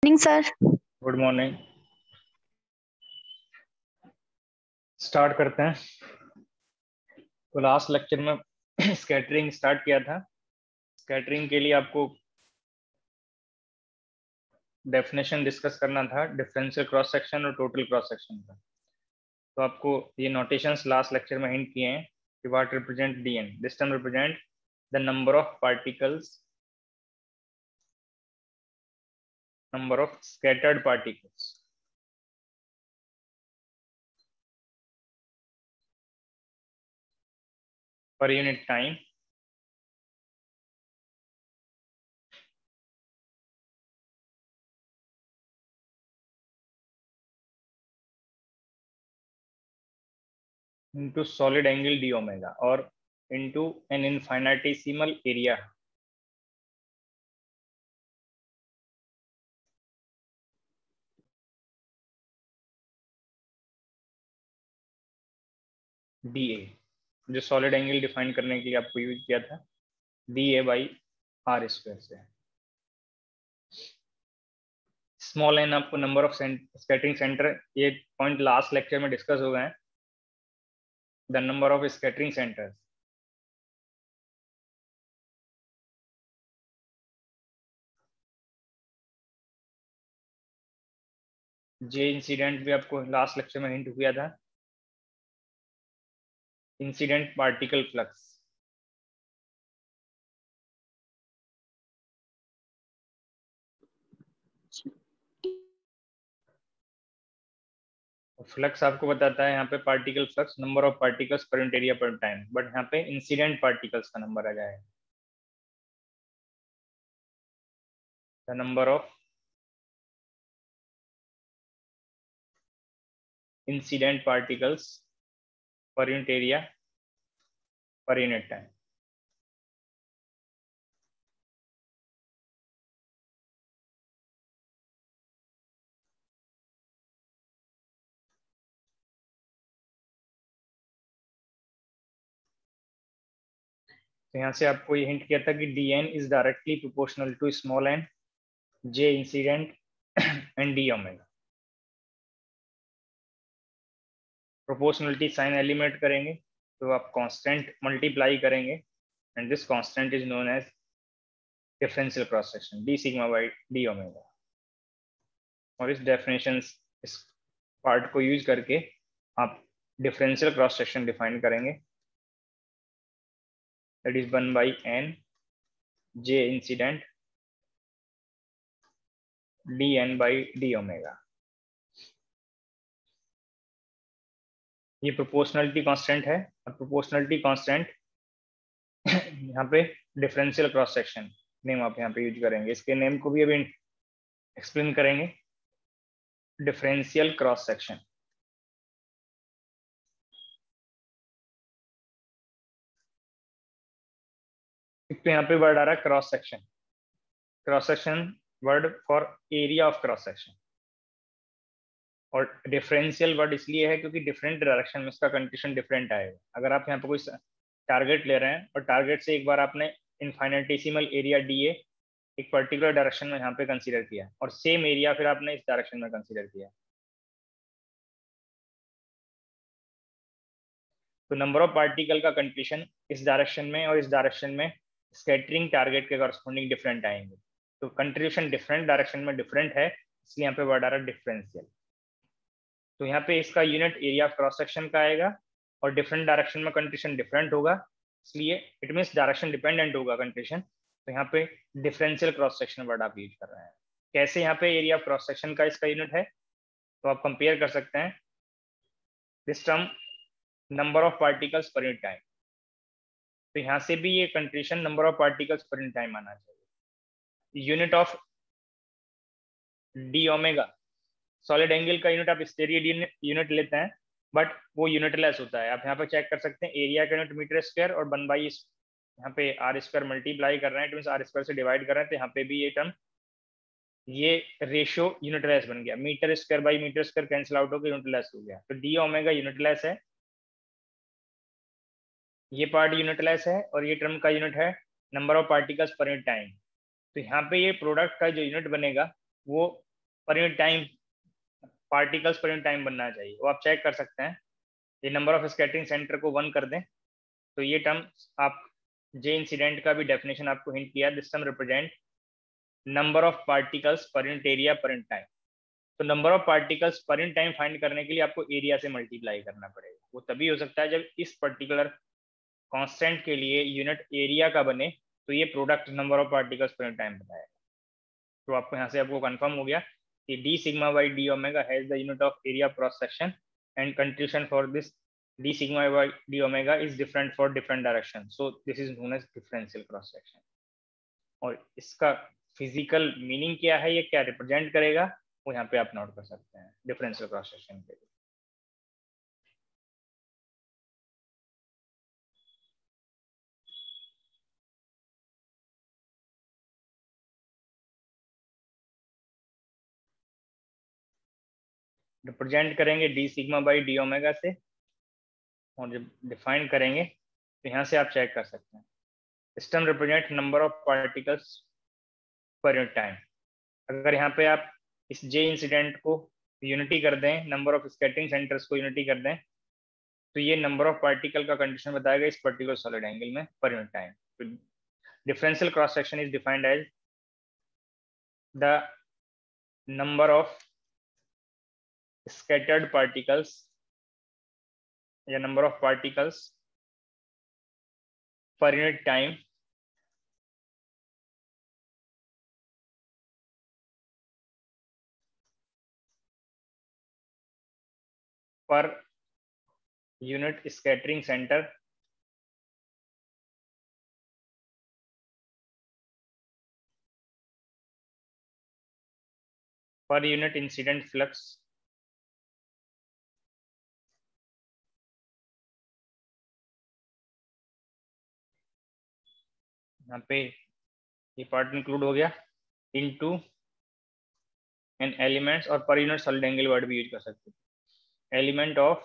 Morning sir. Good morning. Start करते हैं। तो लास्ट लेक्चर में स्कैटरिंग स्टार्ट किया था। स्कैटरिंग के लिए आपको डेफिनेशन डिस्कस करना था, डिफरेंशियल क्रॉस सेक्शन और टोटल क्रॉस सेक्शन का। तो आपको ये नोटेशंस लास्ट लेक्चर में हिंट किए हैं कि what represent DN. This term represent the number of particles, number of scattered particles per unit time into solid angle d omega or into an infinitesimal area dA, जो solid angle define करने के लिए आपको use किया था, dA by are square से। Small n आपको number of scattering centre, ये पॉइंट लास्ट लेक्चर में डिस्कस हो गए हैं। The number of scattering centres, j incident भी आपको लास्ट लेक्चर में हिंट किया था, इंसिडेंट पार्टिकल फ्लक्स, फ्लक्स आपको बताता है यहाँ पे particle flux, number of particles per unit area per time, but यहाँ पे इंसिडेंट पार्टिकल्स का नंबर आ जाएगा। The number of incident particles per unit area per unit time. तो यहाँ से आपको ये हिंट किया था कि dn is directly proportional to small n, J incident and d omega. Proportionality sign eliminate करेंगे तो आप कांस्टेंट मल्टीप्लाई करेंगे and this constant is known as differential cross section d sigma by D omega. और इस definition, इस part को use करके आप डिफरेंशियल क्रॉस सेक्शन डिफाइन करेंगे, that is 1 by n j incident dn by D omega. ये proportionality constant है और प्रोपोर्शनलिटी कांस्टेंट यहाँ पे डिफरेंशियल क्रॉस सेक्शन नेम आप यहाँ पे यूज करेंगे। इसके नेम को भी अभी एक्सप्लेन करेंगे। डिफरेंशियल क्रॉस सेक्शन, तो यहाँ पे वर्ड आ रहा है cross section. Cross section word for area of cross section, और डिफरेंशियल वर्ड इसलिए है क्योंकि डिफरेंट डायरेक्शन में इसका कंडीशन डिफरेंट आएगा। अगर आप यहाँ पे कोई टारगेट ले रहे हैं और टारगेट से एक बार आपने इनफाइनेटेसिमल एरिया डीए एक पर्टिकुलर डायरेक्शन में यहाँ पे कंसीडर किया और सेम एरिया फिर आपने इस डायरेक्शन में कंसीडर किया, तो नंबर ऑफ पार्टिकल का कंडीशन इस डायरेक्शन में और इस डायरेक्शन में स्कैटरिंग टारगेट के कॉरस्पॉन्डिंग डिफरेंट आएंगे। तो कंट्रीब्यूशन डिफरेंट डायरेक्शन में डिफरेंट है, इसलिए यहाँ पे वर्ड आ रहा है डिफरेंशियल। तो यहाँ पे इसका unit area of cross section का आएगा और डिफरेंट डायरेक्शन में कंट्रीब्यूशन डिफरेंट होगा, इसलिए इट मीन्स डायरेक्शन डिपेंडेंट होगा कंट्रीब्यूशन। तो यहाँ पे डिफरेंशियल क्रॉस सेक्शन वर्ड आप यूज कर रहे हैं। कैसे यहाँ पे एरिया ऑफ क्रॉस सेक्शन का इसका यूनिट है, तो आप कंपेयर कर सकते हैं this term number of particles per unit time. तो यहाँ से भी ये contribution number of particles per unit time आना चाहिए। Unit of D omega, solid angle का यूनिट आप स्टेरियो यूनिट लेते हैं, बट वो यूनिटलेस होता है। आप यहाँ पे चेक कर सकते हैं, एरिया का यूनिट मीटर स्क्वायर और 1 बाई यहाँ पे आर स्क्वायर मल्टीप्लाई कर रहे हैं, तो आर स्क्वायर से डिवाइड कर रहे हैं, तो यहाँ पे भी ये टर्म, ये रेशियो यूनिटलेस बन गया। Metre square by metre square cancel out होकर यूनिटलेस हो गया। तो डी ओमेगा यूनिटलेस है, ये पार्ट यूनिटलेस है, और ये टर्म का यूनिट है number of particles per unit time. तो यहाँ पे ये प्रोडक्ट का जो यूनिट बनेगा वो per unit time, particles per unit time बनना चाहिए, वो आप चेक कर सकते हैं। ये नंबर ऑफ स्कैटरिंग सेंटर को 1 कर दें तो ये टर्म आप जे इंसिडेंट का भी डेफिनेशन आपको हिंट किया, this term represent number of particles per unit area per unit time. तो number of particles per unit time find करने के लिए आपको एरिया से मल्टीप्लाई करना पड़ेगा। वो तभी हो सकता है जब इस पर्टिकुलर कांस्टेंट के लिए यूनिट एरिया का बने, तो ये product number of particles per unit time बताएगा। तो आपको यहाँ से आपको कंफर्म हो गया कि d sigma by D omega has the unit of area cross section and contribution for this d sigma by D omega is different for different direction, so this is known as differential cross section. और इसका physical meaning क्या है, ये क्या represent करेगा, वो यहाँ पे आप नोट कर सकते हैं डिफरेंशियल क्रॉस सेक्शन के लिए। रिप्रेजेंट करेंगे d sigma by D omega से, और जब डिफाइन करेंगे तो यहाँ से आप चेक कर सकते हैं system represent number of particles per unit time. अगर यहाँ पे आप इस जे इंसिडेंट को यूनिटी कर दें, नंबर ऑफ स्कैटरिंग सेंटर्स को यूनिटी कर दें, तो ये नंबर ऑफ पार्टिकल का कंडीशन बताएगा इस पर्टिकुलर सॉलिड एंगल में पर यूनिट टाइम। तो differential cross section is defined as the number of scattered particles या number of particles per unit time per unit scattering center per unit incident flux यहाँ पे ये part include हो गया into an elements, और per unit solid angle word भी use कर सकते हैं। Element of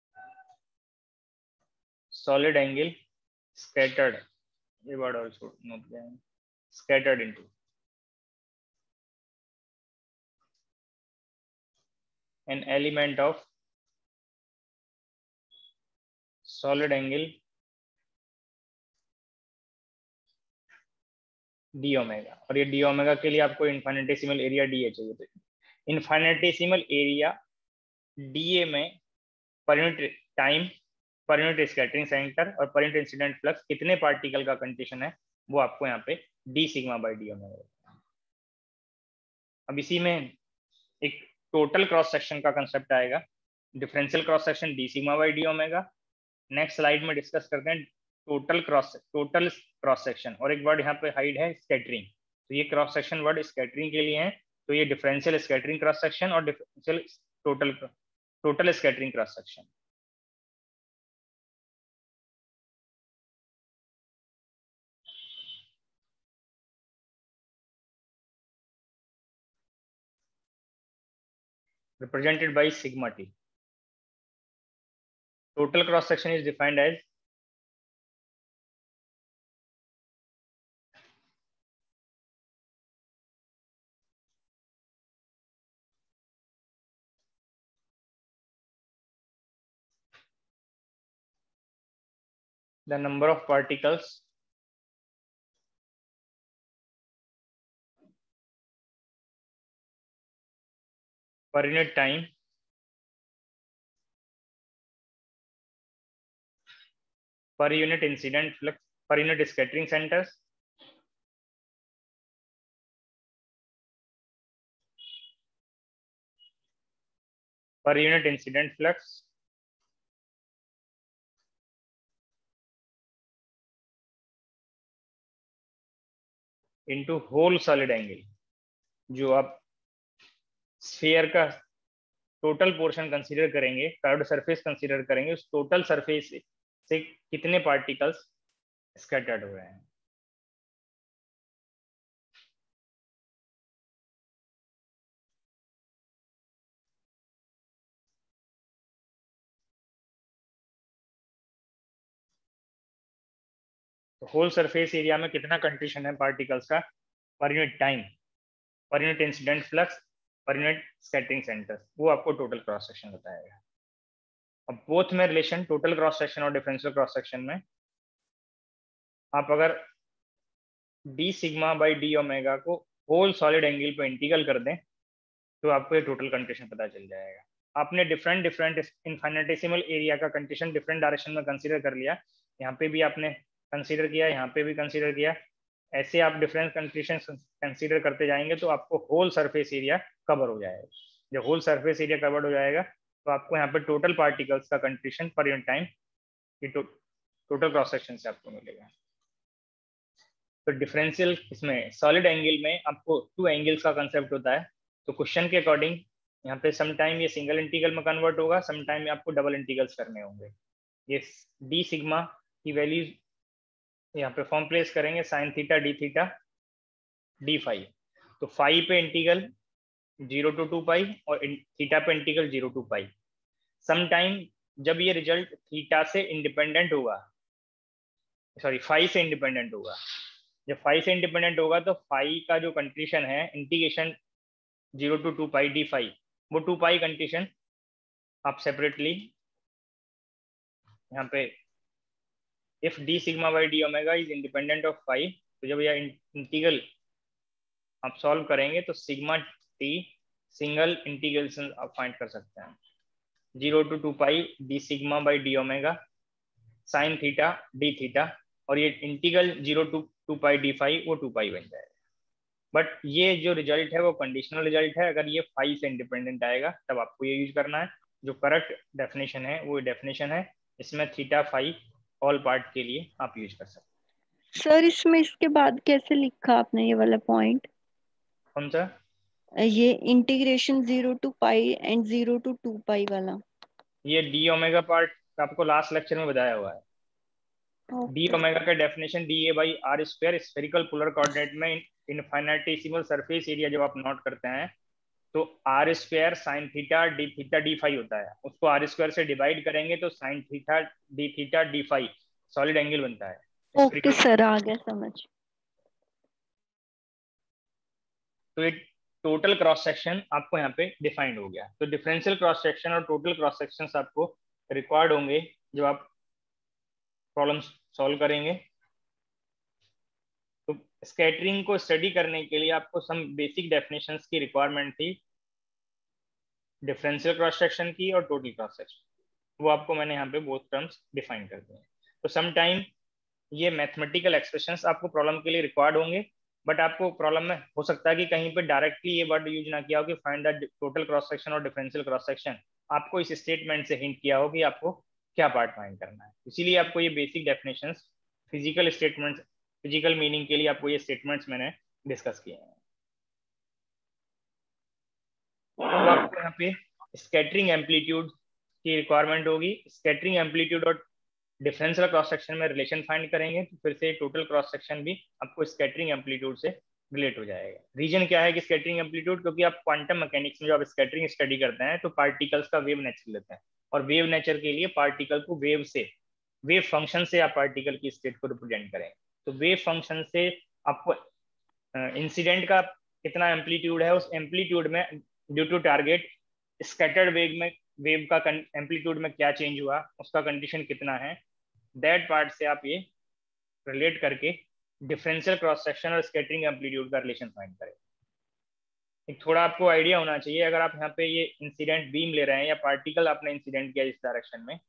solid angle scattered, ये वर्ड ऑल्सो नोट किया है, scattered into an element of solid angle d omega. और ये डी ओमेगा के लिए आपको इनफाइनेटेसिमल एरिया डी ए चाहिए, तो इनफाइनेटेसिमल एरिया डीए में per unit time, per unit scattering centre और पर यूनिट इंसिडेंट फ्लक्स कितने पार्टिकल का कंडीशन है, वो आपको यहाँ पे d sigma by D omega. अब इसी में एक टोटल क्रॉस सेक्शन का कंसेप्ट आएगा, differential cross section d sigma by D omega. Next slide में डिस्कस करते हैं टोटल क्रॉस सेक्शन, और एक वर्ड यहाँ पे हाइड है स्कैटरिंग, तो ये क्रॉस सेक्शन वर्ड स्कैटरिंग के लिए है, तो ये डिफरेंशियल स्कैटरिंग क्रॉस सेक्शन और differential total scattering cross section. represented by sigma t. Total cross section is defined as the number of particles per unit time per unit incident flux per unit scattering centers per unit incident flux into whole solid angle। जो आप sphere का total portion consider करेंगे, curved surface consider करेंगे, उस total surface से कितने particles scattered हुए हैं। तो होल सरफेस एरिया में कितना कंट्रीब्यूशन है पार्टिकल्स का per unit time, per unit incident flux per unit scattering centre, वो आपको टोटल क्रॉस सेक्शन बताएगा। अब बोथ में रिलेशन टोटल क्रॉस सेक्शन और डिफरेंशियल क्रॉस सेक्शन में आप अगर d sigma by D omega को होल सॉलिड एंगल पे इंटीग्रल कर दें तो आपको ये टोटल कंडीशन पता चल जाएगा। आपने डिफरेंट डिफरेंट इनफाइनेटेसिमल एरिया का कंडीशन डिफरेंट डायरेक्शन में कंसीडर कर लिया, यहाँ पे भी आपने कंसीडर किया, यहाँ पे भी कंसीडर किया, ऐसे आप डिफरेंट कंडीशन कंसीडर करते जाएंगे तो आपको होल सरफेस एरिया कवर हो जाएगा। जब होल सरफेस एरिया कवर हो जाएगा तो आपको यहाँ पे टोटल पार्टिकल्स का condition per unit time total cross section से आपको मिलेगा। तो डिफरेंशियल इसमें सॉलिड एंगल में आपको टू एंगल्स का कंसेप्ट होता है। तो क्वेश्चन के अकॉर्डिंग यहाँ पे समटाइम ये सिंगल इंटीग्रल में कन्वर्ट होगा, समटाइम आपको डबल इंटीग्रल्स करने होंगे। ये डी सिग्मा की वैल्यूज यहाँ पे फॉर्म प्लेस करेंगे साइन थीटा डी फाई। तो फाई पे इंटीग्रल 0 to 2 पाई और थीटा पे इंटीग्रल 0 to पाई। समटाइम जब ये रिजल्ट थीटा से इंडिपेंडेंट होगा, सॉरी फाई से इंडिपेंडेंट होगा, जब फाई से इंडिपेंडेंट होगा तो फाई का जो कंडीशन है integration 0 to 2 pi d phi, वो 2 पाई कंडीशन आप सेपरेटली यहाँ पे if d sigma by D omega is independent of phi, तो जब यह इंटीग्रल आप सॉल्व करेंगे तो सिग्मा टी सिंगल इंटीग्रेशन आप फाइंड कर सकते हैं 0 to 2 pi d sigma by D omega sine theta D theta, और ये integral 0 to 2 pi d phi वो 2 पाई बन जाएगा। बट ये जो रिजल्ट है वो कंडीशनल रिजल्ट है, अगर ये फाई से इंडिपेंडेंट आएगा तब आपको ये यूज करना है। जो करेक्ट डेफिनेशन है वो डेफिनेशन है, इसमें थीटा फाई ऑल पार्ट के लिए आप यूज कर सकते हैं। सर इसमें इसके बाद कैसे लिखा आपने ये वाला पॉइंट? कौन सा? ये integration 0 to pi and 0 to 2 pi वाला। ये डी ओमेगा पार्ट आपको लास्ट लेक्चर में बताया हुआ है। डी ओमेगा का definition d a by are square spherical polar coordinate में इनफाइनाइटेसिमल सरफेस एरिया जब आप नोट करते हैं तो r square sine theta D phi होता है, उसको आर स्क्वायर से डिवाइड करेंगे तो sine theta D phi solid angle बनता है। ओके सर, आ गया समझ। तो एक टोटल क्रॉस सेक्शन आपको यहाँ पे डिफाइंड हो गया। तो डिफरेंशियल क्रॉस सेक्शन और टोटल क्रॉस सेक्शन आपको रिक्वायर्ड होंगे जब आप प्रॉब्लम सॉल्व करेंगे। तो स्कैटरिंग को स्टडी करने के लिए आपको सम बेसिक डेफिनेशंस की रिक्वायरमेंट थी, डिफरेंशियल क्रॉस सेक्शन की और टोटल क्रॉस सेक्शन, वो आपको मैंने यहाँ पे बोथ टर्म्स डिफाइन कर दिए। तो सम टाइम ये मैथमेटिकल एक्सप्रेशंस आपको प्रॉब्लम के लिए रिक्वायर्ड होंगे, बट आपको प्रॉब्लम में हो सकता है कि कहीं पे डायरेक्टली ये वर्ड यूज ना किया हो कि find the total cross section और डिफरेंशियल क्रॉस सेक्शन, आपको इस स्टेटमेंट से हिंट किया हो कि आपको क्या पार्ट फाइंड करना है। इसीलिए आपको ये basic definitions physical statements, physical meaning के लिए आपको ये स्टेटमेंट्स मैंने डिस्कस किए हैं। तो आपको यहाँ पे स्कैटरिंग एम्पलीट्यूड की रिक्वायरमेंट होगी। स्कैटरिंग एम्पलीट्यूड और डिफरेंशियल क्रॉस सेक्शन में रिलेशन फाइंड करेंगे तो फिर से टोटल क्रॉस सेक्शन भी आपको स्कैटरिंग एम्पलीट्यूड से रिलेट हो जाएगा। रीजन क्या है कि स्कैटरिंग एम्पलीट्यूड, क्योंकि आप क्वांटम मैकेनिक्स में जो आप स्कैटरिंग स्टडी करते हैं तो पार्टिकल्स का वेव नेचर लेते हैं, और वेव नेचर के लिए पार्टिकल को वेव फंक्शन से आप पार्टिकल की स्टेट को रिप्रेजेंट करें। तो वेव फंक्शन से आपको इंसिडेंट का कितना एम्पलीट्यूड है, उस एम्पलीट्यूड में due to target scattered wave का एम्पलीट्यूड में क्या चेंज हुआ, उसका कंडीशन कितना है, दैट पार्ट से आप ये रिलेट करके डिफरेंशियल क्रॉस सेक्शन और स्कैटरिंग एम्पलीट्यूड का रिलेशन फाइंड करें। एक थोड़ा आपको आइडिया होना चाहिए, अगर आप यहाँ पे ये इंसिडेंट बीम ले रहे हैं या पार्टिकल आपने इंसिडेंट किया इस डायरेक्शन में,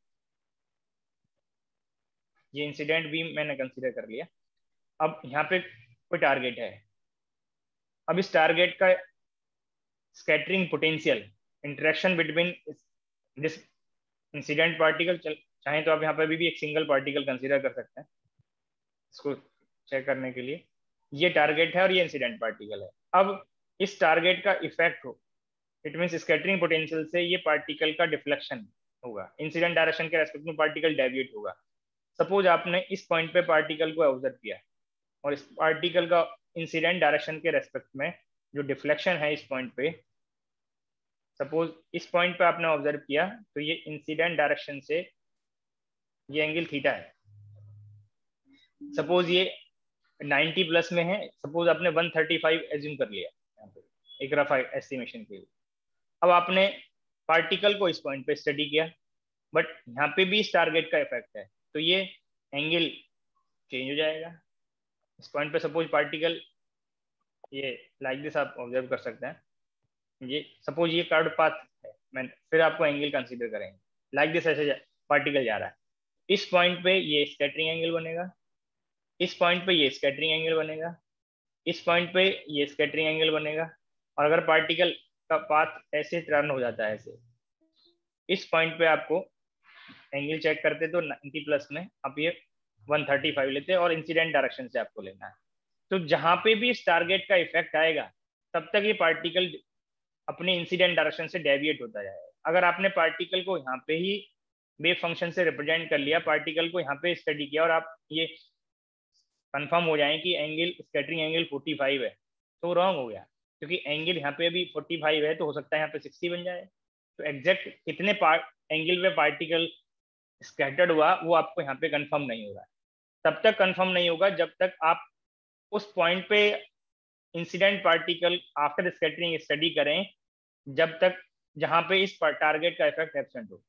ये इंसिडेंट बीम मैंने कंसीडर कर लिया। अब यहाँ पे कोई टारगेट है, अब इस टारगेट का scattering potential interaction between this incident particle, चाहे तो आप यहाँ पे भी एक सिंगल पार्टिकल कंसीडर कर सकते हैं इसको चेक करने के लिए। ये टारगेट है और ये इंसिडेंट पार्टिकल है। अब इस टारगेट का इफेक्ट हो, इट मीन स्कैटरिंग पोटेंशियल से ये पार्टिकल का डिफ्लेक्शन होगा, इंसिडेंट डायरेक्शन के रेस्पेक्ट में पार्टिकल डेविएट होगा। सपोज आपने इस पॉइंट पे पार्टिकल को ऑब्जर्व किया और इस पार्टिकल का इंसिडेंट डायरेक्शन के रेस्पेक्ट में जो डिफ्लेक्शन है इस पॉइंट पे, सपोज इस पॉइंट पे आपने ऑब्जर्व किया तो ये इंसिडेंट डायरेक्शन से ये एंगल थीटा है। सपोज ये 90 प्लस में है, सपोज आपने 135 एज्यूम कर लिया यहाँ पे, एक रफ एस्टिमेशन के लिए। अब आपने पार्टिकल को इस पॉइंट पे स्टडी किया, बट यहाँ पे भी इस टारगेट का इफेक्ट है, तो ये एंगल चेंज हो जाएगा। इस पॉइंट पे सपोज पार्टिकल ये लाइक दिस आप ऑब्जर्व कर सकते हैं, ये सपोज ये कर्व पाथ है, मैं फिर आपको एंगल कंसीडर करेंगे लाइक दिस, ऐसे पार्टिकल जा रहा है, इस पॉइंट पे ये स्कैटरिंग एंगल बनेगा, इस पॉइंट पे ये स्कैटरिंग एंगल बनेगा, इस पॉइंट पे ये स्कैटरिंग एंगल बनेगा, और अगर पार्टिकल का पाथ ऐसे टर्न हो जाता है ऐसे, इस पॉइंट पे आपको एंगल चेक करते तो 90 प्लस में आप ये 135 लेते और इंसिडेंट डायरेक्शन से आपको लेना है। तो जहां पे भी इस टारगेट का इफेक्ट आएगा तब तक ये पार्टिकल अपने इंसिडेंट डायरेक्शन से डेविएट होता जाएगा। अगर आपने पार्टिकल को यहाँ पे ही वेव फंक्शन से रिप्रेजेंट कर लिया, पार्टिकल को यहाँ पे स्टडी किया और आप ये कंफर्म हो जाए कि एंगल स्कैटरिंग एंगल 45 है, तो रॉन्ग हो गया, क्योंकि एंगल यहाँ पे अभी 45 है तो हो सकता है यहाँ पे 60 बन जाए। तो एग्जैक्ट कितने एंगल पे पार्टिकल स्कैटर्ड हुआ वो आपको यहाँ पे कंफर्म नहीं होगा। तब तक कंफर्म नहीं होगा जब तक आप उस पॉइंट पे incident particle after scattering study करें, जब तक जहां पे इस टारगेट का इफेक्ट एब्सेंट हो।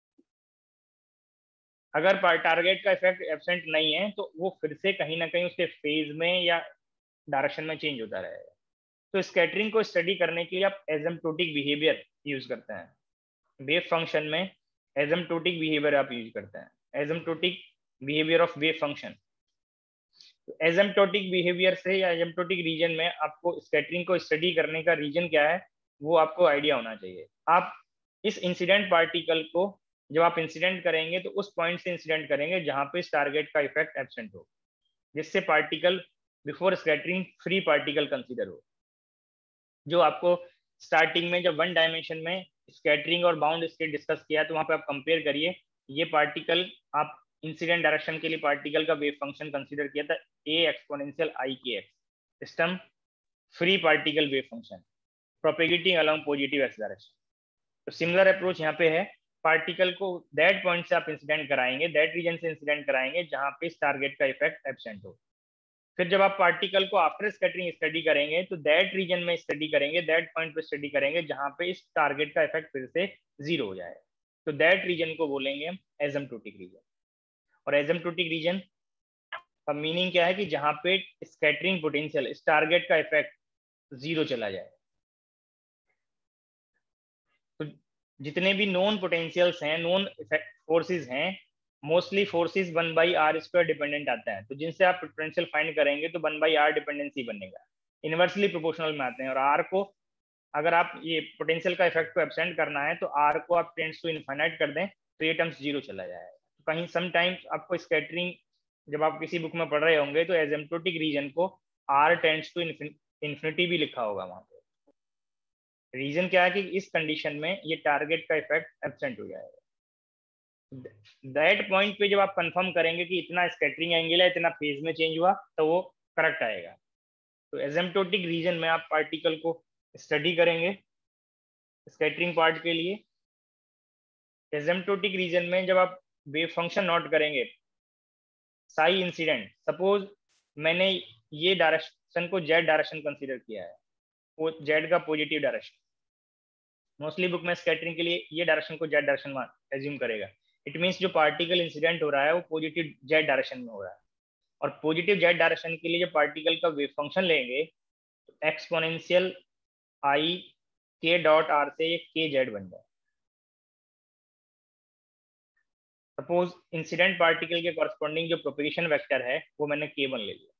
अगर टारगेट का इफेक्ट एब्सेंट नहीं है तो वो फिर से कहीं ना कहीं उसके फेज में या डायरेक्शन में चेंज होता रहेगा। तो स्कैटरिंग को स्टडी करने के लिए आप एसिम्प्टोटिक बिहेवियर यूज करते हैं। वेव फंक्शन में एसिम्प्टोटिक बिहेवियर आप यूज करते हैं, asymptotic behaviour of wave function. Asymptotic behaviour से या एसिम्प्टोटिक रीजन में आपको स्कैटरिंग को स्टडी करने का रीजन क्या है वो आपको आइडिया होना चाहिए। आप इस इंसिडेंट पार्टिकल को जब आप इंसिडेंट करेंगे तो उस पॉइंट से इंसिडेंट करेंगे जहां पे इस टारगेट का इफेक्ट एब्सेंट हो, जिससे particle before scattering free particle consider हो। जो आपको स्टार्टिंग में जब वन डायमेंशन में स्कैटरिंग और बाउंड स्टेट डिस्कस किया तो वहां पे आप कंपेयर करिए, ये पार्टिकल आप इंसिडेंट डायरेक्शन के लिए पार्टिकल का वेव फंक्शन कंसीडर किया था a exponential i k x, system free particle wave function propagating along positive x direction. तो सिमिलर अप्रोच यहाँ पे है, पार्टिकल को दैट पॉइंट से आप इंसिडेंट कराएंगे, दैट रीजन से इंसिडेंट कराएंगे जहां पे इस टारगेट का इफेक्ट एब्सेंट हो। फिर जब आप पार्टिकल को आफ्टर स्कैटरिंग स्टडी करेंगे तो दैट रीजन में स्टडी करेंगे, दैट पॉइंट पे स्टडी करेंगे जहां पे इस टारगेट का इफेक्ट फिर से जीरो हो जाए। तो दैट रीजन को बोलेंगे हम एसिम्प्टोटिक रीजन। और एसिम्प्टोटिक रीजन का मीनिंग क्या है कि जहां पे स्कैटरिंग पोटेंशियल इस टारगेट का इफेक्ट जीरो चला जाए। तो जितने भी नॉन पोटेंशियल्स हैं, नॉन फोर्सेस हैं, मोस्टली फोर्सेस 1/r² डिपेंडेंट आता है। तो जिनसे आप पोटेंशियल फाइंड करेंगे तो 1/r डिपेंडेंसी बनेगा, इनवर्सली प्रोपोर्शनल में आते हैं। और r को अगर आप ये पोटेंशियल का इफेक्ट को एब्सेंट करना है तो r को आप टेंड्स टू इनफाइनाइट कर दें तो ये टर्म्स जीरो चला जाएगा। तो कहीं समटाइम्स आपको स्कैटरिंग जब आप किसी बुक में पढ़ रहे होंगे तो एसिम्प्टोटिक रीजन को r टेंड्स टू इन्फिनिटी भी लिखा होगा वहां पे। रीजन क्या है कि इस कंडीशन में ये टारगेट का इफेक्ट एब्सेंट हो जाएगा। दैट पॉइंट पे जब आप कंफर्म करेंगे कि इतना स्कैटरिंग एंगल है, इतना फेज में चेंज हुआ, तो वो करेक्ट आएगा। तो एसिम्प्टोटिक रीजन में आप पार्टिकल को स्टडी करेंगे स्कैटरिंग पार्ट के लिए। एसिम्प्टोटिक रीजन में जब आप वेव फंक्शन नोट करेंगे साई इंसिडेंट, सपोज मैंने ये डायरेक्शन को जेड डायरेक्शन कंसीडर किया है, वो जेड का पॉजिटिव डायरेक्शन, मोस्टली बुक में स्कैटरिंग के लिए ये डायरेक्शन को जेड डायरेक्शन में एज्यूम करेगा। इट मींस जो पार्टिकल इंसिडेंट हो रहा है वो पॉजिटिव जेड डायरेक्शन में हो रहा है। और पॉजिटिव जेड डायरेक्शन के लिए जब पार्टिकल का वेव फंक्शन लेंगे तो एक्सपोनेंशियल आई के डॉट आर से ये के जेड बन जाए। सपोज इंसिडेंट पार्टिकल के कॉरस्पॉन्डिंग जो प्रोपेगेशन वेक्टर है वो मैंने k1 ले लिया।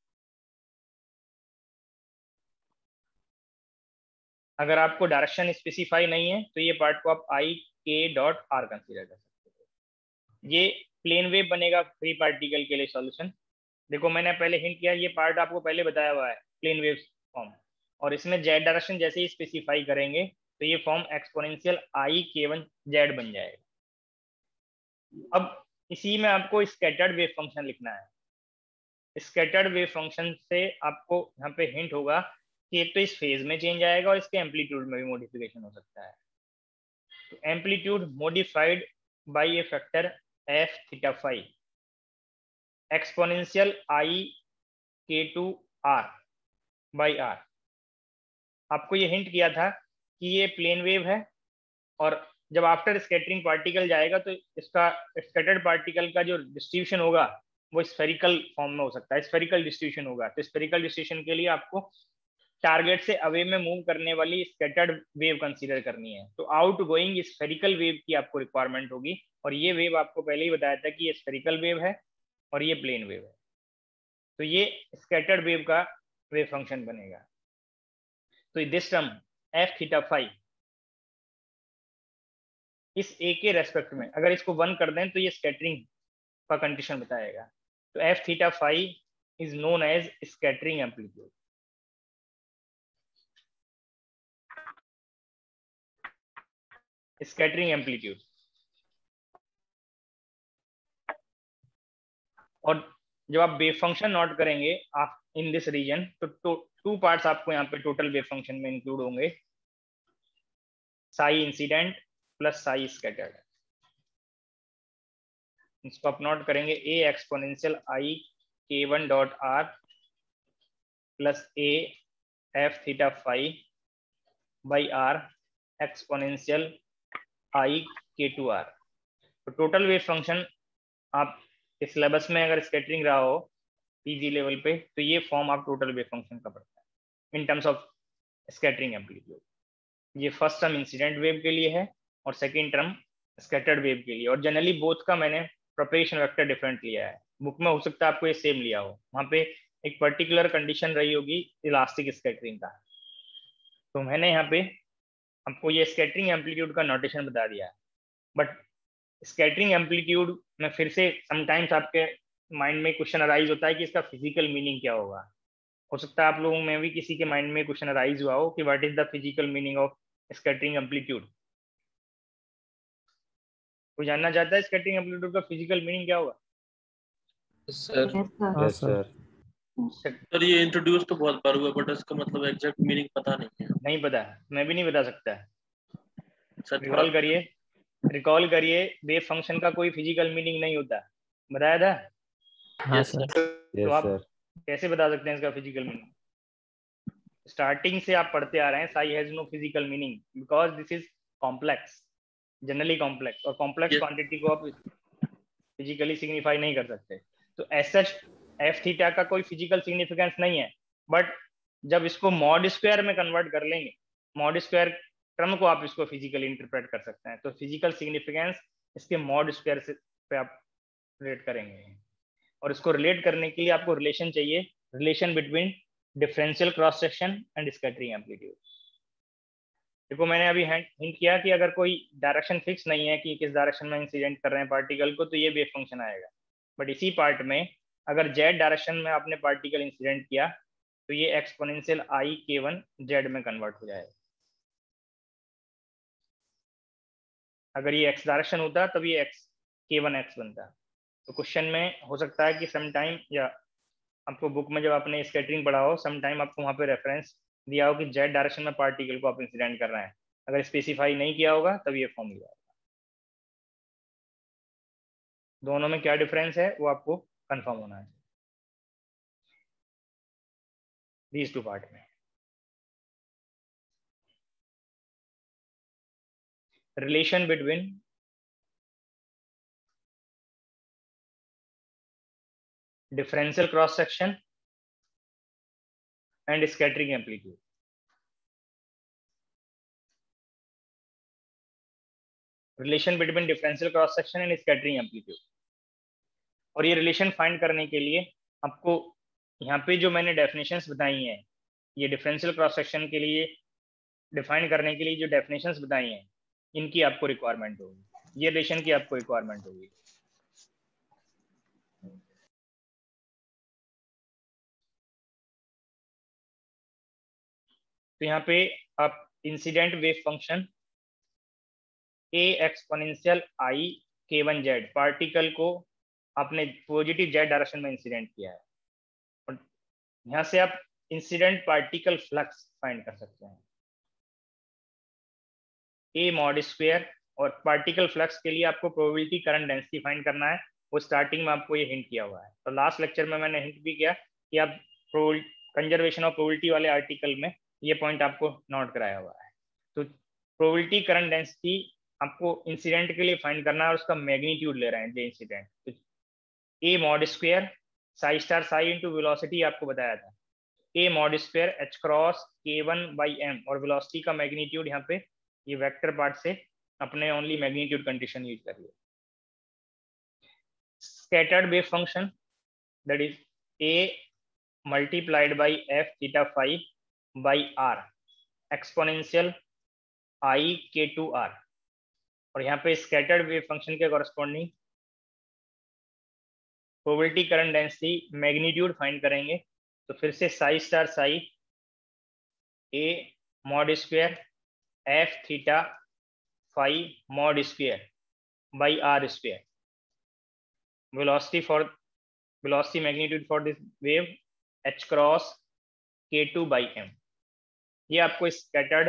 अगर आपको डायरेक्शन स्पेसिफाई नहीं है तो ये पार्ट को आप आई के डॉट आर कंसीडर कर सकते हो। ये प्लेन वेव बनेगा फ्री पार्टिकल के लिए सॉल्यूशन। देखो मैंने पहले हिंट किया, ये पार्ट आपको पहले बताया हुआ है प्लेन वेव फॉर्म, और इसमें जेड डायरेक्शन जैसे ही स्पेसिफाई करेंगे तो ये form exponential i k1 Z बन जाएगा। अब इसी में आपको स्कैटर्ड वेव फंक्शन लिखना है। स्कैटर्ड वेव फंक्शन से आपको यहाँ पे हिंट होगा कि एक तो इस फेज में चेंज आएगा और इसके एम्पलीट्यूड में भी मॉडिफिकेशन हो सकता है। तो amplitude modified by a factor f theta phi exponential i k2 r by r। आपको ये हिंट किया था कि ये प्लेन वेव है, और जब आफ्टर स्कैटरिंग पार्टिकल जाएगा तो इसका स्कैटर्ड पार्टिकल का जो डिस्ट्रीब्यूशन होगा वो स्फेरिकल फॉर्म में हो सकता है, स्फेरिकल डिस्ट्रीब्यूशन होगा। तो स्फेरिकल डिस्ट्रीब्यूशन के लिए आपको टारगेट से अवे में मूव करने वाली स्कैटर्ड वेव कंसीडर करनी है। तो आउट गोइंग स्फेरिकल वेव की आपको रिक्वायरमेंट होगी, और ये वेव आपको पहले ही बताया था कि ये स्फेरिकल वेव है और ये प्लेन वेव है। तो ये स्कैटर्ड वेव का वेव फंक्शन बनेगा। तो this term f theta phi इस ए के रेस्पेक्ट में अगर इसको 1 कर दें तो ये स्कैटरिंग का कंडीशन बताएगा। तो f theta phi is known as scattering amplitude. Scattering amplitude. और जब आप वेव फंक्शन नोट करेंगे आप इन दिस रीजन, तो टू पार्ट्स आपको यहाँ पे टोटल वेव फंक्शन में इंक्लूड होंगे, psi incident plus psi scattered. इसको आप नोट करेंगे a exponential i k1 dot r plus a f theta phi by r exponential i k2 r. तो टोटल वेव फंक्शन आप इस सिलेबस में अगर स्कैटरिंग रहा हो पीजी लेवल पे तो ये फॉर्म आप टोटल वेव फंक्शन का पड़ता है in terms of scattering amplitude. ये फर्स्ट टर्म इंसिडेंट वेव के लिए है और सेकेंड टर्म स्कैटर्ड वेव के लिए। और जनरली बोथ का मैंने प्रोपेगेशन वेक्टर डिफरेंट लिया है। बुक में हो सकता है आपको ये सेम लिया हो, वहां पे एक पर्टिकुलर कंडीशन रही होगी इलास्टिक स्कैटरिंग का। तो मैंने यहाँ पे आपको ये स्कैटरिंग एम्पलीट्यूड का नोटेशन बता दिया है। बट स्कैटरिंग एम्पलीट्यूड में फिर से समटाइम्स आपके माइंड में क्वेश्चन अराइज होता है कि इसका फिजिकल मीनिंग क्या होगा। हो सकता है आप लोगों में भी किसी के माइंड में क्वेश्चन अराइज हुआ हो कि what is the physical meaning of scattering amplitude. कोई जानना चाहता है स्कैटरिंग एम्पलीट्यूड का फिजिकल मीनिंग क्या होगा? Sir yes sir. सर ये इंट्रोड्यूस तो बहुत बार हुआ बट इसका मतलब एग्जैक्ट मीनिंग पता नहीं है। नहीं पता, मैं भी नहीं बता सकता। सर रिकॉल करिए वेव फंक्शन का कोई फिजिकल मीनिंग नहीं होता, बताया था? हाँ सर। तो आप कैसे बता सकते हैं इसका फिजिकल मीनिंग? स्टार्टिंग से आप पढ़ते आ रहे हैं psi has no physical meaning because this is complex, generally complex, और कॉम्प्लेक्स क्वांटिटी को आप फिजिकली सिग्निफाई नहीं कर सकते। तो एज सच एफ थीटा का कोई फिजिकल सिग्निफिकेंस नहीं है, बट जब इसको मॉड स्क्वायर में कन्वर्ट कर लेंगे, मॉड स्क्वायर टर्म को आप इसको फिजिकली इंटरप्रेट कर सकते हैं। तो फिजिकल सिग्निफिकेंस इसके मॉड स्क्वायर से पे आप रिलेट करेंगे, और इसको रिलेट करने के लिए आपको रिलेशन चाहिए, relation between differential cross section and scattering amplitude. देखो मैंने अभी हिंट किया कि अगर कोई डायरेक्शन फिक्स नहीं है कि किस डायरेक्शन में इंसिडेंट कर रहे हैं पार्टिकल को, तो ये वेव फंक्शन आएगा। बट इसी पार्ट में अगर जेड डायरेक्शन में आपने पार्टिकल इंसिडेंट किया तो ये एक्सपोनेंशियल आई k1 जेड में कन्वर्ट हो जाएगा। अगर ये एक्स डायरेक्शन होता तब ये एक्स k1 एक्स बनता। तो क्वेश्चन में हो सकता है कि समटाइम, या आपको बुक में जब आपने स्कैटरिंग पढ़ा हो समटाइम आपको वहाँ पे रेफरेंस दिया हो कि जेड डायरेक्शन में पार्टिकल को आप इंसिडेंट कर रहे हैं, अगर स्पेसिफाई नहीं किया होगा तब ये फॉर्म लिया होगा। दोनों में क्या डिफरेंस है वो आपको कंफर्म होना है दीज टू पार्ट में। Relation between differential cross section and scattering amplitude. Relation between differential cross section and scattering amplitude. और ये रिलेशन फाइंड करने के लिए आपको यहाँ पे जो मैंने डेफिनेशंस बताई हैं, ये डिफरेंशियल क्रॉस सेक्शन के लिए डिफाइन करने के लिए जो डेफिनेशंस बताई हैं, इनकी आपको रिक्वायरमेंट होगी, ये रिलेशन की आपको रिक्वायरमेंट होगी। तो यहाँ पे आप incident wave function a exponential i k1 z, particle को आपने पॉजिटिव जेड डायरेक्शन में इंसिडेंट किया है, और यहाँ से आप इंसिडेंट पार्टिकल फ्लक्स फाइंड कर सकते हैं ए मॉड स्क्वायर। और पार्टिकल फ्लक्स के लिए आपको प्रोबेबिलिटी करंट डेंसिटी फाइंड करना है, वो स्टार्टिंग में आपको ये हिंट किया हुआ है। तो लास्ट लेक्चर में मैंने हिंट भी किया कि आप कंजर्वेशन ऑफ प्रोबेबिलिटी वाले आर्टिकल में ये पॉइंट आपको नोट कराया हुआ है। तो प्रोबेबिलिटी करंट डेंसिटी आपको इंसिडेंट के लिए फाइंड करना है और उसका मैग्नीट्यूड ले रहे हैं जे इंसिडेंट। तो ए mod square psi star psi into velocity आपको बताया था, a mod square H cross k1/m, और वेलोसिटी का मैग्नीट्यूड यहाँ पे ये वेक्टर पार्ट से अपने ओनली मैग्नीट्यूड कंडीशन यूज करिए। Scattered wave function that is a multiplied by f theta phi by r exponential i k2r, और यहाँ पे स्कैटर्ड वेव फंक्शन के corresponding probability current density magnitude find करेंगे। तो फिर से psi star psi a mod square f theta phi mod square by r square, velocity magnitude for this wave h cross k2/m। ये आपको scattered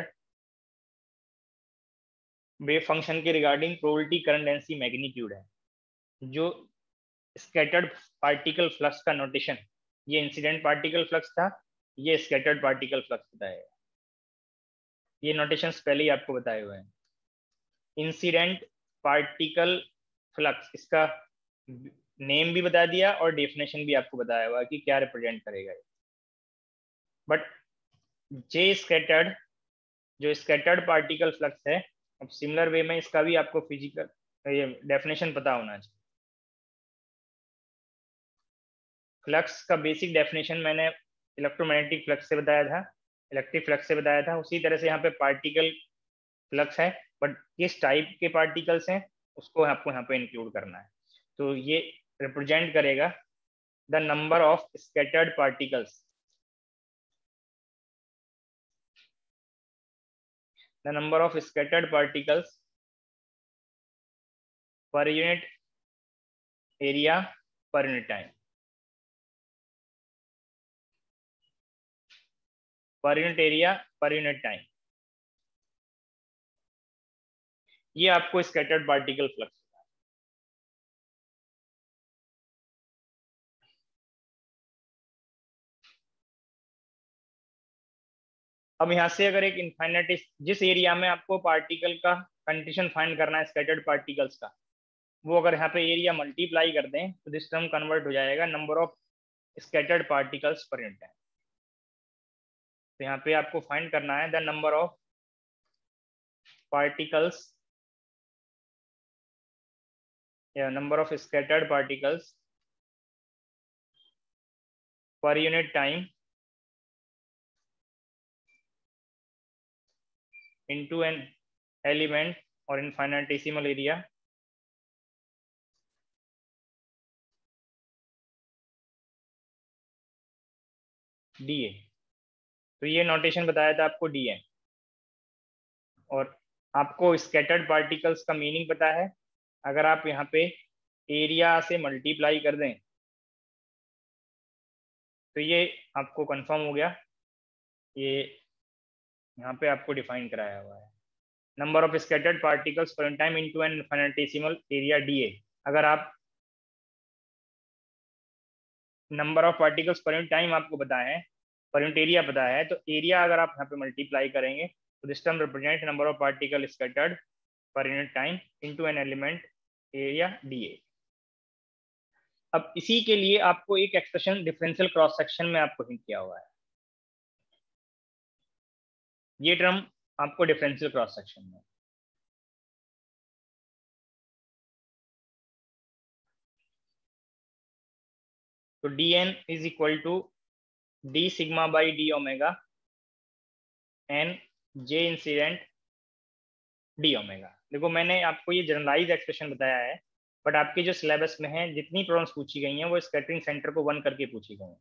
wave function के regarding probability current density magnitude है। जो scattered particle flux का notation, ये incident particle flux था, ये scattered particle flux बताएगा। ये नोटेशंस पहले ही आपको बताए हुए हैं। इंसिडेंट पार्टिकल फ्लक्स, इसका नेम भी बता दिया और डेफिनेशन भी आपको बताया हुआ कि क्या रिप्रेजेंट करेगा। बट जे स्कैटर्ड, जो स्कैटर्ड पार्टिकल फ्लक्स है, अब सिमिलर वे में इसका भी आपको फिजिकल ये डेफिनेशन पता होना चाहिए। फ्लक्स का बेसिक डेफिनेशन मैंने इलेक्ट्रोमैग्नेटिक फ्लक्स से बताया था, इलेक्ट्रिक फ्लक्स से बताया था। उसी तरह से यहाँ पे पार्टिकल फ्लक्स है, बट किस टाइप के पार्टिकल्स हैं उसको आपको यहाँ पे इंक्लूड करना है। तो ये रिप्रेजेंट करेगा the number of scattered particles, the number of scattered particles per unit area per unit time, per unit area per unit time। ये आपको स्कैटर्ड पार्टिकल फ्लक्स। अब यहाँ से अगर एक इनफाइनाइट, जिस एरिया में आपको पार्टिकल का कंडीशन फाइंड करना है स्कैटर्ड पार्टिकल्स का, वो अगर यहाँ पे एरिया मल्टीप्लाई कर दें तो दिस टर्म कन्वर्ट हो जाएगा number of scattered particles per unit time. तो यहाँ पे आपको फाइंड करना है द नंबर ऑफ पार्टिकल्स या number of scattered particles per unit time into an element or infinitesimal area dA। तो ये नोटेशन बताया था आपको dN, और आपको स्कैटर्ड पार्टिकल्स का मीनिंग पता है। अगर आप यहाँ पे एरिया से मल्टीप्लाई कर दें तो ये आपको कंफर्म हो गया। ये यहाँ पे आपको डिफाइन कराया हुआ है number of scattered particles per time into an infinitesimal area dA। अगर आप number of particles per unit time आपको बताए हैं, पर यूनिट एरिया पता है, तो एरिया अगर आप यहाँ पे मल्टीप्लाई करेंगे तो this term represent number of particle scattered per unit time into an element area dA। अब इसी के लिए आपको एक एक्सप्रेशन डिफरेंशियल क्रॉस सेक्शन में आपको हिंट किया हुआ है। ये टर्म आपको डिफरेंशियल क्रॉस सेक्शन में, तो dN is equal to d sigma by d omega n J incident d omega. देखो मैंने आपको ये जनरलाइज एक्सप्रेशन बताया है, बट आपके जो सिलेबस में है जितनी प्रॉब्लम्स पूछी गई हैं वो स्कैटरिंग सेंटर को 1 करके पूछी गई हैं।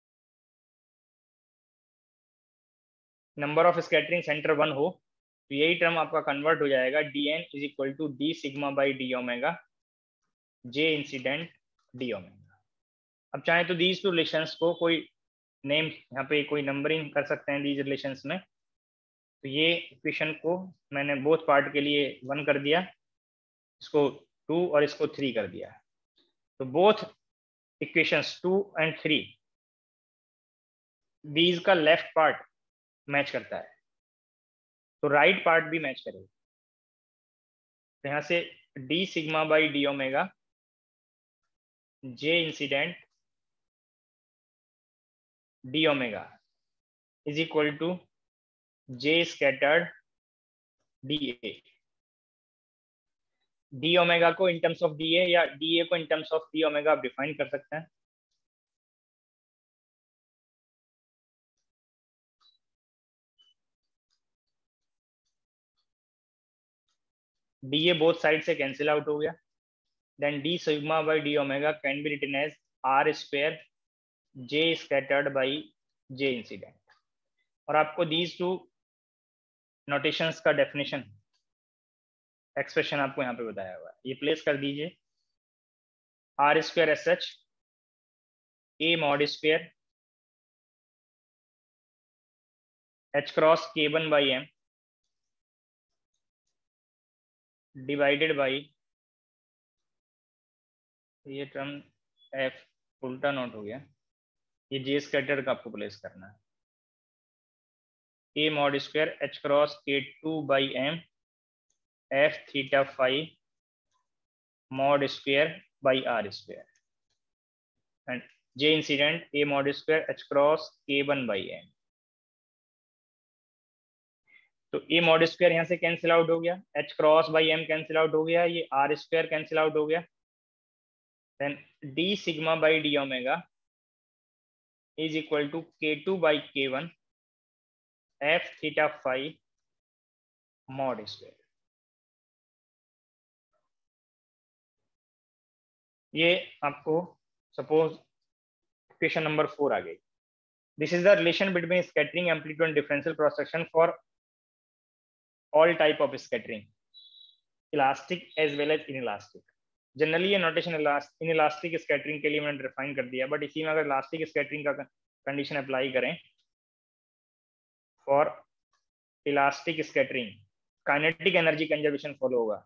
नंबर ऑफ स्कैटरिंग सेंटर 1 हो तो यही टर्म आपका कन्वर्ट हो जाएगा dN is equal to d sigma by d omega J incident d omega. अब चाहे तो दीज टू रिलेशंस को कोई नेम यहाँ पे कोई नंबरिंग कर सकते हैं दीज रिलेशंस में। तो ये इक्वेशन को मैंने बोथ पार्ट के लिए 1 कर दिया, इसको 2 और इसको 3 कर दिया। तो बोथ इक्वेशंस 2 and 3 दीज का लेफ्ट पार्ट मैच करता है, तो राइट पार्ट भी मैच करेगा। तो यहाँ से D sigma by D omega J incident D omega is equal to J scattered D A. D omega को in terms of D A या डी ए को in terms of D omega आप define कर सकते हैं। D A both side से cancel out हो गया, then D sigma by D omega can be written as R square J scattered by J incident. और आपको दीज टू नोटेशंस का डेफिनेशन एक्सप्रेशन आपको यहाँ पे बताया हुआ है, ये प्लेस कर दीजिए। R square S H A mod square H cross K one by M divided by, ये टर्म एफ उल्टा नोट हो गया, ये जे स्कैटर का आपको प्लेस करना है। A mod square H cross K two by M F theta phi mod square by are square and J incident A mod square H cross K one by M. तो ए mod square यहाँ से cancel out हो गया, H cross by M cancel out हो गया, ये R square cancel out हो गया, then D sigma by D omega is equal to K two by K one F theta phi mod square. ये आपको suppose question number 4 आ गई। This is the relation between scattering amplitude and differential cross section for all type of scattering, elastic as well as inelastic. Generally ये notation inelastic scattering के लिए मैंने define कर दिया, बट इसी में अगर इलास्टिक स्कैटरिंग का कंडीशन अप्लाई करें for elastic scattering, kinetic energy conservation follow होगा।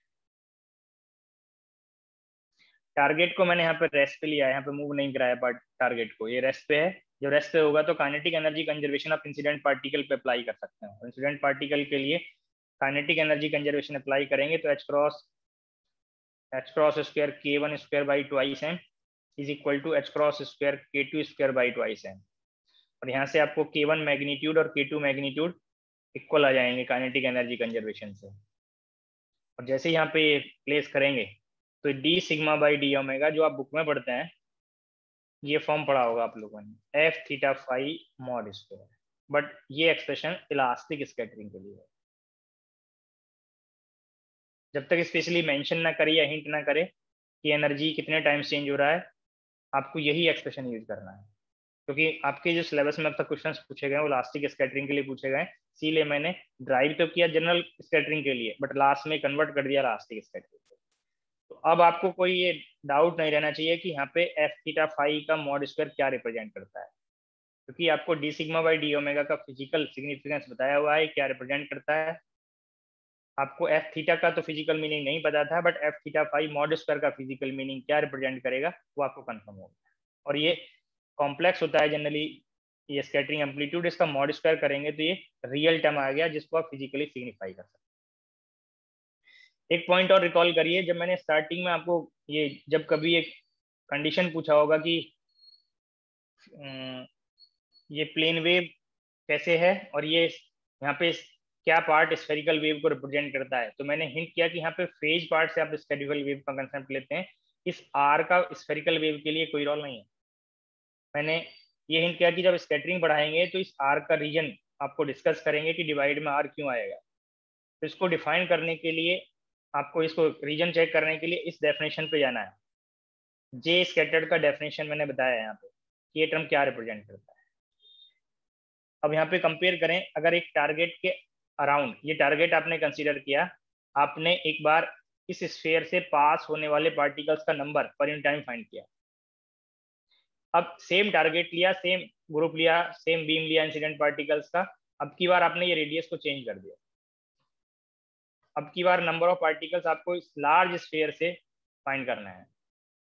टारगेट को मैंने यहाँ पे रेस्ट पे लिया है, यहाँ पे मूव नहीं कराया पार्ट टारगेट को, ये रेस्ट पे है। जो रेस्ट पे होगा तो काइनेटिक एनर्जी कंजर्वेशन आप इंसिडेंट पार्टिकल पे अप्लाई कर सकते हैं। इंसिडेंट पार्टिकल के लिए काइनेटिक एनर्जी कंजर्वेशन अप्लाई करेंगे तो H cross square K one square by twice M is equal to H cross square K two square by twice M. और यहाँ से आपको के वन मैग्नीट्यूड और के टू मैग्नीट्यूड इक्वल आ जाएंगे काइनेटिक एनर्जी कंजर्वेशन से। और जैसे यहाँ पे प्लेस करेंगे तो D sigma by D omega जो आप बुक में पढ़ते हैं, ये फॉर्म पढ़ा होगा आप लोगों ने, F theta phi mod square, but ये एक्सप्रेशन इलास्टिक स्कैटरिंग के लिए है। जब तक स्पेशली मेंशन ना करे या हिंट ना करे कि एनर्जी कितने टाइम चेंज हो रहा है, आपको यही एक्सप्रेशन यूज करना है, क्योंकि आपके जो सिलेबस में अब तक क्वेश्चंस पूछे गए वो इलास्टिक स्कैटरिंग के लिए पूछे गए, इसीलिए मैंने ड्राइव तो किया जनरल स्कैटरिंग के लिए, बट लास्ट में कन्वर्ट कर दिया इलास्टिक स्कैटरिंग। तो अब आपको कोई ये डाउट नहीं रहना चाहिए कि यहाँ पे एफ थीटा फाई का मॉड स्क्वायर क्या रिप्रेजेंट करता है, क्योंकि आपको D sigma by D omega का फिजिकल सिग्निफिकेंस बताया हुआ है क्या रिप्रेजेंट करता है। आपको एफ थीटा का तो फिजिकल मीनिंग नहीं पता था, but F theta phi mod square का फिजिकल मीनिंग क्या रिप्रेजेंट करेगा वो आपको कंफर्म होगा। और ये कॉम्प्लेक्स होता है जनरली, ये स्कैटरिंग एम्पलीट्यूड, इसका मॉड स्क्वायर करेंगे तो ये रियल टर्म आ गया जिसको आप फिजिकली सिग्निफाई कर सकते हैं। एक पॉइंट और रिकॉल करिए, जब मैंने स्टार्टिंग में आपको ये जब कभी एक कंडीशन पूछा होगा कि ये प्लेन वेव कैसे है और ये यहाँ पे क्या पार्ट स्फेरिकल वेव को रिप्रेजेंट करता है, तो मैंने हिंट किया कि यहाँ पे फेज पार्ट से आप स्फेरिकल वेव का कंसेप्ट लेते हैं, इस आर का स्फेरिकल वेव के लिए कोई रोल नहीं है। मैंने ये हिंट किया कि जब स्कैटरिंग बढ़ाएंगे तो इस आर का रीजन आपको डिस्कस करेंगे कि डिवाइड में आर क्यों आएगा, तो इसको डिफाइन करने के लिए आपको इसको रीजन चेक करने के लिए इस डेफिनेशन पे जाना है। जे स्कैटर्ड का डेफिनेशन मैंने बताया यहाँ पे कि ये टर्म क्या रिप्रेजेंट करता है। अब यहाँ पे कंपेयर करें, अगर एक टारगेट के अराउंड, ये टारगेट आपने कंसीडर किया, आपने एक बार इस स्फीयर से पास होने वाले पार्टिकल्स का नंबर पर यूनिट टाइम फाइंड किया। अब सेम टारगेट लिया, सेम ग्रुप लिया, सेम बीम लिया इंसिडेंट पार्टिकल्स का, अब की बार आपने ये रेडियस को चेंज कर दिया। अब की बार नंबर ऑफ पार्टिकल्स आपको इस लार्ज स्फीयर से फाइंड करना है।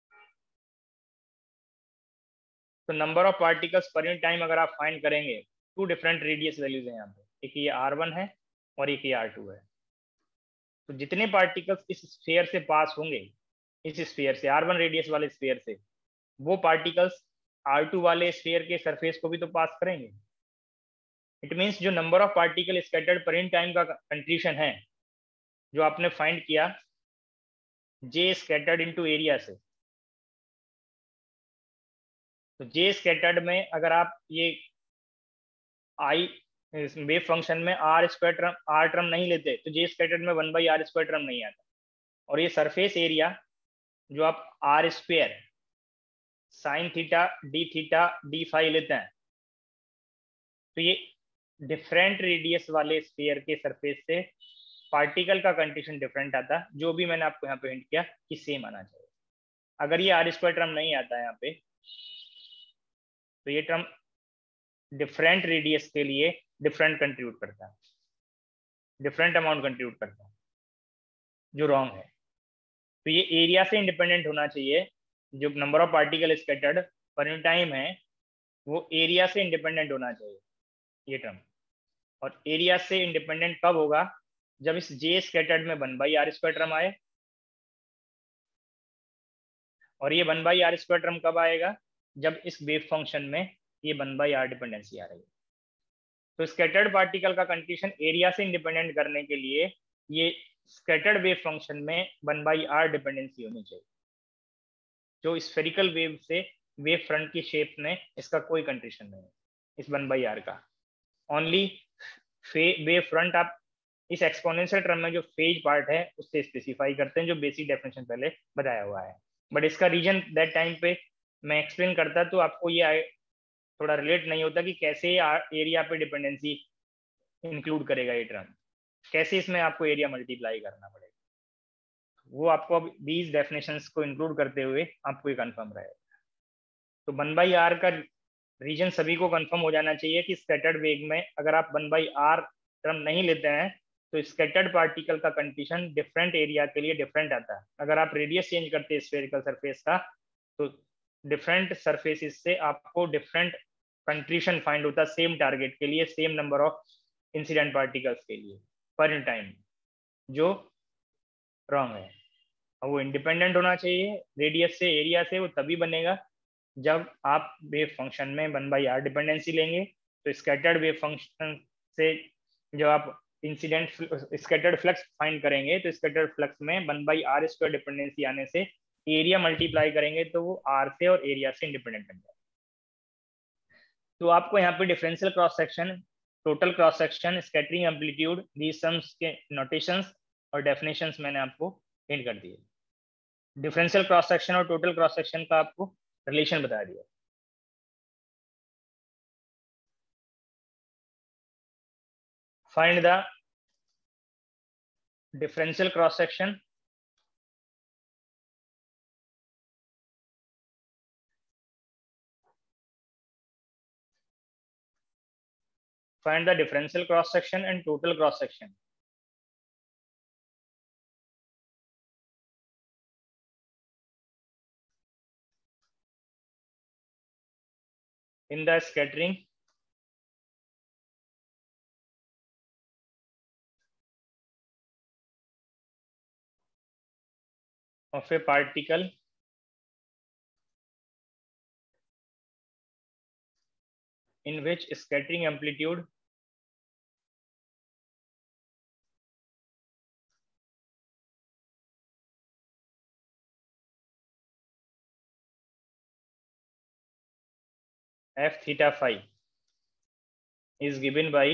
तो number of particles per unit time अगर आप फाइंड करेंगे टू डिफरेंट रेडियस वैल्यूज हैं यहाँ पे, एक ये R1 है और एक ये R2 है। तो जितने पार्टिकल्स इस स्फीयर से पास होंगे, इस स्फीयर से R1 रेडियस वाले स्फीयर से, वो पार्टिकल्स R2 वाले स्फीयर के सरफेस को भी तो पास करेंगे। इट मीन्स जो number of particle scattered per in time का कंट्रीब्यूशन है जो आपने फाइंड किया J स्कैटर्ड इनटू एरिया से, तो J स्कैटर्ड में अगर आप ये आई वेव फंक्शन में R टर्म नहीं लेते तो J स्कैटर्ड में 1/r² टर्म नहीं आता। और ये सरफेस एरिया जो आप R² sin theta d theta d phi लेते हैं, तो ये डिफरेंट रेडियस वाले स्फीयर के सरफेस से पार्टिकल का कंडीशन डिफरेंट आता है, जो भी मैंने आपको यहाँ पे हिंट किया कि सेम आना चाहिए। अगर ये R² टर्म नहीं आता है यहाँ पे, तो ये टर्म डिफरेंट रेडियस के लिए डिफरेंट कंट्रीब्यूट करता है, डिफरेंट अमाउंट कंट्रीब्यूट करता है, जो रॉन्ग है। तो ये एरिया से इंडिपेंडेंट होना चाहिए, जो number of particle scattered per in time है वो एरिया से इंडिपेंडेंट होना चाहिए ये टर्म। और एरिया से इंडिपेंडेंट कब होगा? जब इस J स्कैटर्ड में 1/r² टर्म आए। और ये 1/r² टर्म कब आएगा? जब इस वेव फंक्शन में ये 1/r डिपेंडेंसी आ रही है। तो स्कैटर्ड पार्टिकल का कंडीशन एरिया से इंडिपेंडेंट करने के लिए ये स्कैटर्ड वेव फंक्शन में 1/r डिपेंडेंसी होनी चाहिए। जो स्फेरिकल वेव से वेव फ्रंट की शेप में इसका कोई कंडीशन नहीं है इस 1/r का। ओनली वेव फ्रंट आप इस एक्सपोनेंशियल टर्म में जो फेज पार्ट है उससे स्पेसिफाई करते हैं, जो बेसिक डेफिनेशन पहले बताया हुआ है। बट इसका रीजन दैट टाइम पे मैं एक्सप्लेन करता तो आपको ये थोड़ा रिलेट नहीं होता कि कैसे एरिया पे डिपेंडेंसी इंक्लूड करेगा ये टर्म, कैसे इसमें आपको एरिया मल्टीप्लाई करना पड़ेगा। वो आपको अब दीज डेफिनेशंस को इंक्लूड करते हुए आपको ये कंफर्म रहेगा। तो 1/r का रीजन सभी को कंफर्म हो जाना चाहिए कि स्कैटर्ड वेव में अगर आप 1/r टर्म नहीं लेते हैं तो स्कैटर्ड पार्टिकल का कंडीशन डिफरेंट एरिया के लिए डिफरेंट आता है। अगर आप रेडियस चेंज करते हैं स्फेरिकल सरफेस का तो डिफरेंट सरफेसेस से आपको डिफरेंट कंट्रीब्यूशन फाइंड होता है सेम टारगेट के लिए, same number of incident particles के लिए पर इन टाइम, जो रॉन्ग है। और वो इंडिपेंडेंट होना चाहिए रेडियस से, एरिया से। वो तभी बनेगा जब आप वेव फंक्शन में 1/r डिपेंडेंसी लेंगे। तो स्कैटर्ड वेव फंक्शन से जब आप इंसिडेंट स्कैटर्ड फ्लक्स फाइंड करेंगे तो स्कैटर्ड फ्लक्स में 1/r² डिपेंडेंसी आने से एरिया मल्टीप्लाई करेंगे तो वो r से और एरिया से इंडिपेंडेंट बन जाएगा। तो आपको यहाँ पे differential cross section, total cross section, scattering amplitude, these sums के नोटेशंस और डेफिनेशंस मैंने आपको हिंट कर दिए। डिफरेंशियल क्रॉस सेक्शन और टोटल क्रॉस सेक्शन का आपको रिलेशन बता दिया। Find the differential cross section find the differential cross section and total cross section in the scattering of a particle in which scattering amplitude f theta phi is given by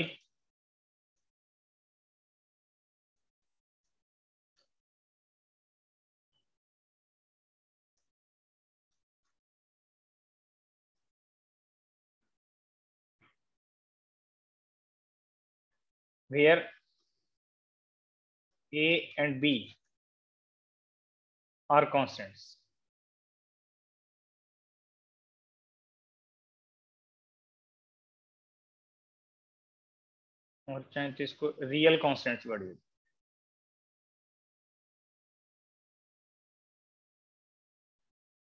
where a and b are constants। और चाहे तो इसको real constants बढ़ जाए।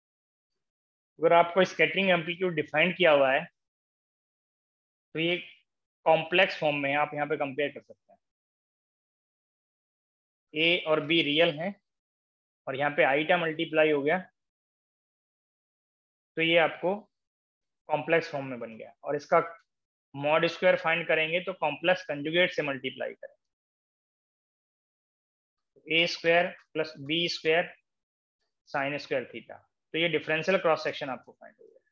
अगर आपको scattering amplitude define किया हुआ है तो ये कॉम्प्लेक्स फॉर्म में आप यहाँ पे कंपेयर कर सकते हैं। ए और बी रियल हैं और यहाँ पे आईटा मल्टीप्लाई हो गया तो ये आपको कॉम्प्लेक्स फॉर्म में बन गया। और इसका मॉड स्क्वायर फाइंड करेंगे तो कॉम्प्लेक्स कंजुगेट से मल्टीप्लाई करें, A square plus B square sine square theta. तो ये डिफरेंशियल क्रॉस सेक्शन आपको फाइंड हो गया।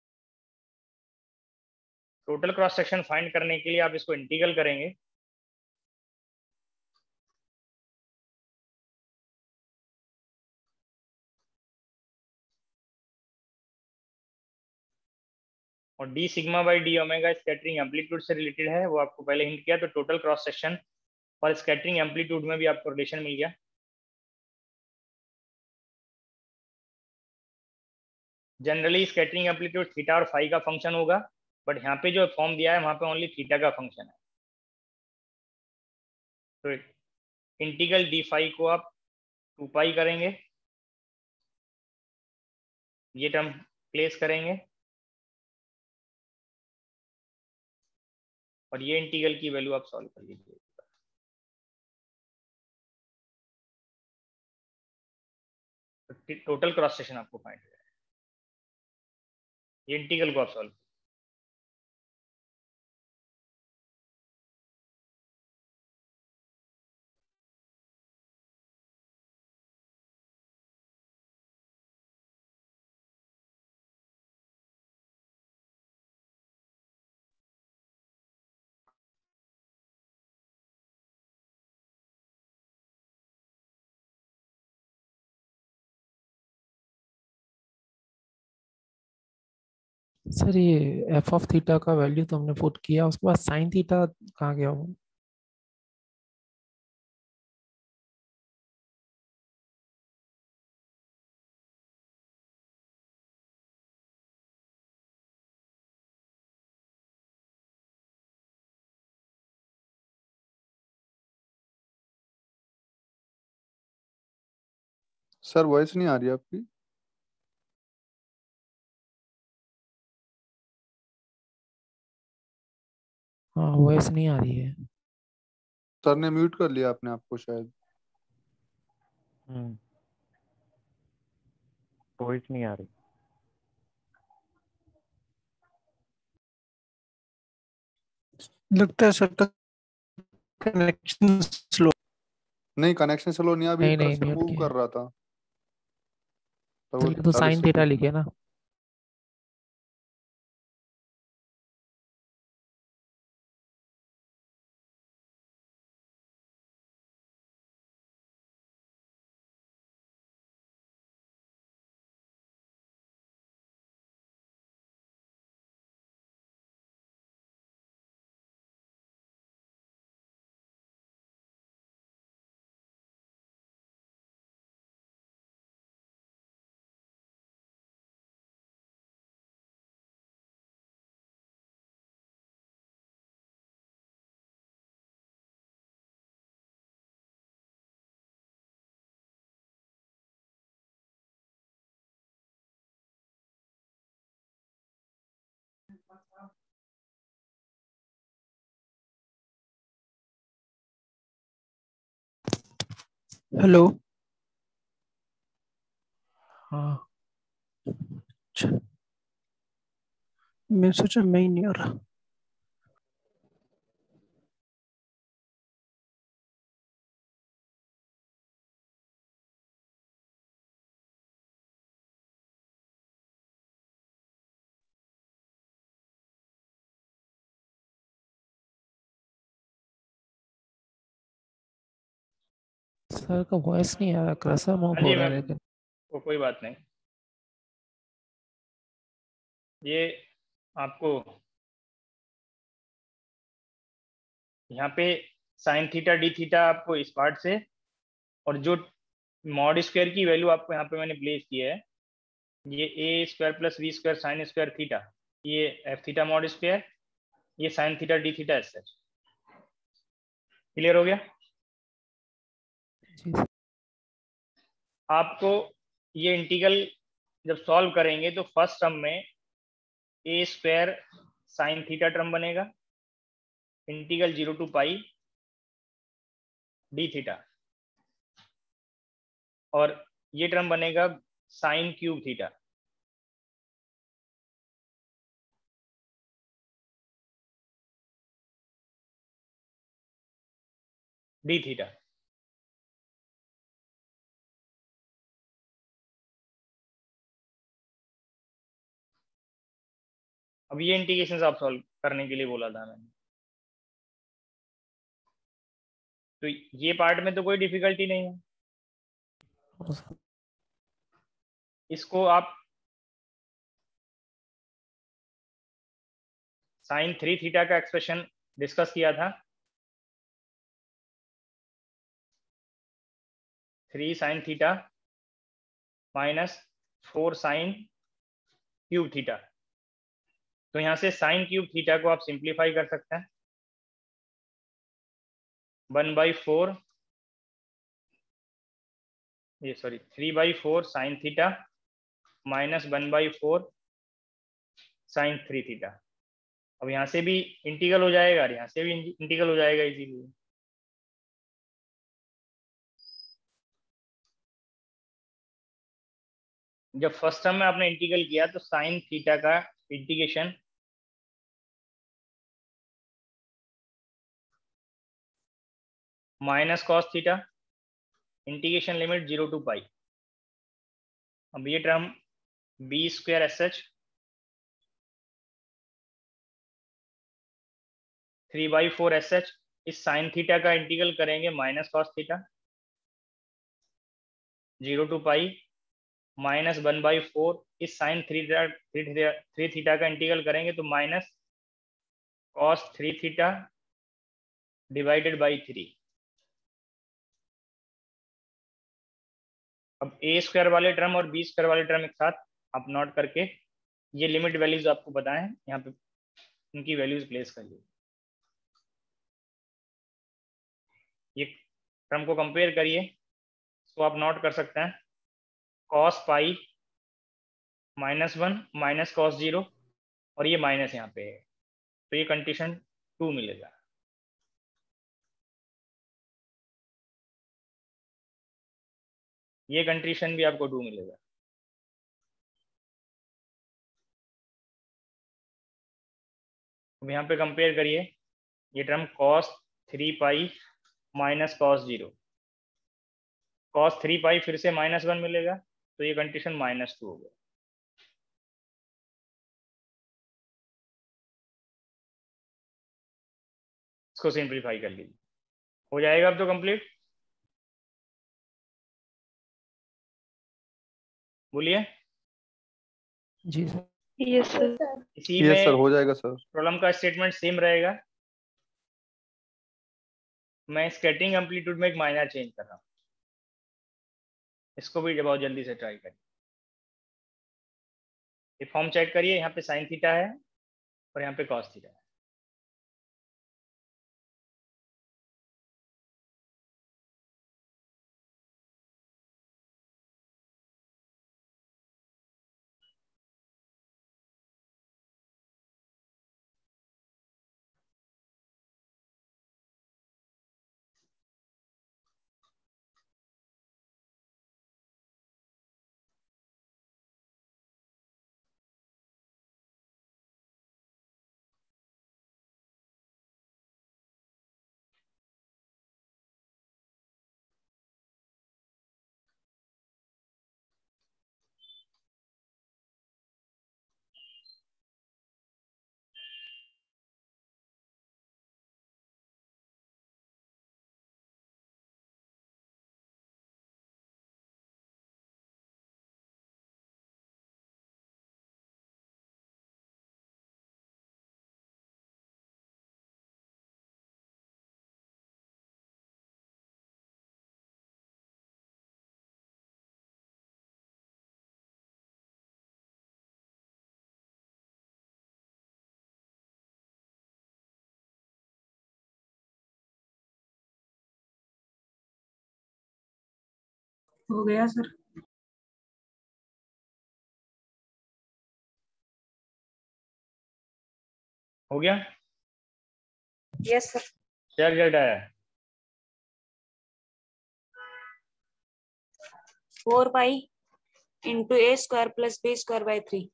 टोटल क्रॉस सेक्शन फाइंड करने के लिए आप इसको इंटीग्रल करेंगे, और D sigma by D omega scattering amplitude से रिलेटेड है, वो आपको पहले हिंट किया। तो टोटल क्रॉस सेक्शन और स्कैटरिंग एम्पलीट्यूड में भी आपको रिलेशन मिल गया। जनरली स्कैटरिंग एम्पलीट्यूड थीटा और फाई का फंक्शन होगा, बट यहाँ पे जो फॉर्म दिया है वहां पे ओनली थीटा का फंक्शन है। तो इंटीग्रल डी फाई को आप 2 पाई करेंगे, ये टर्म प्लेस करेंगे और ये इंटीग्रल की वैल्यू आप सॉल्व कर लीजिए। टोटल क्रॉस सेक्शन आपको फाइंड है, ये इंटीग्रल को आप सॉल्व। सर ये एफ ऑफ थीटा का वैल्यू तो हमने पुट किया, उसके बाद साइन थीटा कहाँ गया वो? सर वॉइस नहीं आ रही आपकी। हाँ वॉइस नहीं आ रही है। सर ने म्यूट कर लिया अपने आप को शायद। वॉइस नहीं आ रही। लगता है सर का कनेक्शन स्लो। नहीं कनेक्शन स्लो नहीं, अभी नहीं नहीं, कर्सर म्यूट मूव किया कर रहा था तो वो तो 40 साइन थीटा सेकंड। लिखे ना। हेलो। हाँ अच्छा, मैं सोचा मैं ही नहीं आ रहा। सर का वॉइस नहीं आ रहा, कर्सर मूव हाँ हो जी रहा है मैम, लेकिन। तो कोई बात नहीं। ये आपको यहाँ पे साइन थीटा डी थीटा आपको इस पार्ट से, और जो मॉड स्क्वायर की वैल्यू आपको यहाँ पे मैंने प्लेस की है, ये A square plus B square sine square theta, ये एफ थीटा मॉड स्क्वायर, ये sine theta D theta as such. Clear हो गया? जी आपको ये इंटीग्रल जब सॉल्व करेंगे तो फर्स्ट टर्म में A square sine theta term बनेगा, integral 0 to pi D theta, और ये टर्म बनेगा sine cube theta. D theta. अब ये इंटीग्रेशन आप सॉल्व करने के लिए बोला था मैंने, तो ये पार्ट में तो कोई डिफिकल्टी नहीं है। इसको आप साइन 3 थीटा का एक्सप्रेशन डिस्कस किया था, 3 sine theta minus 4 sine cube theta. तो यहां से साइन क्यूब थीटा को आप सिंप्लीफाई कर सकते हैं, 1/4 ये sorry 3/4 sine theta minus 1/4 sine 3 theta. अब यहाँ से भी इंटीग्रल हो जाएगा और यहाँ से भी इंटीग्रल हो जाएगा इजीली। जब फर्स्ट टर्म में आपने इंटीग्रल किया तो साइन थीटा का integration minus cos theta, integration limit 0 to pi. अब ये term B square S H 3/4 S H, इस साइन थीटा का इंटीग्रल करेंगे minus cos theta 0 to pi minus 1/4, इस साइन 3 थीटा का इंटीग्रल करेंगे तो minus cos 3 theta divided by 3। अब ए स्क्वायर वाले टर्म और बी स्क्वायर वाले टर्म एक साथ आप नोट करके ये लिमिट वैल्यूज आपको पता है, यहाँ पे उनकी वैल्यूज प्लेस करिए। ये टर्म को कंपेयर करिए, इसको आप नोट कर सकते हैं, कॉस पाई -1 माइनस कॉस 0, और ये माइनस यहाँ पे है, तो ये कंडीशन 2 मिलेगा। ये कंडीशन भी आपको 2 मिलेगा। अब यहाँ पे कंपेयर करिए, ये term cos 3 pi minus cos 0, cos 3 pi फिर से -1 मिलेगा, तो ये कंडीशन -2 हो गया। इसको सिंप्लीफाई कर लीजिए, हो जाएगा अब तो कंप्लीट। बोलिए। जी सर। Yes sir. इसी यस में सर, हो जाएगा सर। प्रॉब्लम का स्टेटमेंट सेम रहेगा, मैं स्केटिंग एम्पलीट्यूड में एक माइनर चेंज कर रहा हूँ, इसको भी बहुत जल्दी से ट्राई करिए। ये फॉर्म चेक करिए, यहाँ पे साइन थीटा है और यहाँ पे कॉस थीटा है। हो गया सर। हो गया। Yes sir. क्या रिजल्ट आया? 4 pi into A square plus B square by 3।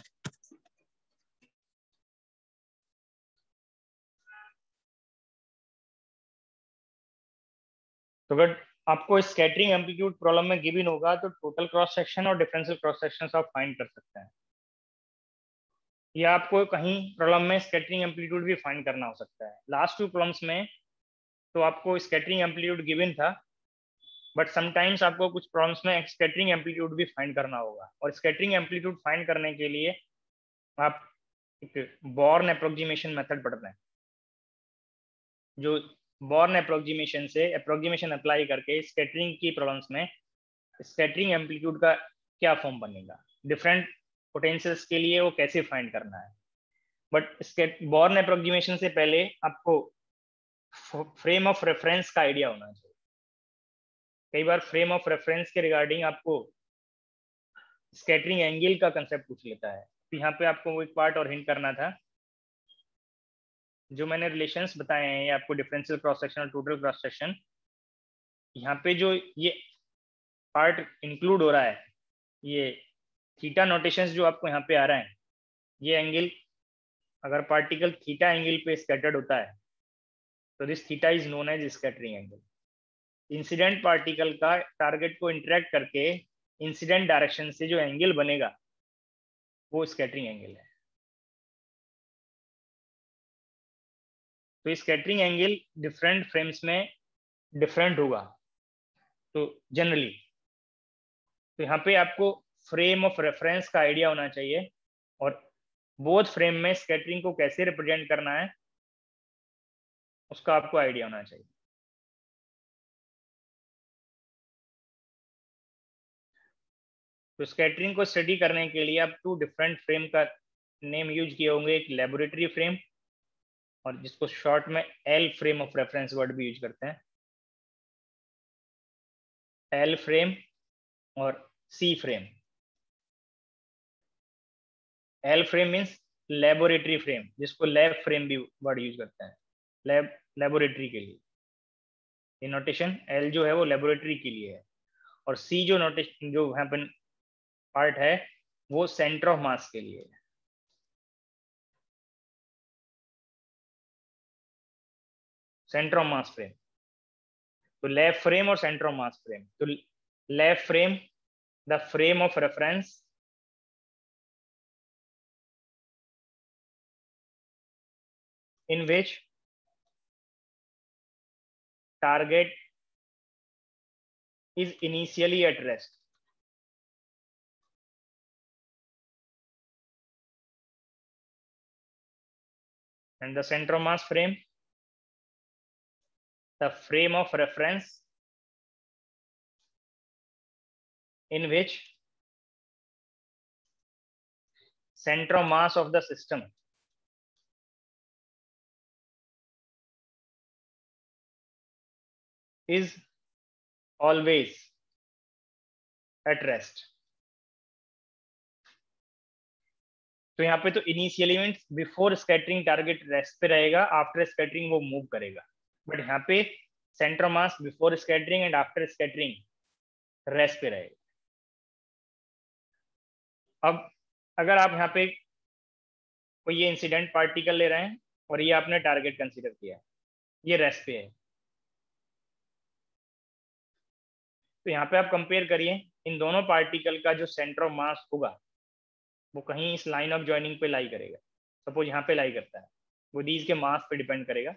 तो अगर आपको स्कैटरिंग एम्पलीट्यूड प्रॉब्लम में गिवन होगा तो टोटल क्रॉस सेक्शन और डिफरेंशियल क्रॉस सेक्शन आप फाइंड कर सकते हैं, या आपको कहीं प्रॉब्लम में स्कैटरिंग एम्पलीट्यूड भी फाइंड करना हो सकता है। लास्ट 2 प्रॉब्लम्स में तो आपको स्कैटरिंग एम्पलीट्यूड गिवन था, बट समटाइम्स आपको कुछ प्रॉब्लम्स में स्कैटरिंग एम्पलीट्यूड भी फाइंड करना होगा, और स्कैटरिंग एम्पलीट्यूड फाइंड करने के लिए आप एक बॉर्न अप्रोक्सीमेशन मेथड पढ़ते हैं, जो बॉर्न अप्रोक्सीमेशन से अप्रोक्सीमेशन अप्लाई करके स्कैटरिंग की प्रॉब्लम्स में स्कैटरिंग एम्पलीट्यूड का क्या फॉर्म बनेगा, डिफरेंट पोटेंशियल्स के लिए वो कैसे फाइंड करना है। बट बॉर्न अप्रोक्सीमेशन से पहले आपको फ्रेम ऑफ रेफरेंस का आइडिया होना चाहिए। कई बार फ्रेम ऑफ रेफरेंस के रिगार्डिंग आपको स्कैटरिंग एंगल का कंसेप्ट पूछ लेता है। तो यहाँ पे आपको वो एक पार्ट और हिंट करना था, जो मैंने रिलेशंस बताए हैं, ये आपको डिफरेंशियल क्रॉस सेक्शन और टोटल क्रॉस सेक्शन, यहाँ पे जो ये पार्ट इंक्लूड हो रहा है, ये थीटा नोटेशंस जो आपको यहाँ पे आ रहा है, ये एंगल अगर पार्टिकल थीटा एंगल पे स्कैटर्ड होता है तो this theta is known as scattering angle. Incident particle का टारगेट को इंटरेक्ट करके इंसिडेंट डायरेक्शन से जो एंगल बनेगा वो स्कैटरिंग एंगल है। तो स्कैटरिंग एंगल डिफरेंट फ्रेम्स में डिफरेंट होगा। तो जनरली तो यहाँ पे आपको फ्रेम ऑफ रेफरेंस का आइडिया होना चाहिए, और बोथ फ्रेम में स्कैटरिंग को कैसे रिप्रेजेंट करना है उसका आपको आइडिया होना चाहिए। तो स्कैटरिंग को स्टडी करने के लिए आप 2 डिफरेंट फ्रेम का नेम यूज किए होंगे, एक लेबोरेटरी फ्रेम और जिसको शॉर्ट में L frame of reference word भी यूज करते हैं, एल फ्रेम और C frame. L frame means laboratory frame, जिसको लैब फ्रेम भी वर्ड यूज करते हैं, लेबोरेटरी के लिए। ये नोटेशन एल जो है वो लेबोरेटरी के लिए है, और सी जो नोटेशन जो यहाँ पर पार्ट है वो सेंटर ऑफ मास के लिए है। सेंटर ऑफ मास फ्रेम, तो लैब फ्रेम और सेंटर ऑफ मास फ्रेम। तो lab frame the frame of reference in which target is initially at rest, and the center of mass frame the frame of reference in which center of mass of the system is always at rest। तो यहाँ पे तो initially means before scattering target rest पे रहेगा, after scattering वो move करेगा। But यहाँ पे centre of mass before scattering and after scattering rest पे रहेगा। अब अगर आप यहाँ पे कोई ये इंसिडेंट पार्टिकल ले रहे हैं और ये आपने टारगेट कंसीडर किया, ये रेस्ट पे है, तो यहाँ पे आप कंपेयर करिए इन दोनों पार्टिकल का जो सेंटर ऑफ मास होगा वो कहीं इस लाइन ऑफ ज्वाइनिंग पे लाई करेगा। सपोज यहाँ पे लाई करता है, वो दीज के मास पे डिपेंड करेगा।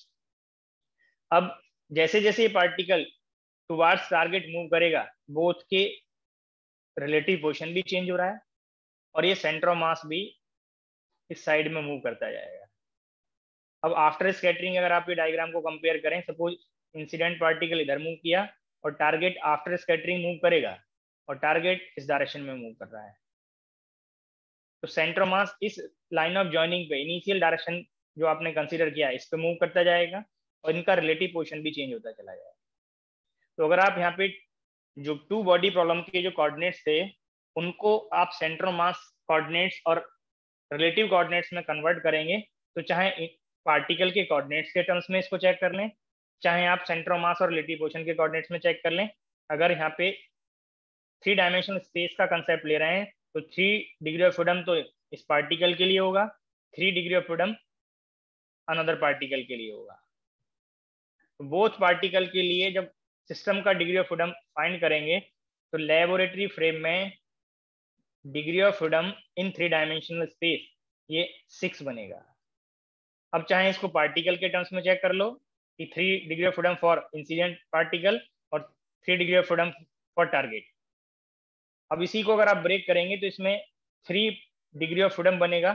अब जैसे जैसे ये पार्टिकल टुवार्ड्स टारगेट मूव करेगा, बोथ के रिलेटिव पोजीशन भी चेंज हो रहा है और ये सेंटर ऑफ मास भी इस साइड में मूव करता जाएगा। अब आफ्टर स्कैटरिंग अगर आप ये डायग्राम को कंपेयर करें, सपोज इंसिडेंट पार्टिकल इधर मूव किया और टारगेट आफ्टर स्कैटरिंग मूव करेगा और टारगेट इस डायरेक्शन में मूव कर रहा है, तो सेंटर ऑफ मास इस लाइन ऑफ ज्वाइनिंग पे इनिशियल डायरेक्शन जो आपने कंसीडर किया इस पे मूव करता जाएगा और इनका रिलेटिव पोजीशन भी चेंज होता चला जाएगा। तो अगर आप यहाँ पे जो 2 बॉडी प्रॉब्लम के जो कोऑर्डिनेट्स थे उनको आप सेंटर ऑफ मास कोऑर्डिनेट्स और रिलेटिव कोऑर्डिनेट्स में कन्वर्ट करेंगे, तो चाहे पार्टिकल के कोऑर्डिनेट्स के टर्म्स में इसको चेक कर लें, चाहे आप सेंटर ऑफ मास और रिलेटिव पोजीशन के कोऑर्डिनेट्स में चेक कर लें। अगर यहाँ पे 3 डायमेंशनल स्पेस का कंसेप्ट ले रहे हैं तो 3 डिग्री ऑफ फ्रीडम तो इस पार्टिकल के लिए होगा, 3 degree of freedom another particle के लिए होगा। तो बोथ पार्टिकल के लिए जब सिस्टम का डिग्री ऑफ फ्रीडम फाइंड करेंगे तो लेबोरेटरी फ्रेम में degree of freedom in 3 dimensional space ये 6 बनेगा। अब चाहे इसको पार्टिकल के टर्म्स में चेक कर लो कि 3 degree of freedom for incident particle और 3 degree of freedom for target. अब इसी को अगर आप ब्रेक करेंगे तो इसमें 3 डिग्री ऑफ फ्रीडम बनेगा,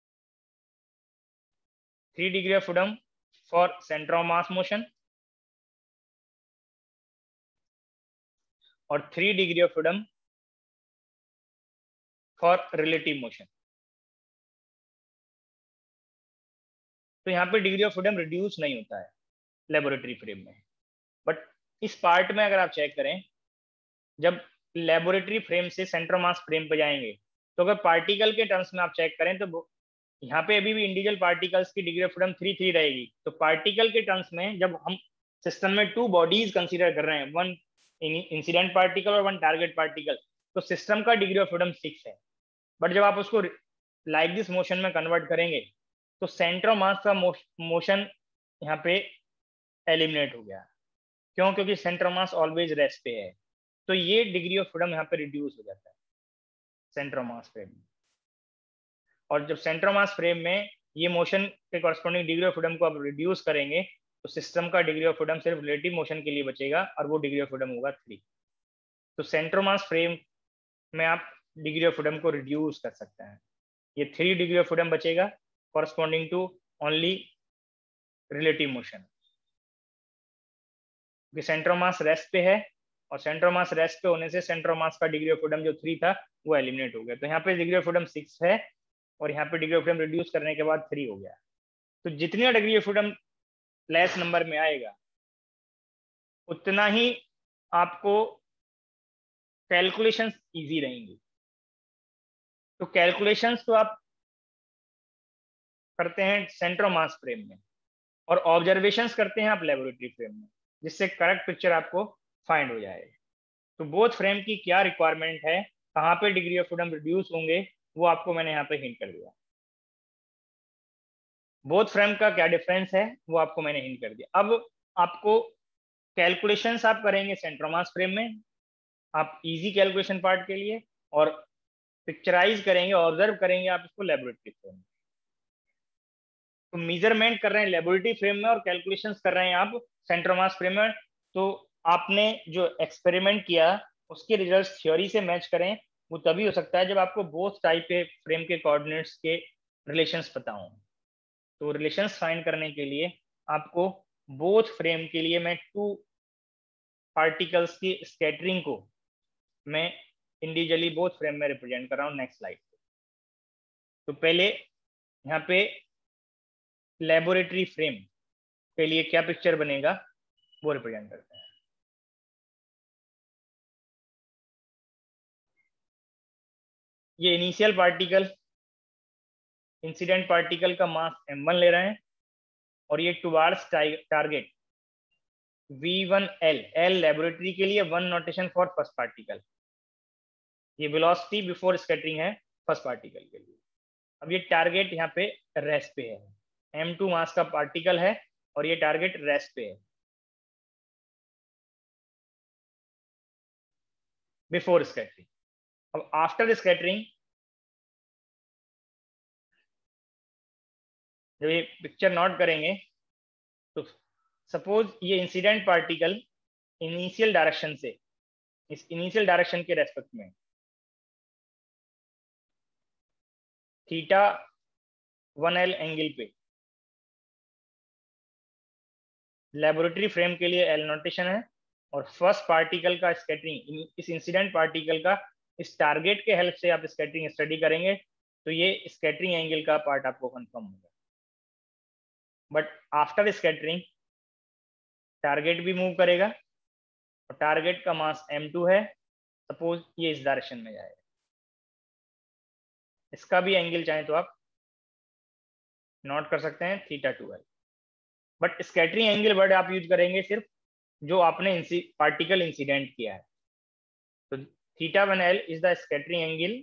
3 degree of freedom for centre of mass motion और 3 degree of freedom for relative motion. तो यहाँ पे डिग्री ऑफ फ्रीडम रिड्यूस नहीं होता है लेबोरेटरी फ्रेम में, बट इस पार्ट में अगर आप चेक करें, जब लेबोरेटरी फ्रेम से सेंटर मास फ्रेम पे जाएंगे तो अगर पार्टिकल के टर्म्स में आप चेक करें तो यहाँ पे अभी भी इंडिविजुअल पार्टिकल्स की डिग्री ऑफ फ्रीडम 3 रहेगी। तो पार्टिकल के टर्म्स में जब हम सिस्टम में 2 बॉडीज कंसीडर कर रहे हैं, 1 इंसिडेंट पार्टिकल और 1 टारगेट पार्टिकल, तो सिस्टम का डिग्री ऑफ फ्रीडम 6 है। बट जब आप उसको लाइक दिस मोशन में कन्वर्ट करेंगे तो सेंटर ऑफ मास का मोशन यहाँ पे एलिमिनेट हो गया। क्यों? क्योंकि centre of mass always rest पे है, तो ये डिग्री ऑफ फ्रीडम यहाँ पे रिड्यूस हो जाता है सेंटर ऑफ मास फ्रेम में। और जब सेंटर ऑफ मास फ्रेम में ये मोशन के कॉरस्पॉन्डिंग डिग्री ऑफ फ्रीडम को आप रिड्यूस करेंगे तो सिस्टम का डिग्री ऑफ फ्रीडम सिर्फ रिलेटिव मोशन के लिए बचेगा और वो डिग्री ऑफ फ्रीडम होगा 3। तो सेंटर ऑफ मास फ्रेम में आप डिग्री ऑफ फ्रीडम को रिड्यूस कर सकते हैं। ये 3 डिग्री ऑफ फ्रीडम बचेगा corresponding to only relative motion, क्योंकि सेंटर ऑफ मास रेस्ट पे है और सेंटर ऑफ मास रेस्ट पे होने से सेंटर ऑफ मास का डिग्री ऑफ फ्रीडम जो 3 था वो एलिमिनेट हो गया। तो यहाँ पे डिग्री ऑफ फ्रीडम 6 है और यहाँ पे डिग्री ऑफ फ्रीडम रिड्यूस करने के बाद 3 हो गया। तो जितनी degree of freedom less number में आएगा उतना ही आपको कैलकुलेशंस इजी रहेंगी। तो कैलकुलेशंस तो आप करते हैं सेंटर ऑफ मास फ्रेम में और ऑब्जर्वेशंस करते हैं आप लेबोरेटरी फ्रेम में, जिससे करेक्ट पिक्चर आपको फाइंड हो जाए। तो बोथ फ्रेम की क्या रिक्वायरमेंट है, कहाँ पे डिग्री ऑफ फ्रीडम रिड्यूस होंगे, वो आपको मैंने यहाँ पे हिंट कर दिया। बोथ फ्रेम का क्या डिफरेंस है वो आपको मैंने हिंट कर दिया। अब आपको कैलकुलेशंस आप करेंगे सेंटर ऑफ मास फ्रेम में, आप इजी कैलकुलेशन पार्ट के लिए, और पिक्चराइज करेंगे, ऑब्जर्व करेंगे आप इसको लेबोरेटरी फ्रेम में। तो मेजरमेंट कर रहे हैं लेबोरेटरी फ्रेम में और कैलकुलेशंस कर रहे हैं आप सेंटर ऑफ मास फ्रेम में। तो आपने जो एक्सपेरिमेंट किया उसके रिजल्ट्स थ्योरी से मैच करें, वो तभी हो सकता है जब आपको बोथ टाइप के फ्रेम के कोऑर्डिनेट्स के रिलेशंस पता हों। तो रिलेशंस फाइंड करने के लिए आपको बोथ फ्रेम के लिए मैं 2 पार्टिकल्स की स्कैटरिंग को मैं इंडिविजुअली बोथ फ्रेम में रिप्रेजेंट कर रहा हूँ नेक्स्ट स्लाइड पे। तो पहले यहाँ पे लेबोरेटरी फ्रेम के लिए क्या पिक्चर बनेगा वो रिप्रेजेंट करते हैं। ये इनिशियल पार्टिकल इंसिडेंट पार्टिकल का मास m1 ले रहे हैं और ये towards target v1l, l laboratory के लिए 1 नोटेशन फॉर फर्स्ट पार्टिकल। ये वेलोसिटी बिफोर स्कैटरिंग है फर्स्ट पार्टिकल के लिए। अब ये टारगेट यहाँ पे रेस्ट पे है, m2 मास का पार्टिकल है और ये टारगेट रेस्ट पे है बिफोर स्कैटरिंग। अब आफ्टर स्कैटरिंग जब ये पिक्चर नोट करेंगे तो सपोज ये इंसिडेंट पार्टिकल इनिशियल डायरेक्शन से, इस इनिशियल डायरेक्शन के रेस्पेक्ट में θ1l एंगल पे लेबोरेटरी फ्रेम के लिए एल नोटेशन है और फर्स्ट पार्टिकल का स्कैटरिंग, इस इंसिडेंट पार्टिकल का इस टारगेट के हेल्प से आप स्कैटरिंग स्टडी करेंगे तो ये स्कैटरिंग एंगल का पार्ट आपको कंफर्म होगा। बट आफ्टर स्कैटरिंग टारगेट भी मूव करेगा और टारगेट का मास m2 है, सपोज ये इस डायरेक्शन में जाएगा, इसका भी एंगल चाहे तो आप नोट कर सकते हैं θ2l। But scattering angle word आप यूज करेंगे सिर्फ जो आपने पार्टिकल इंसिडेंट किया है। तो θ1l is the scattering angle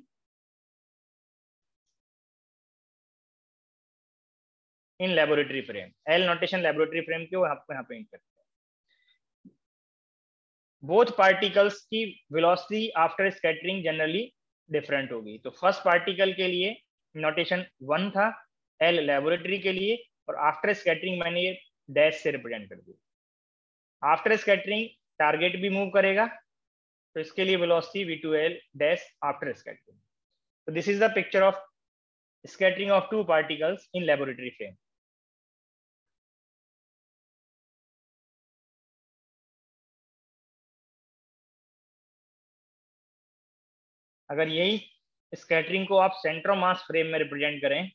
in laboratory frame. L notation laboratory frame के वो आपको यहाँ पे इंटर करते हैं। बोथ पार्टिकल्स की velocity after scattering generally different होगी। तो फर्स्ट पार्टिकल के लिए नोटेशन 1 था, एल लेबोरेटरी के लिए, और आफ्टर स्कैटरिंग मैंने ये डैश से रिप्रेजेंट कर दिया। आफ्टर स्कैटरिंग टारगेट भी मूव करेगा, तो इसके लिए velocity v2l dash after scattering. तो this is the picture of scattering of two particles in laboratory frame. अगर यही स्कैटरिंग को आप सेंटर ऑफ मास फ्रेम में रिप्रेजेंट करें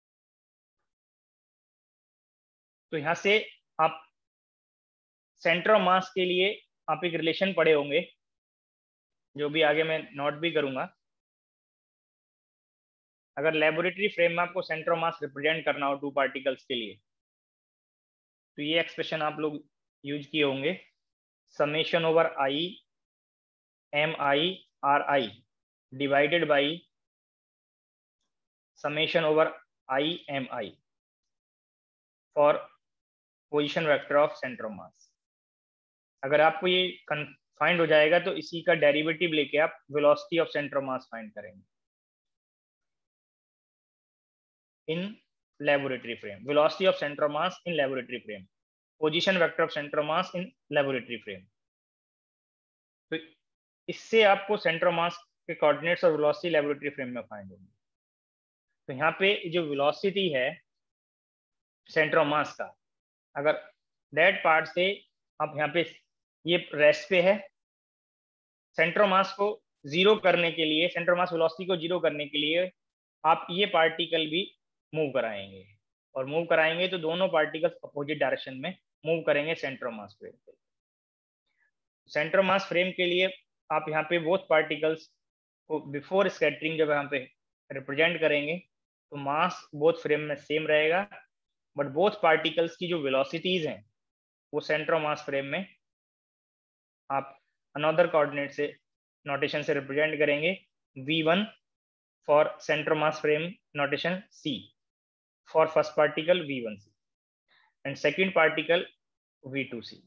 तो यहां से आप सेंटर ऑफ मास के लिए आप एक रिलेशन पढ़े होंगे जो भी आगे मैं नोट भी करूंगा। अगर लेबोरेटरी फ्रेम में आपको सेंटर ऑफ मास रिप्रेजेंट करना हो टू पार्टिकल्स के लिए तो ये एक्सप्रेशन आप लोग यूज किए होंगे, summation over I M I R I divided by summation over I M I for position vector of centre of mass. अगर आपको ये फाइंड हो जाएगा तो इसी का डेरिवेटिव लेके आप velocity of centre of mass find करेंगे in laboratory frame, velocity of center of mass in laboratory frame, position vector of center of mass in laboratory frame। तो इससे आपको सेंटर ऑफ मास के कोऑर्डिनेट्स और वेलोसिटी लेबोरेटरी फ्रेम में find होंगे। तो यहाँ पे जो वेलोसिटी है सेंटर ऑफ मास का, अगर दैट पार्ट से आप यहाँ पे ये रेस्ट पे है, सेंटर ऑफ मास को जीरो करने के लिए, सेंटर ऑफ मास वेलोसिटी को जीरो करने के लिए आप ये पार्टिकल भी मूव कराएंगे, और मूव कराएंगे तो दोनों पार्टिकल्स अपोजिट डायरेक्शन में मूव करेंगे सेंटर ऑफ मास फ्रेम पे। सेंटर ऑफ मास फ्रेम के लिए आप यहाँ पे बोथ पार्टिकल्स को बिफोर स्कैटरिंग जब यहाँ पे रिप्रेजेंट करेंगे तो मास बोथ फ्रेम में सेम रहेगा, बट बोथ पार्टिकल्स की जो वेलोसिटीज हैं वो सेंटर ऑफ मास फ्रेम में आप अनदर कोऑर्डिनेट से नोटेशन से रिप्रेजेंट करेंगे। v1 for centre of mass frame notation c for first particle v1c and second particle v2c।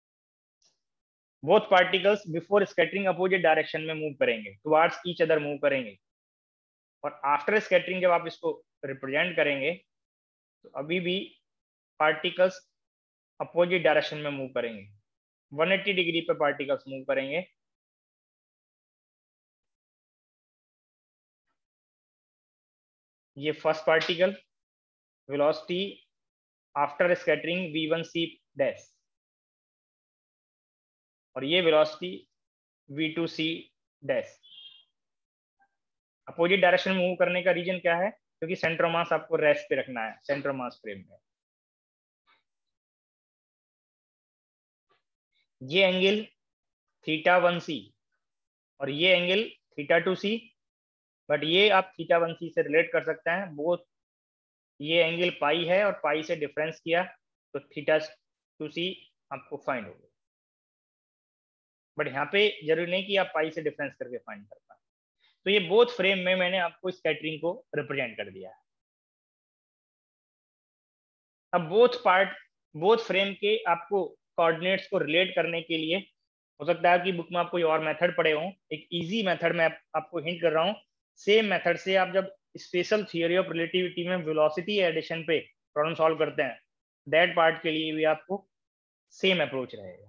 both particles before scattering opposite direction में move करेंगे, towards each other move करेंगे, और after scattering जब आप इसको represent करेंगे तो अभी भी पार्टिकल्स अपोजिट डायरेक्शन में मूव करेंगे, 180 डिग्री पे पार्टिकल्स मूव करेंगे। ये first particle velocity after scattering v1c dash और ये velocity v2c dash। Opposite direction में मूव करने का रीजन क्या है? क्योंकि सेंटर ऑफ मास आपको रेस्ट पे रखना है सेंटर ऑफ मास फ्रेम में। ये एंगल θ1c और ये एंगल θ2c, बट ये आप θ1c से रिलेट कर सकते हैं। बोथ ये एंगल पाई है और पाई से डिफरेंस किया तो θ2c आपको फाइंड होगा, बट यहाँ पे जरूरी नहीं कि आप पाई से डिफरेंस करके फाइंड कर पाए। तो ये बोथ फ्रेम में मैंने आपको स्कैटरिंग को रिप्रेजेंट कर दिया है। अब बोथ फ्रेम के आपको कोऑर्डिनेट्स को रिलेट करने के लिए हो सकता है कि बुक में आप कोई और मेथड पढ़े हों, एक इजी मेथड मैं आपको हिंट कर रहा हूँ। सेम मेथड से आप जब स्पेशल थियोरी ऑफ रिलेटिविटी में वेलोसिटी एडिशन पे प्रॉब्लम सॉल्व करते हैं, दैट पार्ट के लिए भी आपको सेम अप्रोच रहेगा।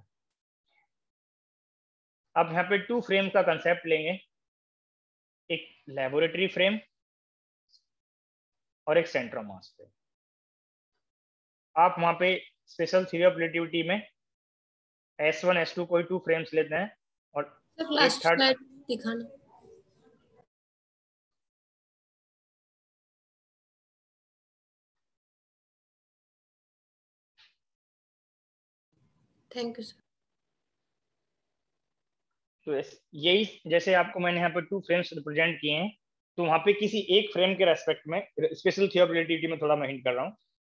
अब यहाँ पे टू फ्रेम का कंसेप्ट लेंगे, एक लेबोरेटरी फ्रेम और एक सेंटर ऑफ मास फ्रेम। आप वहां पे स्पेशल थियोरी ऑफ रिलेटिविटी में S1 S2 कोई टू फ्रेम्स लेते हैं और लास्ट स्लाइड दिखाना। Thank you sir. तो यही जैसे आपको मैंने यहाँ पे टू फ्रेम्स रिप्रेजेंट किए हैं, तो वहां पे किसी एक फ्रेम के रेस्पेक्ट में स्पेशल थियोरी ऑफ रिलेटिविटी में थोड़ा मैं हिंट कर रहा हूँ,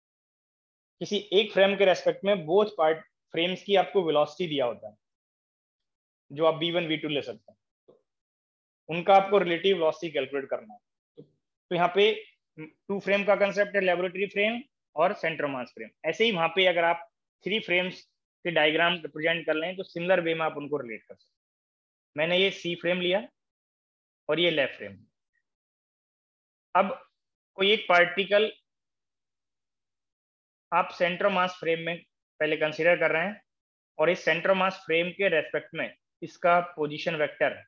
किसी एक फ्रेम के रेस्पेक्ट में बोथ पार्ट फ्रेम्स की आपको वेलोसिटी दिया होता है, जो आप v1 v2 ले सकते हैं, उनका आपको रिलेटिव वेलोसिटी कैलकुलेट करना है। तो यहाँ पे टू फ्रेम का कंसेप्ट है, लेबोरेटरी फ्रेम और सेंटर मास फ्रेम। ऐसे ही वहां पे अगर आप थ्री फ्रेम्स के डायग्राम रिप्रेजेंट कर लें तो सिमिलर वे में आप उनको रिलेट कर सकते हैं। मैंने ये सी फ्रेम लिया और ये लेफ्ट फ्रेम। अब कोई एक पार्टिकल आप सेंटर मास फ्रेम में पहले कंसीडर कर रहे हैं, और इस सेंटर मास फ्रेम के रेस्पेक्ट में इसका पोजीशन वेक्टर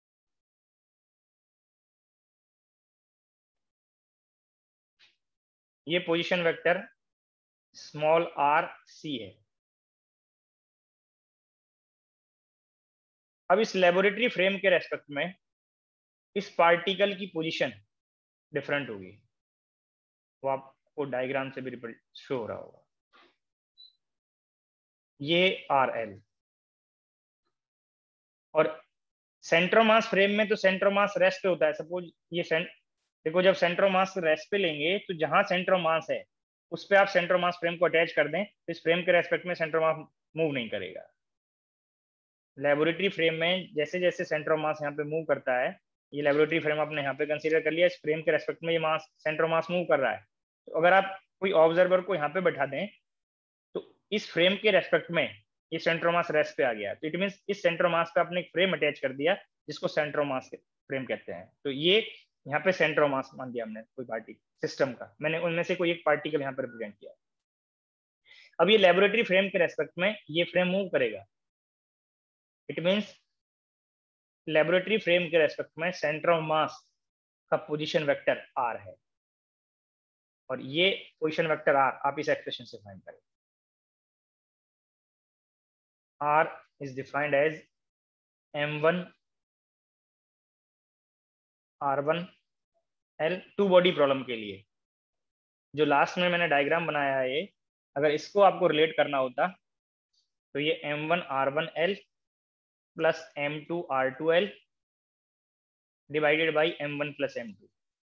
ये position vector small r c है। अब इस लेबोरेटरी फ्रेम के रेस्पेक्ट में इस पार्टिकल की पोजीशन डिफरेंट होगी, वो आपको डायग्राम से भी शो हो रहा होगा। ये RL, और सेंटर मास फ्रेम में तो सेंटर मास रेस्ट पे होता है। सपोज ये देखो, जब सेंटर मास रेस्ट पे लेंगे तो जहां सेंटर मास है उस पे आप सेंटर मास फ्रेम को अटैच कर दें तो इस फ्रेम के रेस्पेक्ट में सेंटर मास मूव नहीं करेगा। लेबोरेटरी फ्रेम में जैसे जैसे सेंटर मास यहाँ पे मूव करता है, ये लेबोरेटरी फ्रेम आपने यहाँ पे कंसीडर कर लिया, इस फ्रेम के रेस्पेक्ट में ये मास सेंटर मास मूव कर रहा है। तो अगर आप कोई ऑब्जर्वर को यहाँ पे बैठा दें तो इस फ्रेम के रेस्पेक्ट में ये सेंटर मास रेस्ट पे आ गया, तो इट मीन इस सेंटर मास पे आपने एक फ्रेम अटैच कर दिया जिसको सेंटर मास फ्रेम कहते हैं। तो ये यहाँ पे सेंटर मास मान दिया हमने कोई पार्टिकल सिस्टम का, मैंने उनमें से कोई एक पार्टिकल यहाँ पे रिप्रेजेंट किया। अब ये लेबोरेटरी फ्रेम के रेस्पेक्ट में ये फ्रेम मूव करेगा, इट मीन्स लेबोरेटरी फ्रेम के रेस्पेक्ट में सेंटर ऑफ मास का पोजीशन वेक्टर r है, और ये पोजीशन वेक्टर r आप इस एक्सप्रेशन से फाइंड करें। r is defined as m1 r1 l two body problem के लिए। जो लास्ट में मैंने डायग्राम बनाया है, ये अगर इसको आपको रिलेट करना होता तो ये m1 r1 l plus m2 r2 l divided by m1 plus m2।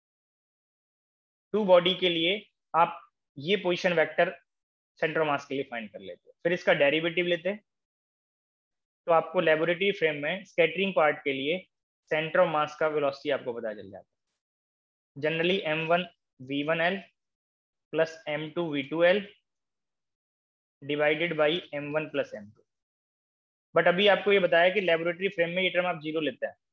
Two body के लिए आप ये पोजीशन वेक्टर सेंटर मास के लिए फाइंड कर लेते, फिर इसका डेरिवेटिव लेते, तो आपको लेबोरेटरी फ्रेम में स्कैटरिंग पार्ट के लिए सेंटर ऑफ मास का वेलोसिटी आपको पता चल जाता है। Generally m1 v1l plus m2 v2l divided by m1 plus m2। But अभी आपको ये बताया कि लेबोरेटरी फ्रेम में ये टर्म आप जीरो लेते हैं,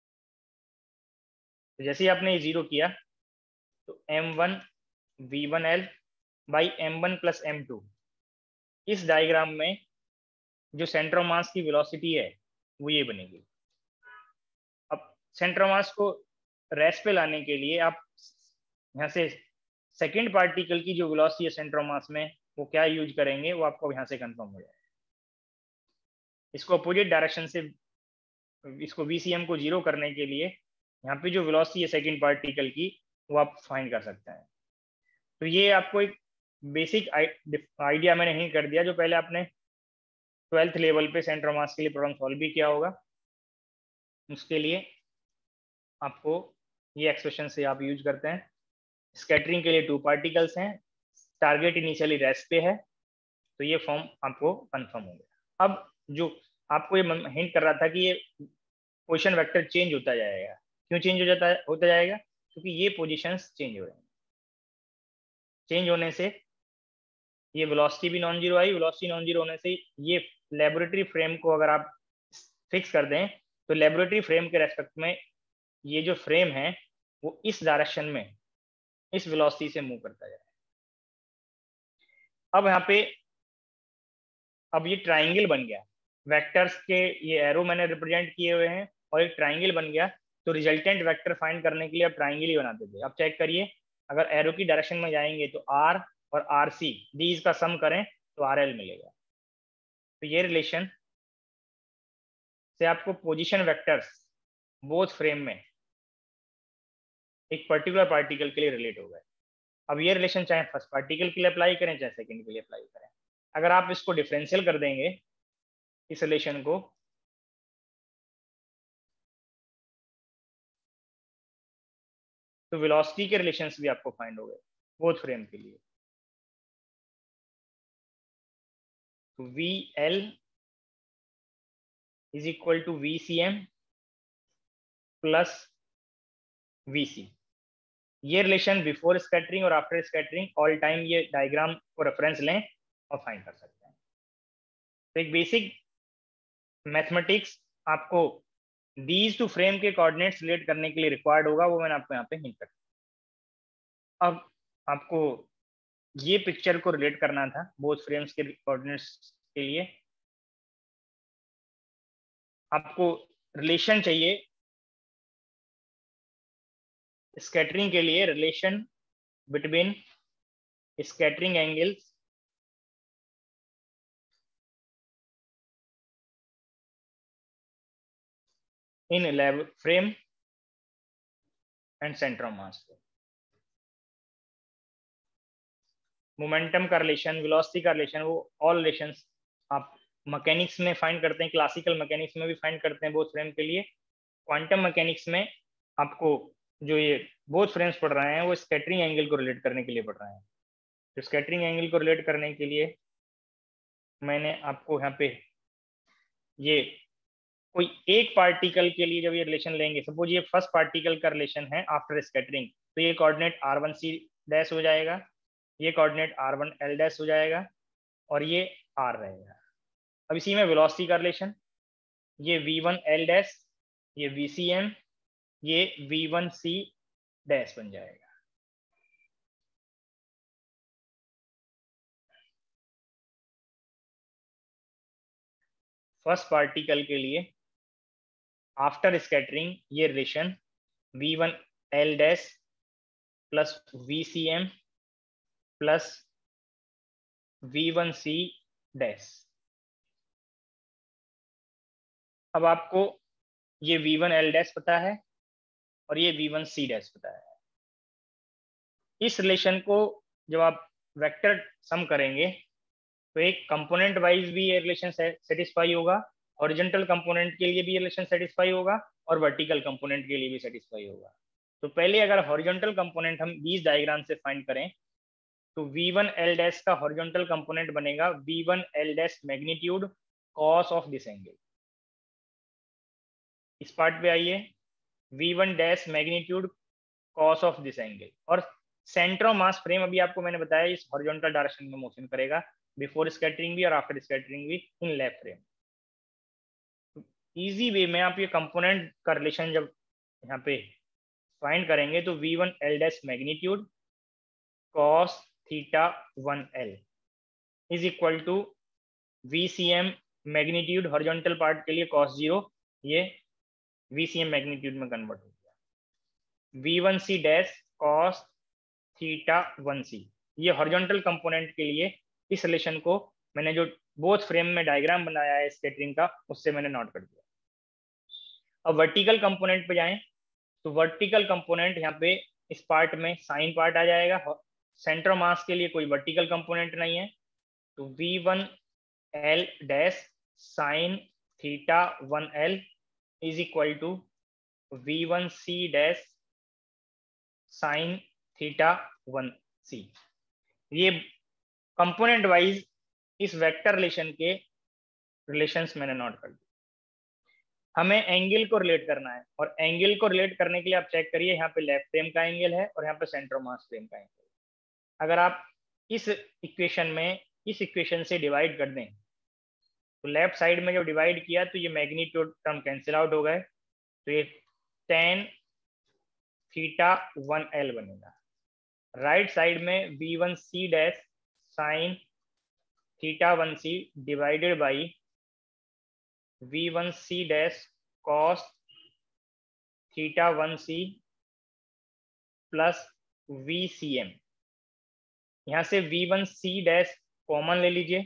तो जैसे ही आपने ये जीरो किया तो m1 v1l by m1 plus m2, इस डायग्राम में जो सेंटर ऑफ मास की वेलोसिटी है वो ये बनेगी। अब सेंटर ऑफ मास को रेस्ट पे लाने के लिए आप यहाँ से सेकंड पार्टिकल की जो वेलोसिटी है सेंटर ऑफ मास में वो क्या यूज करेंगे, वो आपको यहाँ से कंफर्म हो जाएगा। इसको अपोजिट डायरेक्शन से, इसको VCM को जीरो करने के लिए यहाँ पे जो वेलोसिटी है सेकंड पार्टिकल की वो आप फाइंड कर सकते हैं। तो ये आपको एक बेसिक आइडिया मैंने नहीं कर दिया, जो पहले आपने 12th लेवल पे सेंटर मास के लिए प्रॉब्लम सॉल्व भी किया होगा। उसके लिए आपको ये एक्सप्रेशन से आप यूज करते हैं। स्कैटरिंग के लिए टू पार्टिकल्स हैं, टारगेट इनिशियली रेस्ट पे है, तो ये फॉर्म आपको कंफर्म हो गया। अब जो आपको ये हिंट कर रहा था कि ये पोजीशन वेक्टर चेंज होता जाएगा, क्यों चेंज होता जाएगा? क्योंकि ये पोजीशंस चेंज हो रहे हैं। चेंज होने से ये वेलोसिटी भी नॉन जीरो आई, वेलोसिटी नॉन जीरो होने से ये लेबोरेटरी फ्रेम को अगर आप फिक्स कर दें तो लेबोरेटरी फ्रेम के रेस्पेक्ट में ये जो फ्रेम है वो इस डायरेक्शन में इस वेलोसिटी से मूव करता जाए। अब यहाँ पे अब ये ट्राइंगल बन गया, वेक्टर्स के ये एरो मैंने रिप्रेजेंट किए हुए हैं और एक ट्राइंगल बन गया। तो रिजल्टेंट वेक्टर फाइंड करने के लिए अब ट्राइंगल ही बनाते थे। अब चेक करिए, अगर एरो की डायरेक्शन में जाएंगे तो R और RC दीज का सम करें तो RL मिलेगा। तो ये रिलेशन से आपको पोजीशन वेक्टर्स बोथ फ्रेम में एक पर्टिकुलर पार्टिकल के लिए रिलेट हो गए। अब ये रिलेशन चाहे फर्स्ट पार्टिकल के लिए अप्लाई करें चाहे सेकंड के लिए अप्लाई करें, अगर आप इसको डिफरेंशियल कर देंगे इस रिलेशन को, तो वेलोसिटी के रिलेशंस भी आपको फाइंड हो गए बोथ फ्रेम के लिए। VL is equal to VCM plus VC। ये रिलेशन बिफोर स्कैटरिंग और आफ्टर स्कैटरिंग ऑल टाइम ये डायग्राम को रेफरेंस लें और फाइंड कर सकते हैं। तो एक बेसिक मैथमेटिक्स आपको दीज टू फ्रेम के कोऑर्डिनेट्स रिलेट करने के लिए रिक्वायर्ड होगा, वो मैंने आपको यहाँ पे हिंट कर दिया। अब आपको ये पिक्चर को रिलेट करना था बोथ फ्रेम्स के कोऑर्डिनेट्स के लिए। आपको रिलेशन चाहिए स्कैटरिंग के लिए, relation between scattering angles in lab frame and centre of mass. Momentum का रिलेशन, वेलोसिटी का रिलेशन, वो ऑल रिलेशंस आप मैकेनिक्स में फाइंड करते हैं, क्लासिकल मैकेनिक्स में भी फाइंड करते हैं बोथ फ्रेम के लिए। क्वांटम मैकेनिक्स में आपको जो ये बोथ फ्रेम्स पढ़ रहे हैं वो स्कैटरिंग एंगल को रिलेट करने के लिए पढ़ रहे हैं। तो स्कैटरिंग एंगल को रिलेट करने के लिए मैंने आपको यहाँ पे ये कोई एक पार्टिकल के लिए जब ये रिलेशन लेंगे, सपोज ये फर्स्ट पार्टिकल का रिलेशन है आफ्टर स्कैटरिंग, तो ये कोऑर्डिनेट r1c डैश हो जाएगा, ये कोऑर्डिनेट r1l डैश हो जाएगा और ये r रहेगा। अब इसी में वेलोसिटी का रिलेशन, ये v1l डैश, ये vcm, ये v1c डैश बन जाएगा। फर्स्ट पार्टिकल के लिए आफ्टर स्कैटरिंग ये relation v1l dash plus vcm plus v1c dash. अब आपको ये v1l डैश पता है और ये v1c डैश पता है। इस रिलेशन को जब आप वेक्टर सम करेंगे तो एक कंपोनेंट वाइज भी ये रिलेशन सेटिस्फाई होगा, हॉरिजॉन्टल कंपोनेंट के लिए भी ये रिलेशन सेटिस्फाई होगा और वर्टिकल कंपोनेंट के लिए भी सेटिस्फाई होगा। तो पहले अगर हॉरिजॉन्टल कंपोनेंट हम इस डायग्राम से फाइंड करें तो v1l डैश का हॉरिजॉन्टल कंपोनेंट बनेगा v1l dash magnitude cos of this angle. इस पार्ट पे आइए, v1 dash magnitude cos of this angle, और सेंटर ऑफ मास फ्रेम अभी आपको मैंने बताया इस हॉरिजॉन्टल डायरेक्शन में मोशन करेगा, बिफोर स्कैटरिंग भी और आफ्टर स्कैटरिंग भी in lab frame. Easy way में आप ये कंपोनेंट का रिलेशन जब यहाँ पे फाइंड करेंगे तो v1l dash magnitude cos theta 1l is equal to vcm magnitude horizontal part के लिए cos 0, ये vcm मैग्नीट्यूड में कन्वर्ट हो गया, v1c dash cos theta 1c। ये हॉरिजॉन्टल कंपोनेंट के लिए इस रिलेशन को मैंने जो बोथ फ्रेम में डायग्राम बनाया है स्कैटरिंग का उससे मैंने नोट कर दिया। अब वर्टिकल कंपोनेंट पे जाएं तो वर्टिकल कंपोनेंट यहाँ पे इस पार्ट में साइन पार्ट आ जाएगा, सेंटर मास के लिए कोई वर्टिकल कंपोनेंट नहीं है, तो v1l dash sine theta 1l is equal to v1c dash sine theta 1c। ये कंपोनेंट वाइज इस वेक्टर रिलेशन के रिलेशंस मैंने नोट कर दिए। हमें एंगल को रिलेट करना है और एंगल को रिलेट करने के लिए आप चेक करिए, यहाँ पे लेफ्ट फ्रेम का एंगल है और यहाँ पे सेंटर ऑफ मास फ्रेम का एंगल। अगर आप इस इक्वेशन में इस इक्वेशन से डिवाइड कर दें तो लेफ्ट साइड में जब डिवाइड किया तो ये मैग्नीट्यूड टर्म कैंसिल आउट हो गए, तो ये tan थीटा 1l बनेगा। राइट साइड में v1c dash sine theta 1c divided by v1c dash cos theta 1c plus vcm। यहां से v1c डैश कॉमन ले लीजिए,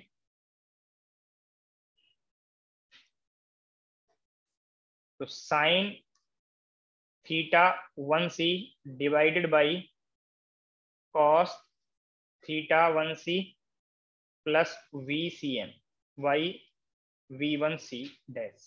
तो sine theta 1c divided by cos theta 1c plus vcm by v1c dash.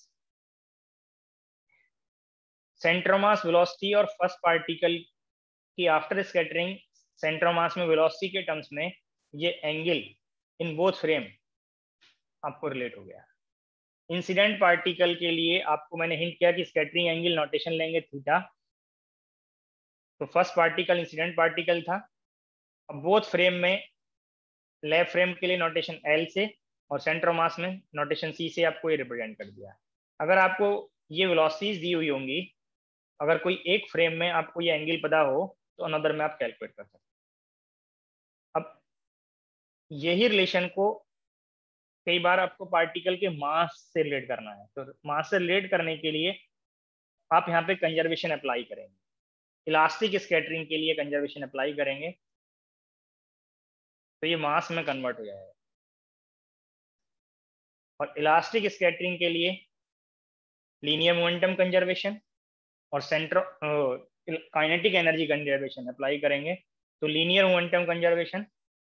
Centre mass velocity और first particle की after scattering centre mass में velocity के terms में ये एंगल इन बोथ फ्रेम आपको रिलेट हो गया। इंसिडेंट पार्टिकल के लिए आपको मैंने हिंट किया कि स्कैटरिंग एंगल नोटेशन लेंगे थीटा। तो फर्स्ट पार्टिकल इंसिडेंट पार्टिकल था। अब बोथ फ्रेम में, लेफ्ट फ्रेम के लिए नोटेशन एल से और सेंटर ऑफ मास में नोटेशन सी से आपको ये रिप्रेजेंट कर दिया। अगर आपको ये वेलोसिटीज दी हुई होंगी, अगर कोई एक फ्रेम में आपको ये एंगल पता हो तो अनदर में आप कैलकुलेट कर सकते हैं। अब यही रिलेशन को कई बार आपको पार्टिकल के मास से रिलेट करना है, तो मास से रिलेट करने के लिए आप यहाँ पे कंजर्वेशन अप्लाई करेंगे। इलास्टिक स्कैटरिंग के लिए कंजर्वेशन अप्लाई करेंगे तो ये मास में कन्वर्ट हो जाएगा। और इलास्टिक स्कैटरिंग के लिए लीनियर मोमेंटम कंजर्वेशन और centre kinetic energy conservation apply करेंगे। तो linear momentum conservation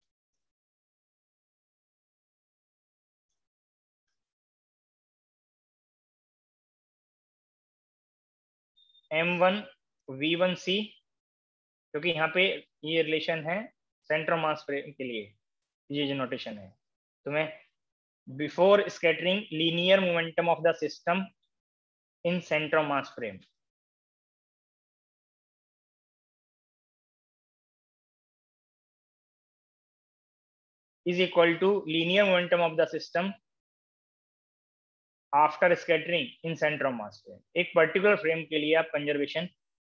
m1 v1c, क्योंकि यहाँ पे ये रिलेशन है सेंटर मास फ्रेम के लिए, ये जो नोटेशन है। तो मैं before scattering linear momentum of the system in centre mass frame, is equal to linear momentum of the system after scattering in centre of mass frame. एक particular frame के लिए आप कंजर्वेशन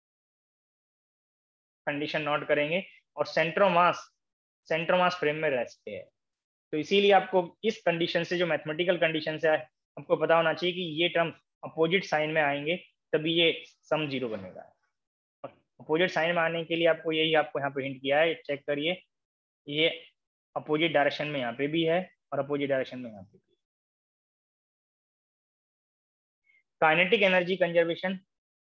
कंडीशन नोट करेंगे और centre mass frame में rest पे है। तो इसीलिए आपको इस कंडीशन से, जो मैथमेटिकल कंडीशन से है, आपको पता होना चाहिए कि ये टर्म अपोजिट साइन में आएंगे तभी ये सम जीरो बनेगा। और अपोजिट साइन में आने के लिए आपको यही आपको यहाँ पे हिंट किया है, चेक करिए, ये अपोजिट डायरेक्शन में यहाँ पे भी है और अपोजिट डायरेक्शन में यहाँ पे भी। Kinetic energy conservation,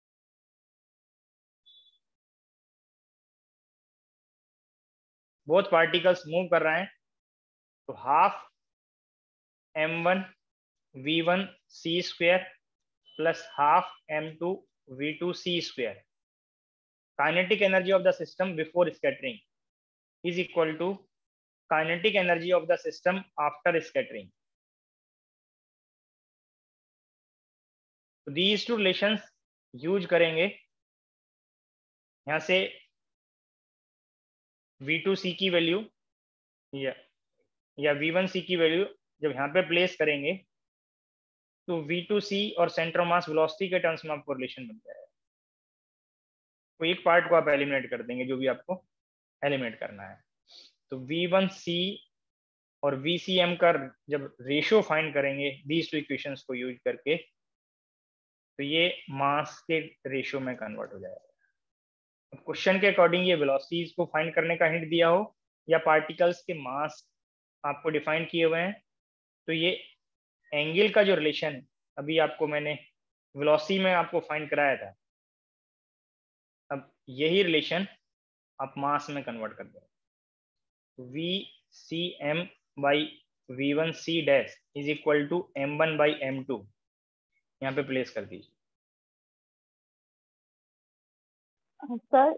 both particles move कर रहे हैं तो half m1 v1 c square plus half m2 v2 c square. Kinetic energy of the system before scattering is equal to kinetic energy of the system after scattering. तो these two relations use करेंगे। यहाँ से v2c की value या v1c की value जब यहाँ पे प्लेस करेंगे तो v2c और सेंटर ऑफ मास वेलोसिटी के टर्म्स में आपको रिलेशन बन जाएगा। तो एक पार्ट को आप एलिमिनेट कर देंगे जो भी आपको एलिमिनेट करना है। तो v1c और vcm का जब रेशियो फाइंड करेंगे दीज टू इक्वेशंस को यूज करके, तो ये मास के रेशियो में कन्वर्ट हो जाएगा। क्वेश्चन के अकॉर्डिंग ये वेलोसिटीज को फाइंड करने का हिंट दिया हो या पार्टिकल्स के मास आपको डिफाइन किए हुए हैं, तो ये एंगल का जो रिलेशन अभी आपको मैंने वेलोसिटी में आपको फाइंड कराया था, अब यही रिलेशन आप मास में कन्वर्ट कर दें। VCM by V1C dash is equal to M1 by M2 यहाँ पे प्लेस कर दीजिए। सर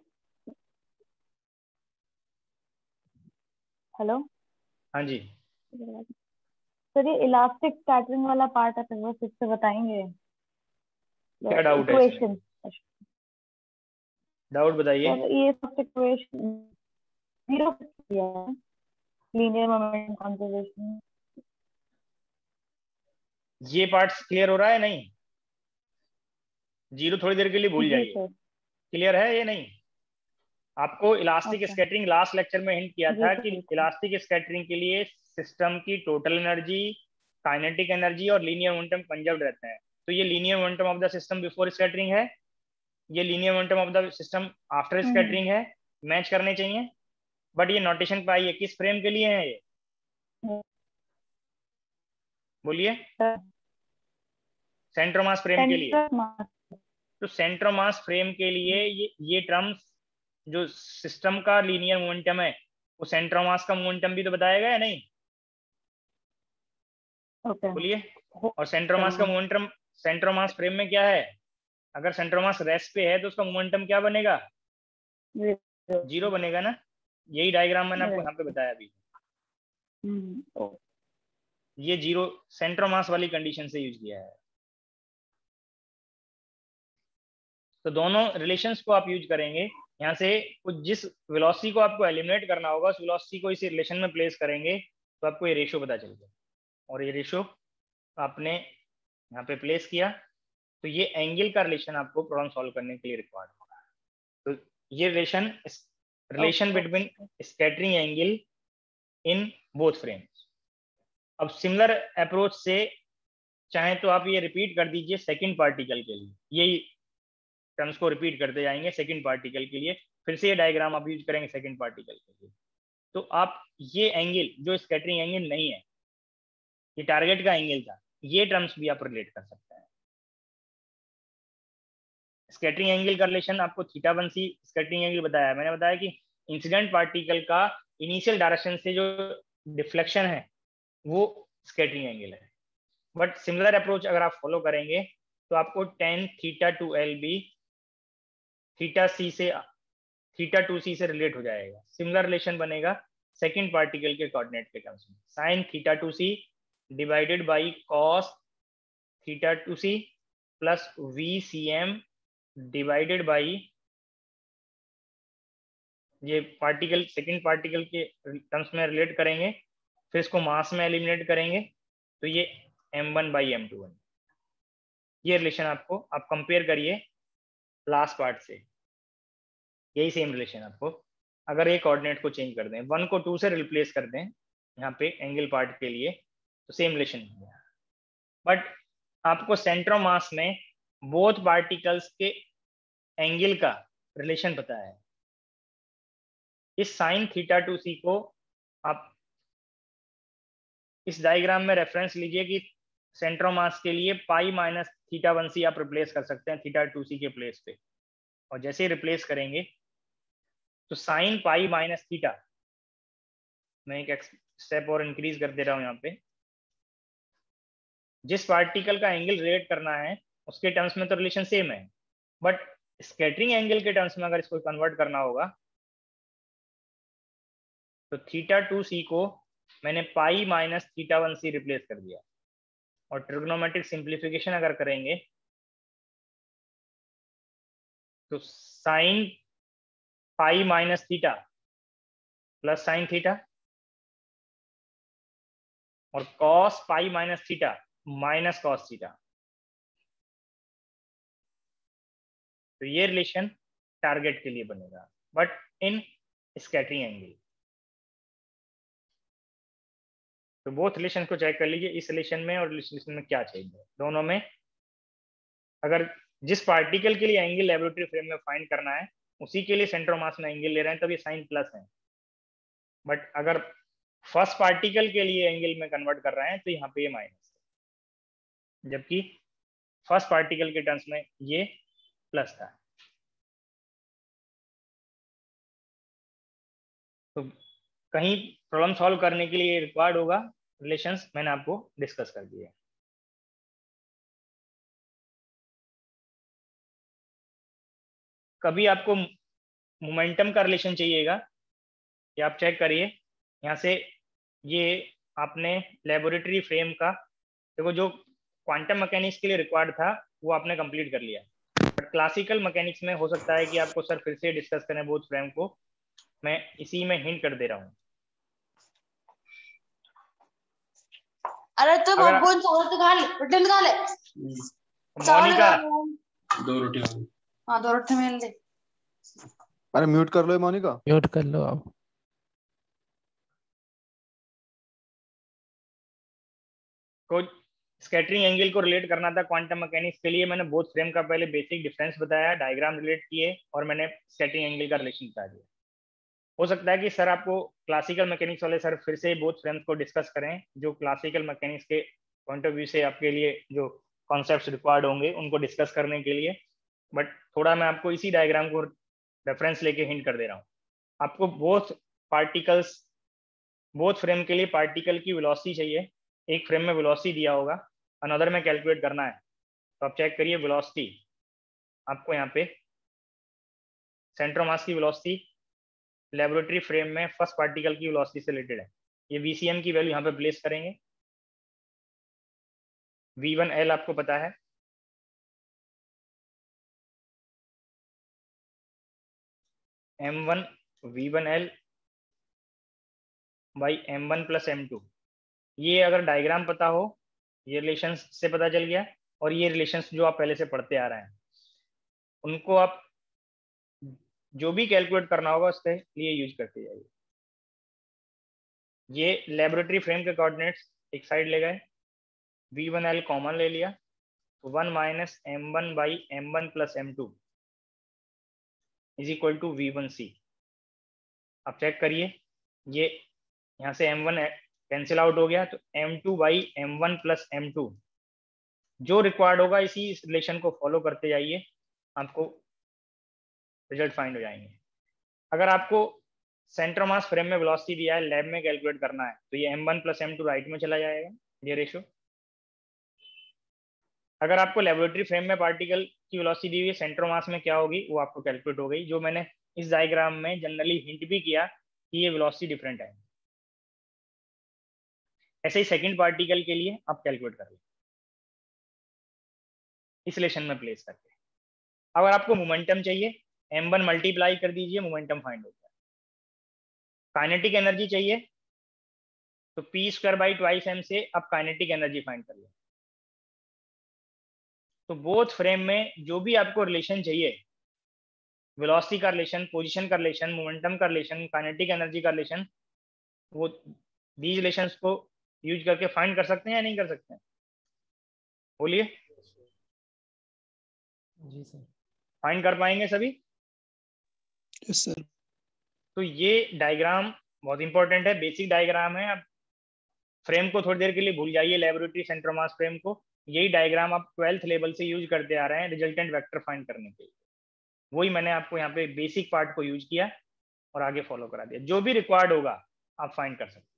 हेलो, हाँ जी, सर ये इलास्टिक स्कैटरिंग वाला पार्ट है, वो फिर से बताएंगे? क्या डाउट है इसमें? डाउट बताइए। सर ये इक्वेशन जीरो किया है लीनियर मोमेंटम कंजर्वेशन, ये पार्ट क्लियर हो रहा है? नहीं, जीरो थोड़ी देर के लिए भूल जाइए। क्लियर है ये? नहीं, आपको इलास्टिक स्कैटरिंग लास्ट लेक्चर में हिंट किया था कि इलास्टिक स्कैटरिंग के लिए सिस्टम की टोटल एनर्जी, काइनेटिक एनर्जी और लीनियर मोमेंटम कंजर्व्ड रहते हैं। तो ये linear momentum of the system before scattering है, ये linear momentum of the system after scattering है, मैच करने चाहिए। बट ये नोटेशन पाइए किस फ्रेम के लिए है? ये बोलिए। सेंटर मास फ्रेम के लिए। तो सेंटर मास फ्रेम के लिए ये टर्म्स जो सिस्टम का लीनियर मोमेंटम है वो सेंटर मास का मोमेंटम भी तो बताएगा या नहीं? बोलिए। और सेंटर मास का मोमेंटम सेंटर मास फ्रेम में क्या है? अगर सेंटर मास रेस्ट पे है तो उसका मोमेंटम क्या बनेगा? जीरो बनेगा ना। यही डायग्राम मैंने आपको यहाँ पे बताया अभी। ये 0 सेंटर मास वाली कंडीशन से यूज किया है। तो दोनों रिलेशंस को आप यूज करेंगे। यहाँ से जिस वेलोसिटी को आपको एलिमिनेट करना होगा उस वेलोसिटी को इस रिलेशन में प्लेस करेंगे तो आपको ये रेशियो पता चल जाए, और ये रेशियो आपने यहाँ पे प्लेस किया तो ये एंगल का रिलेशन आपको प्रॉब्लम सॉल्व करने के लिए रिक्वायर्ड होगा। तो ये relation between scattering angle in both frames. अब सिमिलर अप्रोच से चाहे तो आप ये रिपीट कर दीजिए सेकंड पार्टिकल के लिए, यही टर्म्स को रिपीट करते जाएंगे सेकंड पार्टिकल के लिए, फिर से ये डायग्राम आप यूज करेंगे सेकंड पार्टिकल के लिए। तो आप ये एंगल जो स्कैटरिंग एंगल नहीं है, ये टारगेट का एंगल था, ये टर्म्स भी आप रिलेट कर सकते हैं। स्कैटरिंग एंगल का रिलेशन आपको θ1c स्कैटरिंग एंगल बताया है। मैंने बताया कि इंसिडेंट पार्टिकल का इनिशियल डायरेक्शन से जो डिफ्लेक्शन है वो स्कैटरिंग एंगल है। बट सिमिलर अप्रोच अगर आप फॉलो करेंगे तो आपको tan θ2l भी θ2c से रिलेट हो जाएगा। सिमिलर रिलेशन बनेगा सेकंड पार्टिकल के कोऑर्डिनेट के टर्म्स में, sin θ2c divided by cos θ2c plus VCM divided by ये पार्टिकल सेकंड पार्टिकल के टर्म्स में रिलेट करेंगे, फिर इसको मास में एलिमिनेट करेंगे तो ये m1 बाई m2 बन। ये रिलेशन आपको आप कंपेयर करिए लास्ट पार्ट से, यही सेम रिलेशन आपको अगर एक कोऑर्डिनेट को चेंज कर दें, 1 को 2 से रिप्लेस कर दें यहाँ पे एंगल पार्ट के लिए तो सेम रिलेशन हो गया। बट आपको सेंटर ऑफ मास में बोथ पार्टिकल्स के एंगल का रिलेशन पता है। इस sin θ2c को आप इस डायग्राम में रेफरेंस लीजिए कि सेंटर ऑफ मास के लिए पाई माइनस θ1c आप रिप्लेस कर सकते हैं θ2c के प्लेस पे, और जैसे ही रिप्लेस करेंगे तो साइन पाई माइनस थीटा, मैं एक स्टेप और इंक्रीज कर दे रहा हूं यहाँ पे, जिस पार्टिकल का एंगल रिलेट करना है उसके टर्म्स में तो रिलेशन सेम है, बट स्कैटरिंग एंगल के टर्म्स में अगर इसको कन्वर्ट करना होगा तो θ2c को मैंने पाई माइनस θ1c रिप्लेस कर दिया, और ट्रिग्नोमेट्रिक सिंप्लीफिकेशन अगर करेंगे तो sine pi minus theta plus sine theta और cos pi minus theta minus cos theta, तो ये रिलेशन टारगेट के लिए बनेगा बट इन स्कैटरिंग एंगल। तो बोथ रिलेशन को चेक कर लीजिए, इस रिलेशन में और इस रिलेशन में क्या चेंज है। दोनों में अगर जिस पार्टिकल के लिए एंगल लेबोरेटरी फ्रेम में फाइंड करना है उसी के लिए सेंटर ऑफ मास में एंगल ले रहे हैं तब ये साइन प्लस है, बट अगर फर्स्ट पार्टिकल के लिए एंगल में कन्वर्ट कर रहे हैं तो यहाँ पे ये माइनस है, जबकि फर्स्ट पार्टिकल के टर्म्स में ये प्लस था। तो कहीं प्रॉब्लम सॉल्व करने के लिए रिक्वायर्ड होगा रिलेशंस, मैंने आपको डिस्कस कर दिए। कभी आपको मोमेंटम का रिलेशन चाहिएगा ये आप चेक करिए यहाँ से, ये आपने लेबोरेटरी फ्रेम का देखो जो क्वांटम मैकेनिक्स के लिए रिक्वायर्ड था वो आपने कंप्लीट कर लिया, बट क्लासिकल मैकेनिक्स में हो सकता है कि आपको सर फिर से डिस्कस करें बोथ फ्रेम को, मैं इसी में हिंट कर दे रहा हूँ। अरे तो कौन सा रोटी खा ले, रोटी खा ले मोनिका, 2 रोटी हाँ 2 रोटी मिल दे। अरे म्यूट कर लो मोनिका, म्यूट कर लो आप। को स्कैटरिंग एंगल को रिलेट करना था क्वांटम मैकेनिक्स के लिए, मैंने बोथ फ्रेम का पहले बेसिक डिफरेंस बताया, डायग्राम रिलेट किए और मैंने स्कैटरिंग एंगल का रिलेशन बता दिया। हो सकता है कि सर आपको क्लासिकल मैकेनिक्स वाले सर फिर से बोथ फ्रेम्स को डिस्कस करें, जो क्लासिकल मैकेनिक्स के पॉइंट ऑफ व्यू से आपके लिए जो कॉन्सेप्ट्स रिक्वायर्ड होंगे उनको डिस्कस करने के लिए, बट थोड़ा मैं आपको इसी डायग्राम को रेफरेंस लेके हिंट कर दे रहा हूँ। आपको बोथ फ्रेम के लिए पार्टिकल की वेलोसिटी चाहिए, एक फ्रेम में वेलोसिटी दिया होगा, अनदर में कैलकुलेट करना है, तो आप चेक करिए वेलोसिटी आपको यहाँ पे सेंटर ऑफ मास की वेलोसिटी लेबोरेटरी फ्रेम में फर्स्ट पार्टिकल की वेलोसिटी से रिलेटेड है, ये VCM की वैल्यू यहाँ पे प्लेस करेंगे V1L आपको पता है, M1 V1L by M1 plus M2। ये अगर डायग्राम पता हो, ये रिलेशंस से पता चल गया, और ये रिलेशंस जो आप पहले से पढ़ते आ रहे हैं, उनको आप जो भी कैलकुलेट करना होगा उसके लिए यूज करते जाइए। ये लेबोरेटरी फ्रेम के कोऑर्डिनेट्स एक साइड ले गए, V1L कॉमन ले लिया, 1 minus M1 by M1 plus M2 is equal to V1C। आप चेक करिए, ये यहाँ से M1 कैंसिल आउट हो गया, तो M2 by M1 plus M2 जो रिक्वायर्ड होगा, इसी रिलेशन को फॉलो करते जाइए, आपको रिजल्ट फाइंड हो जाएंगे। अगर आपको सेंटर मास फ्रेम में वेलोसिटी दिया है, लैब में कैलकुलेट करना है, तो ये M1 प्लस M2 राइट में चला जाएगा, ये रेशो। अगर आपको लेबोरेटरी फ्रेम में पार्टिकल की वेलोसिटी दी हुई है, सेंटर मास में क्या होगी वो आपको कैलकुलेट हो गई, जो मैंने इस डायग्राम में जनरली हिंट भी किया कि ये वेलोसिटी डिफरेंट है। ऐसे ही सेकंड पार्टिकल के लिए आप कैलकुलेट कर लें इस रिलेशन में प्लेस करके। अगर आपको मोमेंटम चाहिए, M1 मल्टीप्लाई कर दीजिए, मोमेंटम फाइंड होता है। काइनेटिक एनर्जी चाहिए तो P² बाई ट्वाइस M से आप काइनेटिक एनर्जी फाइंड कर लें। तो बोथ फ्रेम में जो भी आपको रिलेशन चाहिए, वेलोसिटी का रिलेशन, पोजीशन का रिलेशन, मोमेंटम का रिलेशन, काइनेटिक एनर्जी का रिलेशन, वो दीज रिलेशंस को यूज करके फाइंड कर सकते हैं या नहीं कर सकते हैं? बोलिए। जी सर। फाइंड कर पाएंगे सभी? Yes sir. तो ये डायग्राम बहुत इंपॉर्टेंट है, बेसिक डायग्राम है। अब फ्रेम को थोड़ी देर के लिए भूल जाइए, लेबोरेटरी सेंटर मास फ्रेम को। यही डायग्राम आप 12th लेवल से यूज करते आ रहे हैं रिजल्टेंट वेक्टर फाइंड करने के लिए। वही मैंने आपको यहाँ पे बेसिक पार्ट को यूज किया और आगे फॉलो करा दिया। जो भी रिक्वायर्ड होगा आप फाइंड कर सकते हैं।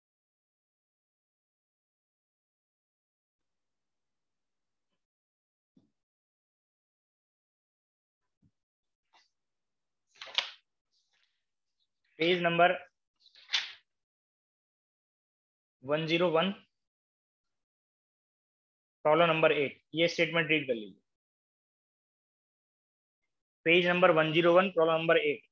पेज नंबर 101, प्रॉब्लम नंबर 8, ये स्टेटमेंट रीड कर लीजिए। Page number 101, problem number 8।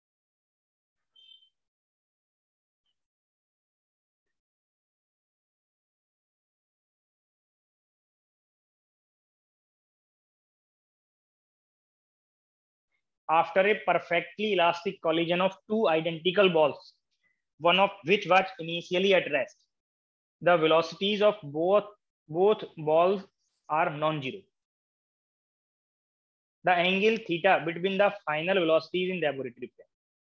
After a perfectly elastic collision of two identical balls, one of which was initially at rest, the velocities of both balls are non-zero. The angle theta between the final velocities in laboratory frame.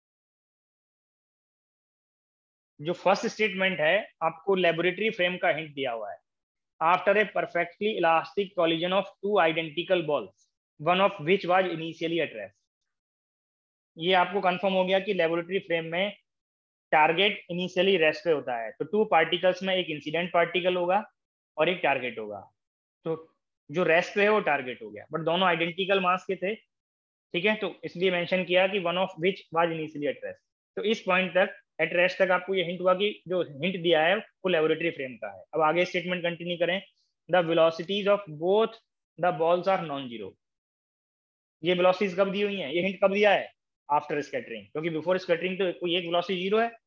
जो first statement है आपको laboratory frame का hint दिया हुआ है। After a perfectly elastic collision of two identical balls, one of which was initially at rest. ये आपको confirm हो गया कि लेबोरेटरी फ्रेम में टारगेट इनिशियली रेस्ट पे होता है। तो टू पार्टिकल्स में एक इंसिडेंट पार्टिकल होगा और एक टारगेट होगा। तो जो रेस्ट पे है वो टारगेट हो गया, बट दोनों आइडेंटिकल मास के थे, ठीक है। तो इसलिए मेंशन किया कि one of which was initially at rest. तो इस पॉइंट तक, एट रेस्ट तक आपको ये हिंट हुआ कि जो हिंट दिया है वो लेबोरेटरी फ्रेम का है। अब आगे स्टेटमेंट कंटिन्यू करें। The velocities of both the balls are non zero. ये वेलोसिटीज कब दी हुई हैं? ये हिंट कब दिया है? आफ्टर स्कैटरिंग, क्योंकि बिफोर स्कैटरिंग तो कोई एक वेलोसिटी जीरो है।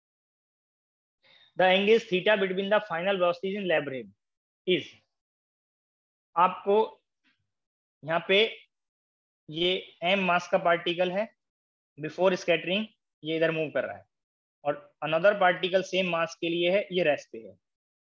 The angle theta between the final velocities in lab frame is, आपको यहाँ पे ये m मास का पार्टिकल है, बिफोर स्कैटरिंग ये इधर मूव कर रहा है, और अनदर पार्टिकल सेम मास के लिए है, ये रेस्ट पे है।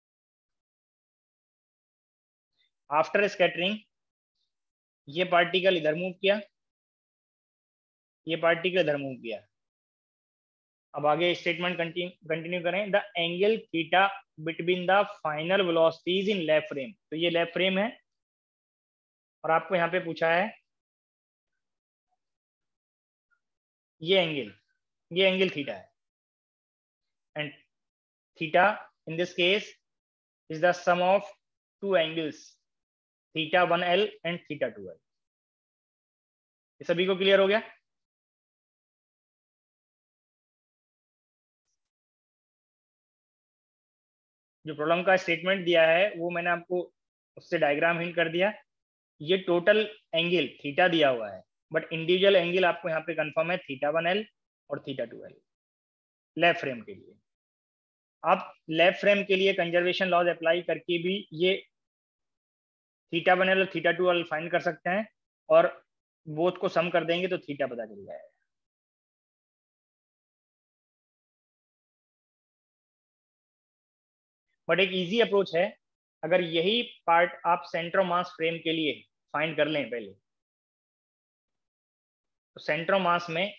आफ्टर स्कैटरिंग ये पार्टिकल इधर मूव किया, ये पार्टिकल इधर मूव किया। अब आगे स्टेटमेंट कंटिन्यू करें। The angle theta between the final velocities in lab frame. तो ये लैब फ्रेम है और आपको यहाँ पे पूछा है ये एंगल थीटा है, and theta in this case is the sum of two angles, theta 1L and theta 2L। ये सभी को क्लियर हो गया? जो प्रॉब्लम का स्टेटमेंट दिया है वो मैंने आपको उससे डायग्राम हिंट कर दिया। ये टोटल एंगल थीटा दिया हुआ है, बट इंडिविजुअल एंगल आपको यहाँ पे कंफर्म है θ1L और θ2L लेफ्ट फ्रेम के लिए। आप लेफ्ट फ्रेम के लिए कंजर्वेशन लॉज अप्लाई करके भी ये θ1L और θ2L फाइंड कर सकते हैं, और बोथ को सम कर देंगे तो थीटा पता चल जाएगा। बट एक इजी अप्रोच है, अगर यही पार्ट आप सेंटर ऑफ मास फ्रेम के लिए फाइंड कर लें पहले, तो सेंटर ऑफ मास में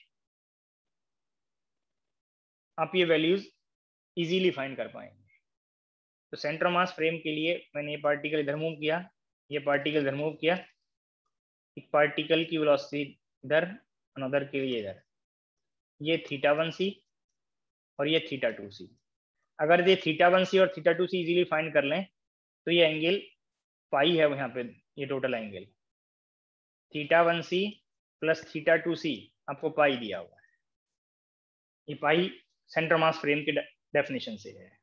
आप ये वैल्यूज इजीली फाइंड कर पाएंगे। तो सेंटर ऑफ मास फ्रेम के लिए मैंने ये पार्टिकल इधर मूव किया, ये पार्टिकल इधर मूव किया, एक पार्टिकल की वेलोसिटी इधर, अनदर के लिए इधर, ये θ1c और ये θ2c। अगर ये θ1c और θ2c इजीली फाइंड कर लें तो ये एंगल पाई है यहाँ पे, ये total angle θ1c plus θ2c आपको पाई दिया हुआ है। ये पाई सेंटर मास फ्रेम के डेफिनेशन से है।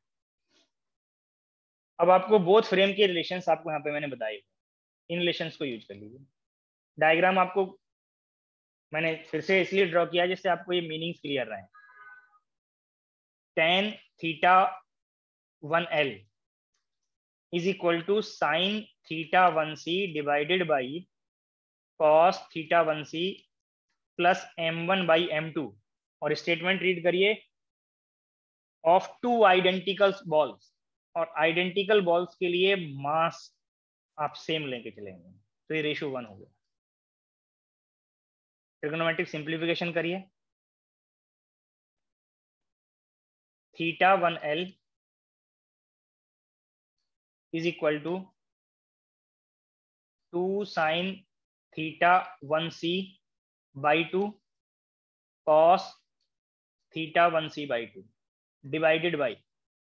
अब आपको बोथ फ्रेम के रिलेशंस आपको यहाँ पे मैंने बताए, इन रिलेशंस को यूज कर लीजिए। डायग्राम आपको मैंने फिर से इसलिए ड्रॉ किया जिससे आपको ये मीनिंग्स क्लियर रहे। tan θ1L is equal to sine θ1c divided by cos θ1c plus m1 by m2, और स्टेटमेंट रीड करिए, ऑफ टू आइडेंटिकल बॉल्स, और आइडेंटिकल बॉल्स के लिए मास आप सेम लेके चलेंगे, तो ये रेशियो 1 हो गया। ट्रिग्नोमेट्रिक सिंप्लीफिकेशन करिए, θ1L is equal to 2 sine θ1c by 2 cos θ1c by 2 divided by,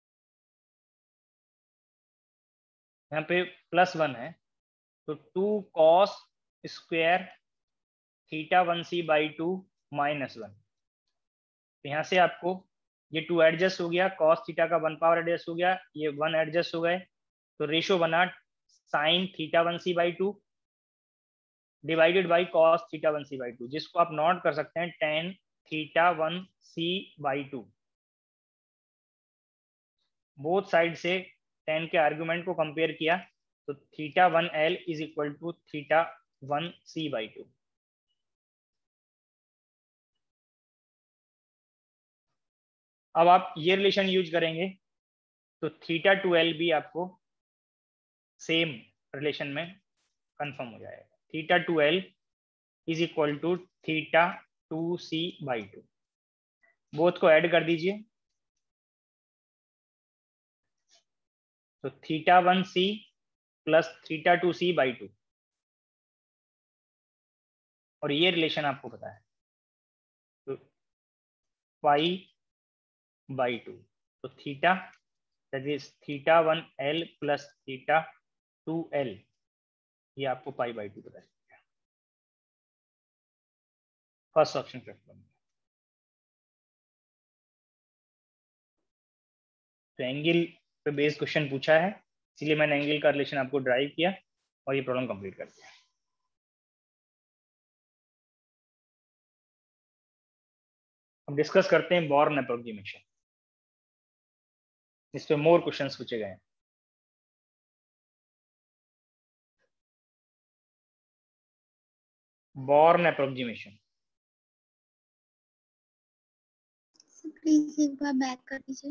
यहाँ पे +1 है तो 2 cos स्क्वायर θ1c बाई 2 -1। यहाँ से आपको ये 2 एडजस्ट हो गया, cos थीटा का 1 पावर एडजस्ट हो गया, ये 1 एडजस्ट हो गए, तो रेशियो बना sine θ1c by 2 divided by cos θ1c by 2, जिसको आप नोट कर सकते हैं tan θ1c by 2। Both side से tan के आर्गुमेंट को कंपेयर किया तो θ1L is equal to θ1c by 2। अब आप ये रिलेशन यूज करेंगे तो θ2L भी आपको सेम रिलेशन में कंफर्म हो जाएगा। θ2L is equal to θ2c by 2। Both को ऐड कर दीजिए तो θ1c प्लस θ2c बाई 2, और ये रिलेशन आपको पता है तो पाई बाई 2, तो theta that is θ1L plus θ2L, ये आपको पाई बाई 2 पता चलेगा। फर्स्ट ऑप्शन करेक्ट बन गया। तो एंगल पे बेस्ड क्वेश्चन पूछा है, इसलिए मैंने एंगल का रिलेशन आपको ड्राइव किया और ये प्रॉब्लम कंप्लीट कर दिया। अब डिस्कस करते हैं बॉर्न अप्रोक्सीमेशन, इस पे मोर क्वेश्चंस पूछे गए हैं। बॉर्न अप्रोक्सीमेशन, प्लीज एक बार बैक कर दीजिए।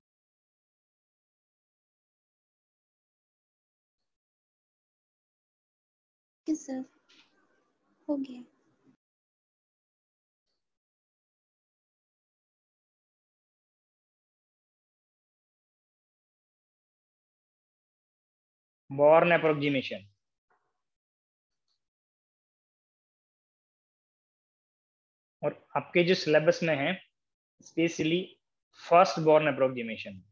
सर हो गया। बॉर्न अप्रोक्सीमेशन और आपके जो सिलेबस में है स्पेशली फर्स्ट बॉर्न अप्रोक्सीमेशन,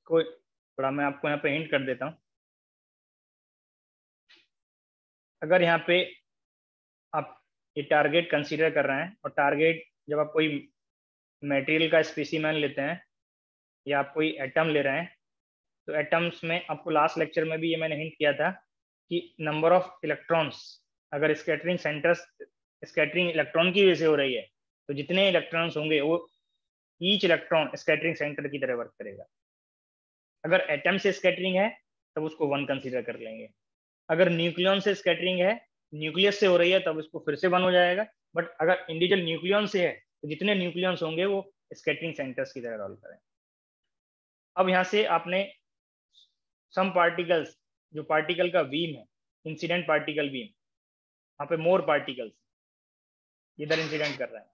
इसको थोड़ा मैं आपको यहाँ पे हिंट कर देता हूँ। अगर यहाँ पे आप ये टारगेट कंसीडर कर रहे हैं, और टारगेट जब आप कोई मटेरियल का स्पेसिमेन लेते हैं या आप कोई एटम ले रहे हैं, तो एटम्स में आपको लास्ट लेक्चर में भी ये मैंने हिंट किया था कि नंबर ऑफ इलेक्ट्रॉन्स, अगर स्कैटरिंग इलेक्ट्रॉन की वजह से हो रही है, तो जितने इलेक्ट्रॉन्स होंगे वो ईच इलेक्ट्रॉन स्कैटरिंग सेंटर की तरह वर्क करेगा। अगर एटम से स्कैटरिंग है तब उसको 1 कंसीडर कर लेंगे। अगर न्यूक्लियन से स्कैटरिंग है, न्यूक्लियस से हो रही है, तब उसको फिर से 1 हो जाएगा। बट अगर इंडिविजुअल न्यूक्लियन से है तो जितने न्यूक्लियंस होंगे वो स्कैटरिंग सेंटर्स की तरह रोल करेंगे। अब यहाँ से आपने सम पार्टिकल्स, जो पार्टिकल का बीम है, इंसिडेंट पार्टिकल बीम, वहाँ पे मोर पार्टिकल्स इधर इंसिडेंट कर रहे हैं।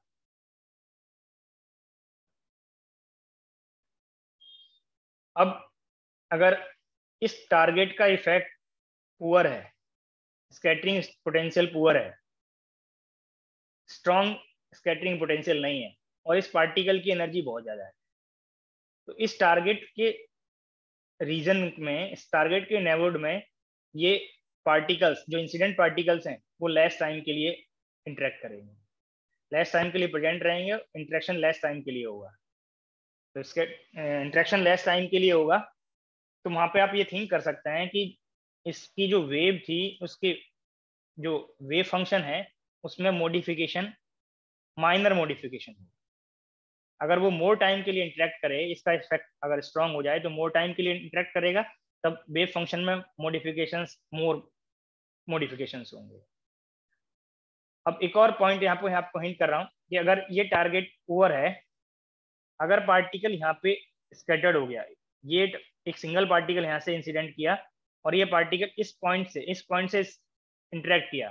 अब अगर इस टारगेट का इफेक्ट पुअर है, स्कैटरिंग पोटेंशियल पुअर है, स्ट्रॉन्ग स्कैटरिंग पोटेंशियल नहीं है, और इस पार्टिकल की एनर्जी बहुत ज्यादा है, तो इस टारगेट के रीजन में, इस टारगेट के नेबरहुड में ये पार्टिकल्स, जो इंसिडेंट पार्टिकल्स हैं, वो लेस टाइम के लिए इंटरेक्ट करेंगे, लेस टाइम के लिए प्रेजेंट रहेंगे, इंटरेक्शन लेस टाइम के लिए होगा। तो इसके इंटरेक्शन लेस टाइम के लिए होगा, तो वहाँ पे आप ये थिंक कर सकते हैं कि इसकी जो वेव थी, उसके जो वेव फंक्शन है उसमें मॉडिफिकेशन, माइनर मॉडिफिकेशन है। अगर वो मोर टाइम के लिए इंटरेक्ट करे, इसका इफेक्ट अगर स्ट्रांग हो जाए तो मोर टाइम के लिए इंटरेक्ट करेगा, तब वेव फंक्शन में मॉडिफिकेशंस, मोर मॉडिफिकेशंस होंगे। अब एक और पॉइंट यहाँ पे आपको हिंट कर रहा हूँ कि अगर ये टारगेट ओवर है, अगर पार्टिकल यहाँ पे स्कैटर्ड हो गया, ये एक सिंगल पार्टिकल यहाँ से इंसिडेंट किया और ये पार्टिकल इस पॉइंट से इंटरेक्ट किया,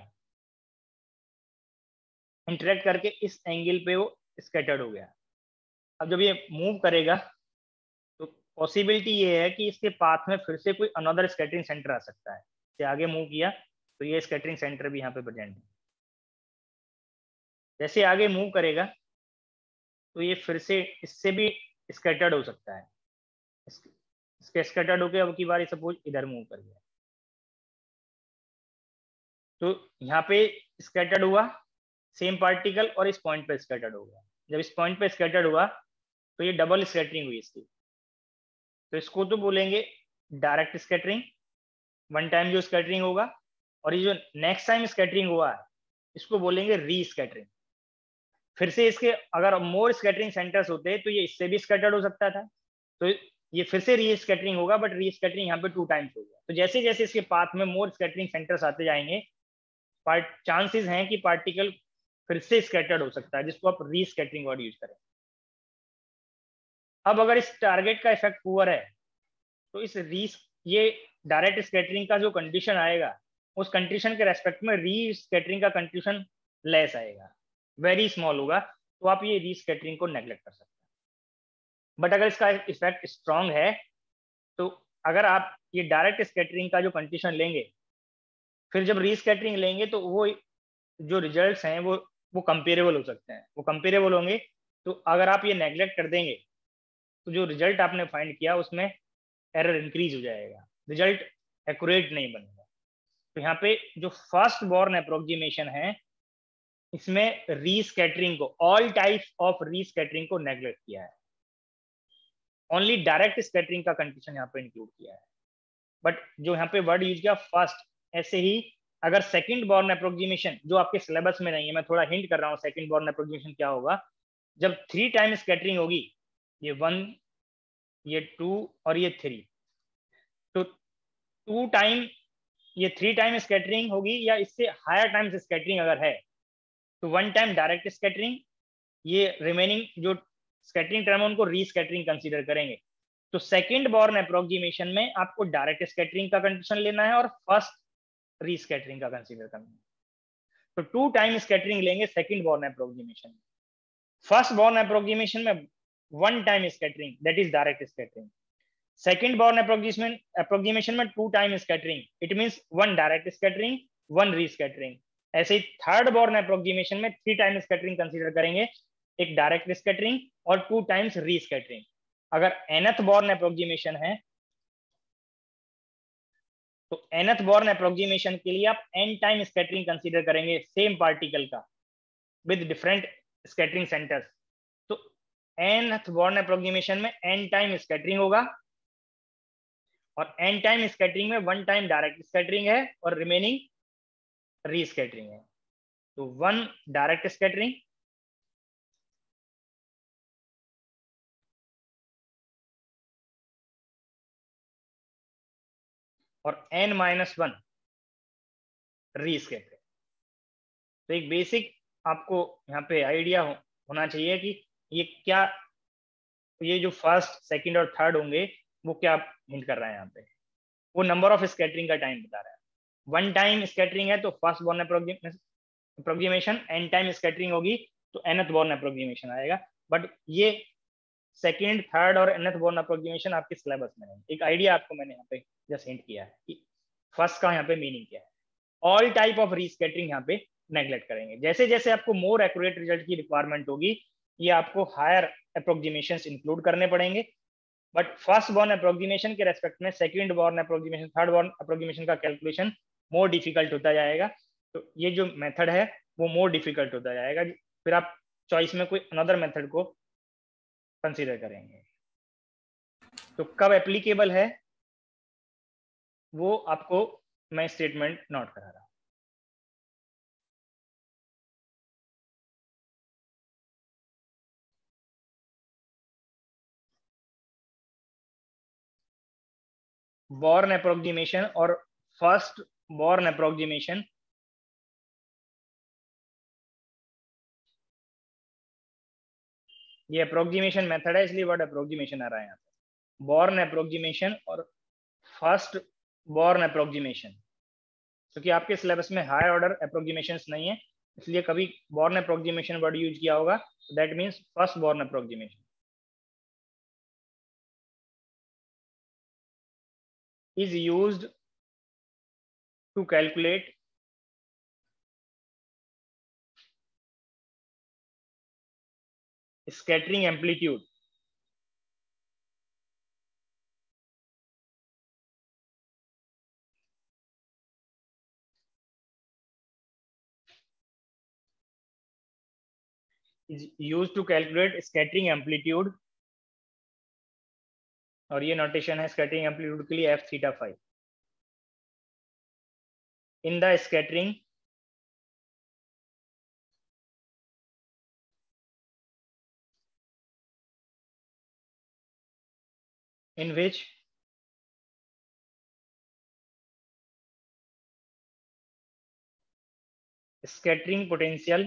इंटरेक्ट करके इस एंगल पे वो स्कैटर्ड हो गया। अब जब ये मूव करेगा तो पॉसिबिलिटी ये है कि इसके पाथ में फिर से कोई अनदर स्कैटरिंग सेंटर आ सकता है। से आगे मूव किया तो ये स्कैटरिंग सेंटर भी यहाँ पे प्रेजेंट है। जैसे आगे मूव करेगा तो ये फिर से इससे भी स्कैटर्ड हो सकता है, इसके स्कैटर्ड होकर अब की बार सपोज इधर मूव कर गया, तो यहाँ पे स्कैटर्ड हुआ सेम पार्टिकल और इस पॉइंट पे स्कैटर्ड हो गया। जब इस पॉइंट पे स्कैटर्ड हुआ तो ये डबल स्कैटरिंग हुई इसकी, तो इसको तो बोलेंगे डायरेक्ट स्कैटरिंग, वन टाइम जो स्कैटरिंग होगा, और ये जो नेक्स्ट टाइम स्कैटरिंग हुआ है इसको बोलेंगे री स्कैटरिंग। फिर से इसके अगर मोर स्कैटरिंग सेंटर्स होते तो ये इससे भी स्कैटर्ड हो सकता था, तो ये फिर से री स्कैटरिंग होगा, बट री स्कैटरिंग यहाँ पे 2 टाइम्स होगा। तो जैसे जैसे इसके पाथ में मोर स्कैटरिंग सेंटर्स आते जाएंगे, चांसेस हैं कि पार्टिकल फिर से स्कैटर्ड हो सकता है, जिसको आप री स्कैटरिंग वर्ड यूज करें। अब अगर इस टारगेट का इफेक्ट पुअर है तो इस ये डायरेक्ट स्कैटरिंग का जो कंडीशन आएगा, उस कंडीशन के रेस्पेक्ट में री स्कैटरिंग का कंडीशन लेस आएगा, वेरी स्मॉल होगा, तो आप ये री स्कैटरिंग को नेग्लेक्ट कर सकते हैं। बट अगर इसका इफेक्ट स्ट्रांग है तो अगर आप ये डायरेक्ट स्कैटरिंग का जो कंडीशन लेंगे, फिर जब री स्कैटरिंग लेंगे तो वो जो रिजल्ट्स हैं वो कंपेरेबल हो सकते हैं, वो कंपेरेबल होंगे। तो अगर आप ये नेग्लेक्ट कर देंगे तो जो रिजल्ट आपने फाइंड किया उसमें एरर इंक्रीज हो जाएगा, रिजल्ट एक्यूरेट नहीं बनेगा। तो यहाँ पे जो फर्स्ट बॉर्न अप्रोक्सीमेशन है, इसमें री स्कैटरिंग को, all types of rescattering को नेग्लेक्ट किया है, ओनली डायरेक्ट स्कैटरिंग का कंडीशन यहाँ पे इंक्लूड किया है। बट जो यहाँ पे वर्ड यूज किया फर्स्ट, ऐसे ही अगर सेकंड बॉर्न अप्रोक्सीमेशन जो आपके सिलेबस में नहीं है, मैं थोड़ा हिंट कर रहा हूँ सेकंड बॉर्न अप्रोक्सीमेशन क्या होगा, जब 3 टाइम स्कैटरिंग होगी, ये 1, ये 2 और ये 3, तो 2 टाइम, ये 3 टाइम स्कैटरिंग होगी या इससे हायर टाइम्स स्कैटरिंग अगर है तो 1 टाइम डायरेक्ट स्कैटरिंग, ये रिमेनिंग जो स्कैटरिंग टर्म है उनको री स्कैटरिंग कंसीडर करेंगे। तो सेकंड बॉर्न अप्रोक्सीमेशन में आपको डायरेक्ट स्कैटरिंग का कंडीशन लेना है और फर्स्ट री स्कैटरिंग का कंसीडर करना है। तो 2 टाइम स्कैटरिंग लेंगे सेकंड बॉर्न अप्रोक्सीमेशन में। फर्स्ट बॉर्न अप्रोक्सीमेशन में 1 time scattering, that is direct scattering. Second Born approximation में 2 time scattering, it means 1 direct scattering, 1 री स्कैटरिंग। ऐसे ही थर्ड बॉर्न अप्रोक्सीमेशन में 3 टाइम स्कैटरिंग कंसीडर करेंगे, एक डायरेक्ट स्कैटरिंग और 2 टाइम्स री स्कैटरिंग। अगर nth बॉर्न अप्रोक्सीमेशन है तो nth बॉर्न अप्रोक्सीमेशन के लिए आप n टाइम स्कैटरिंग कंसीडर करेंगे सेम पार्टिकल का विद डिफरेंट स्कैटरिंग सेंटर्स। तो nth बॉर्न अप्रोक्सीमेशन में n टाइम स्कैटरिंग होगा और n टाइम स्कैटरिंग में 1 टाइम डायरेक्ट स्कैटरिंग है और रिमेनिंग रीस्कैटरिंग है। तो 1 डायरेक्ट स्कैटरिंग और n-1 रीस्कैटरिंग। तो एक बेसिक आपको यहाँ पे आइडिया होना चाहिए कि ये क्या, ये जो फर्स्ट सेकंड और थर्ड होंगे वो क्या हिंट कर रहा है यहाँ पे, वो नंबर ऑफ स्कैटरिंग का टाइम बता रहा है। 1 टाइम स्कैटरिंग है तो first Born approximation, n time scattering होगी तो nth बॉर्न अप्रोक्सीमेशन आएगा। बट ये सेकंड, थर्ड और nth बॉर्न अप्रोक्सीमेशन आपके सिलेबस में नहीं। एक आइडिया आपको मैंने यहाँ पे जस्ट हिंट किया है कि फर्स्ट का यहाँ पे मीनिंग क्या है। ऑल टाइप ऑफ रीस्कैटरिंग यहाँ पे नेग्लेक्ट करेंगे। जैसे जैसे आपको मोर एक्यूरेट रिजल्ट की रिक्वायरमेंट होगी ये आपको हायर अप्रोक्सीमेशंस इंक्लूड करने पड़ेंगे। बट फर्स्ट बॉर्न अप्रोक्सीमेशन के रेस्पेक्ट में second Born approximation, third Born approximation का कैलकुलेशन मोर डिफिकल्ट होता जाएगा। तो ये जो मेथड है वो मोर डिफिकल्ट होता जाएगा, फिर आप चॉइस में कोई अनदर मेथड को कंसीडर करेंगे। तो कब एप्लीकेबल है वो आपको मैं स्टेटमेंट नोट करा रहा हूं। बॉर्न अप्रोक्सीमेशन और फर्स्ट बॉर्न अप्रोक्सीमेशन ये अप्रोक्सीमेशन मेथड है इसलिए वर्ड अप्रोक्सीमेशन आ रहा है यहाँ पे। बॉर्न अप्रोक्सीमेशन और फर्स्ट बॉर्न अप्रोक्सीमेशन, क्योंकि आपके सिलेबस में हायर ऑर्डर अप्रोक्सीमेशंस नहीं है इसलिए कभी बॉर्न अप्रोक्सीमेशन वर्ड यूज किया होगा, that means first Born approximation is used to calculate scattering amplitude is used to calculate scattering amplitude और ये नोटेशन है स्कैटरिंग एम्पलीट्यूड के लिए f theta phi in the scattering in which scattering potential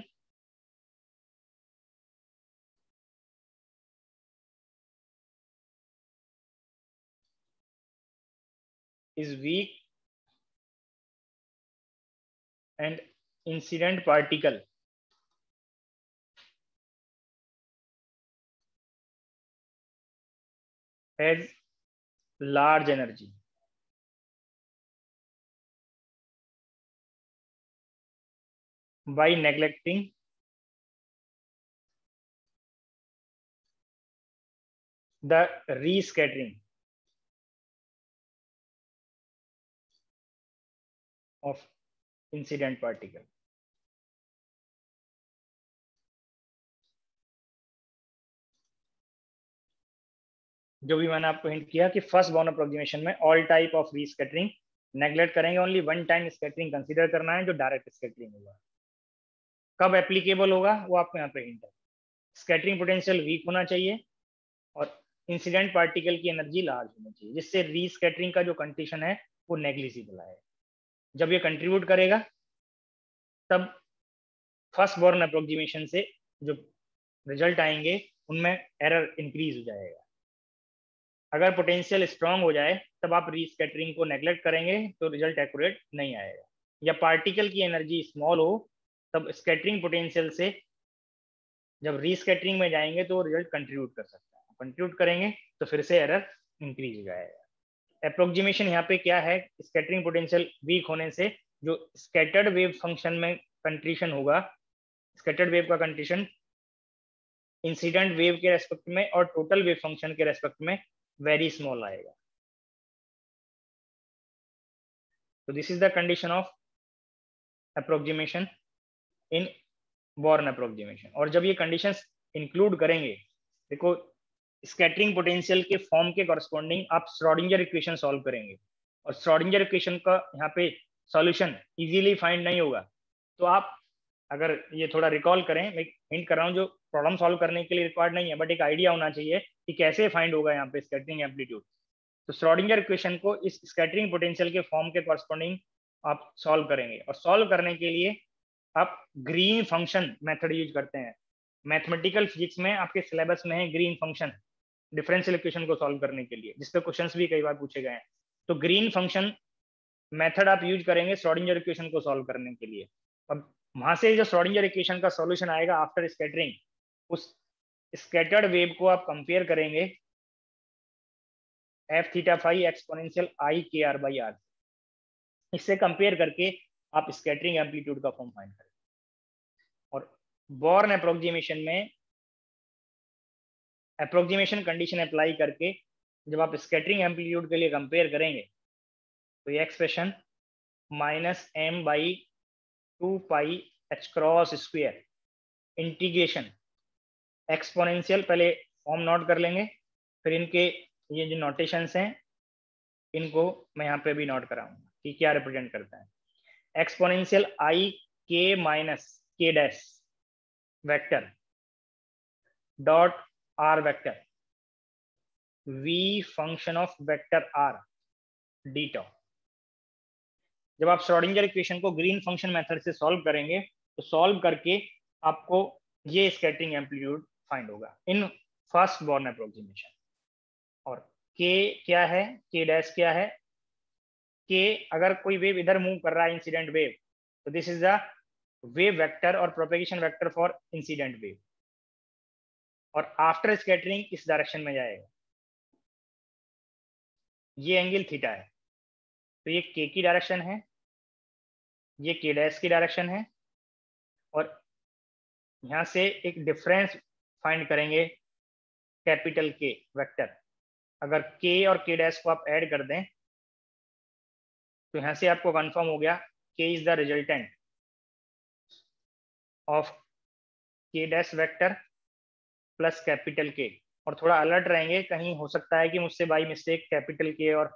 is weak and incident particle has large energy. By neglecting the rescattering of incident particle. जो भी मैंने आपको hint किया कि फर्स्ट बॉर्न अप्रोक्सीमेशन में all type of rescattering neglect करेंगे, only 1 time scattering consider करना है जो डायरेक्ट स्कैटरिंग होगा। कब एप्लीकेबल होगा वो आपको यहाँ पे हिंट है। स्कैटरिंग पोटेंशियल वीक होना चाहिए और इंसिडेंट पार्टिकल की एनर्जी लार्ज होनी चाहिए, जिससे रीस्कैटरिंग का जो कंडीशन है वो नेग्लिजिबल आए। जब ये कंट्रीब्यूट करेगा तब फर्स्ट बॉर्न अप्रोक्सीमेशन से जो रिजल्ट आएंगे उनमें एरर इंक्रीज हो जाएगा। अगर पोटेंशियल स्ट्रांग हो जाए तब आप रीस्कैटरिंग को नेग्लेक्ट करेंगे तो रिजल्ट एक्यूरेट नहीं आएगा। या पार्टिकल की एनर्जी स्मॉल हो तब स्कैटरिंग पोटेंशियल से जब रीस्कैटरिंग में जाएंगे तो रिजल्ट कंट्रीब्यूट कर सकता है, कंट्रीब्यूट करेंगे तो फिर से एरर इंक्रीज हो जाएगा। अप्रोक्सीमेशन यहाँ पे क्या है, स्कैटरिंग पोटेंशियल वीक होने से जो स्कैटर्ड वेव फंक्शन में कंट्रीशन होगा, स्कैटर्ड वेव का कंट्रीशन इंसिडेंट वेव के रेस्पेक्ट में और टोटल वेव फंक्शन के रेस्पेक्ट में वेरी स्मॉल आएगा। तो this is the condition of approximation in Born approximation. और जब ये कंडीशंस इंक्लूड करेंगे, देखो स्कैटरिंग पोटेंशियल के फॉर्म के कॉरस्पॉन्डिंग आप श्रोडिंगर इक्वेशन सॉल्व करेंगे, और श्रोडिंगर इक्वेशन का यहाँ पे सॉल्यूशन इजीली फाइंड नहीं होगा। तो आप अगर ये थोड़ा रिकॉल करें, मैं हिंट कर रहा हूँ, जो प्रॉब्लम सॉल्व करने के लिए रिक्वायर्ड नहीं है, बट एक आइडिया होना चाहिए कि कैसे फाइंड होगा यहाँ पे स्कैटरिंग एम्पलीट्यूड। तो श्रोडिंगर इक्वेशन को इस स्कैटरिंग पोटेंशियल के फॉर्म के कॉरस्पॉन्डिंग आप सॉल्व करेंगे, और सॉल्व करने के लिए आप ग्रीन फंक्शन मेथड यूज करते हैं। मैथमेटिकल फिजिक्स में आपके सिलेबस में है ग्रीन फंक्शन डिफरेंशियल इक्वेशन को सॉल्व करने के लिए, जिसपे क्वेश्चंस भी कई बार पूछे गए हैं। तो ग्रीन फंक्शन मेथड आप यूज करेंगे श्रोडिंगर इक्वेशन को सॉल्व करने के लिए। अब वहां से जो श्रोडिंगर इक्वेशन का सॉल्यूशन आएगा आफ्टर स्कैटरिंग, उस स्कैटर्ड वेव को आप कंपेयर करेंगे F theta phi exponential I K R by R. इससे कंपेयर करके आप स्कैटरिंग एम्पलीट्यूड का फॉर्म फाइंड करेंगे। और बॉर्न अप्रोक्सीमेशन में अप्रोक्सीमेशन कंडीशन अप्लाई करके जब आप स्कैटरिंग एम्पलीट्यूड के लिए कंपेयर करेंगे, तो ये expression minus M by 2 pi H cross square integration exponential, पहले फॉर्म नोट कर लेंगे, फिर इनके ये जो नोटेशंस हैं इनको मैं यहाँ पे भी नोट कराऊंगा कि क्या रिप्रेजेंट करता है। Exponential I K minus K dash vector dot R vector V function of vector R D tau. जब आप श्रोडिंगर इक्वेशन को ग्रीन फंक्शन मेथड से सॉल्व करेंगे, तो सॉल्व करके आपको ये स्कैटरिंग एम्पलीट्यूड फाइंड होगा इन फर्स्ट बॉर्न अप्रोक्सीमेशन। और के क्या है, के डैश क्या है, के अगर कोई वेव इधर मूव कर रहा है इंसिडेंट वेव, तो this is the wave vector और propagation vector for incident wave, और आफ्टर स्कैटरिंग इस डायरेक्शन में जाएगा। ये एंगल थीटा है, तो ये के की डायरेक्शन है, ये के डैश की डायरेक्शन है, और यहां से एक डिफरेंस फाइंड करेंगे कैपिटल के वेक्टर। अगर के और के डैश को आप ऐड कर दें, तो यहां से आपको कंफर्म हो गया K is the resultant of K dash vector plus capital K. और थोड़ा अलर्ट रहेंगे, कहीं हो सकता है कि मुझसे बाई मिस्टेक कैपिटल के और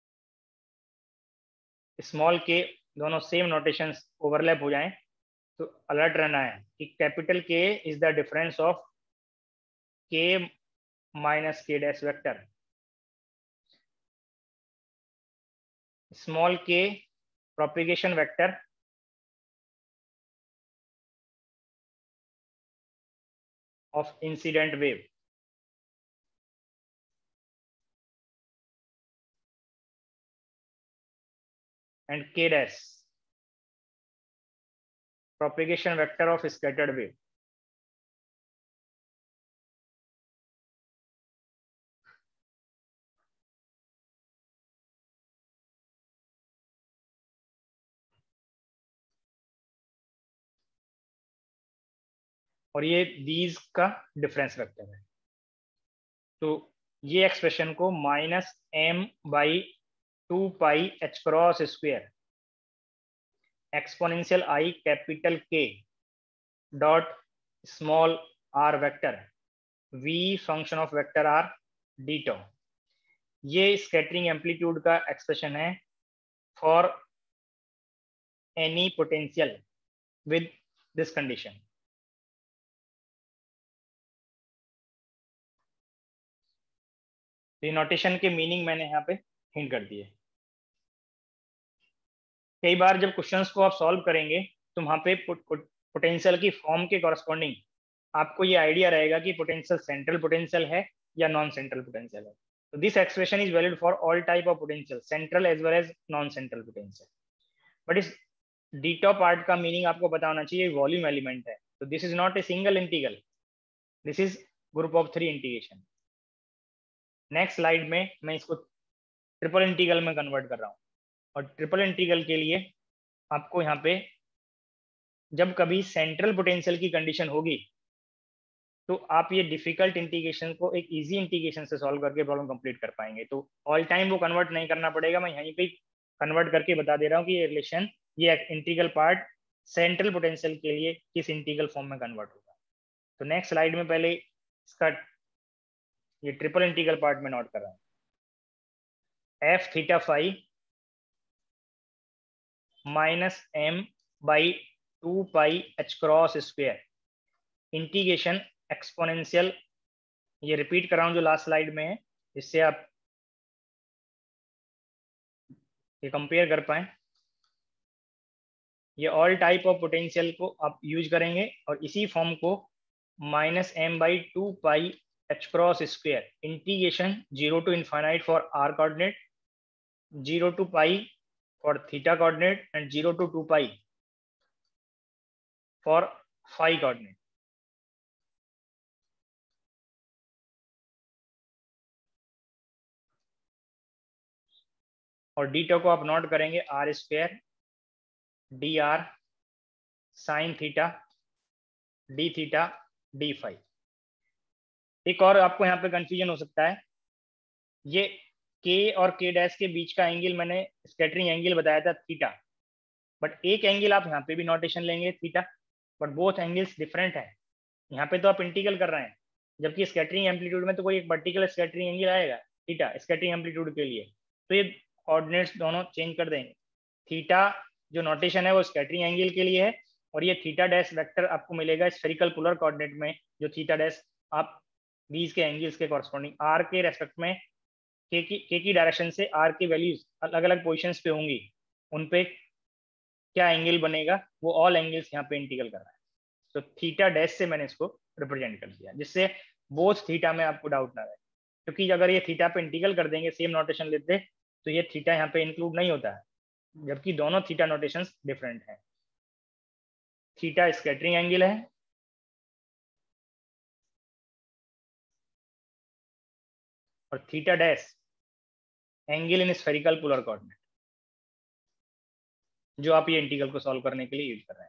स्मॉल के दोनों सेम नोटेशंस ओवरलैप हो जाएं, तो अलर्ट रहना है कि capital K is the difference of K minus K dash vector, small K propagation vector of incident wave and k dash propagation vector of scattered wave। और ये दीज का difference vector है। तो ये एक्सप्रेशन को minus M by 2 pi H cross square exponential I capital K dot small R vector V function of vector R D tau, ये scattering amplitude का expression है for any potential with this condition. ये notation के meaning मैंने यहाँ पे hint कर दिए। कई बार जब क्वेश्चंस को आप सॉल्व करेंगे, तो वहां पे पोटेंशियल की फॉर्म के कॉरस्पॉन्डिंग आपको ये आइडिया रहेगा कि पोटेंशियल सेंट्रल पोटेंशियल है या नॉन सेंट्रल पोटेंशियल है। तो this expression is valid for all type of potential, central as well as non central potential. But इस डी टॉ पार्ट का मीनिंग आपको पता होना चाहिए, वॉल्यूम एलिमेंट है। तो this is not a single integral, this is group of 3 integration. Next slide में मैं इसको ट्रिपल इंटीग्रल में कन्वर्ट कर रहा हूँ, और ट्रिपल इंटीग्रल के लिए आपको यहाँ पे जब कभी सेंट्रल पोटेंशियल की कंडीशन होगी, तो आप ये डिफिकल्ट इंटीग्रेशन को एक इजी इंटीग्रेशन से सॉल्व करके प्रॉब्लम कंप्लीट कर पाएंगे। तो ऑल टाइम वो कन्वर्ट नहीं करना पड़ेगा, मैं यहीं पे कन्वर्ट करके बता दे रहा हूँ कि ये रिलेशन, ये इंटीग्रल पार्ट सेंट्रल पोटेंशियल के लिए किस इंटीग्रल फॉर्म में कन्वर्ट होगा। तो नेक्स्ट स्लाइड में पहले इसका ये ट्रिपल इंटीग्रल पार्ट में नोट कर रहा हूँ। F theta phi minus M by 2 pi H cross square integration exponential, ये रिपीट कर रहा हूँ जो लास्ट स्लाइड में है, इससे आप ये कंपेयर कर पाए। ये ऑल टाइप ऑफ पोटेंशियल को आप यूज करेंगे और इसी फॉर्म को minus M by 2 pi H cross square integration 0 to infinite for R coordinate, 0 to pi for theta coordinate and 0 to 2 pi for phi coordinate. और डीटा को आप note करेंगे R square D R sine theta D theta D phi. एक और आपको यहाँ पे confusion हो सकता है, ये के और के डैश के बीच का एंगल मैंने स्कैटरिंग एंगल बताया था थीटा, बट एक एंगल आप यहाँ पे भी नोटेशन लेंगे theta, but both angles different है। यहाँ पे तो आप इंटीग्रल कर रहे हैं, जबकि स्कैटरिंग एम्पलीट्यूड में तो कोई एक पर्टिकुलर स्कैटरिंग एंगल आएगा थीटा स्कैटरिंग एम्पलीट्यूड के लिए, तो ये कोऑर्डिनेट्स दोनों चेंज कर देंगे। थीटा जो नोटेशन है वो स्कैटरिंग एंगल के लिए है, और ये थीटा डैश वेक्टर आपको मिलेगा स्फेरिकल पोलर कोऑर्डिनेट में, जो थीटा डैश आप बीच के एंगल्स के कॉरस्पॉन्डिंग आर के रेस्पेक्ट में के की डायरेक्शन से आर की वैल्यूज अलग अलग पोजिशंस पे होंगी, उन पे क्या एंगल बनेगा वो ऑल एंगल्स यहाँ पे इंटीग्रल कर रहा है। तो थीटा डैश से मैंने इसको रिप्रेजेंट कर दिया, जिससे बोथ थीटा में आपको डाउट ना रहे, क्योंकि अगर ये थीटा पे इंटीग्रल कर देंगे सेम नोटेशन लेते तो ये थीटा यहाँ पे इंक्लूड नहीं होता है, जबकि दोनों थीटा नोटेशंस डिफरेंट हैं। थीटा स्कैटरिंग एंगल है और theta dash angle in spherical polar coordinate, जो आप ये इंटीग्रल को सॉल्व करने के लिए यूज कर रहे हैं।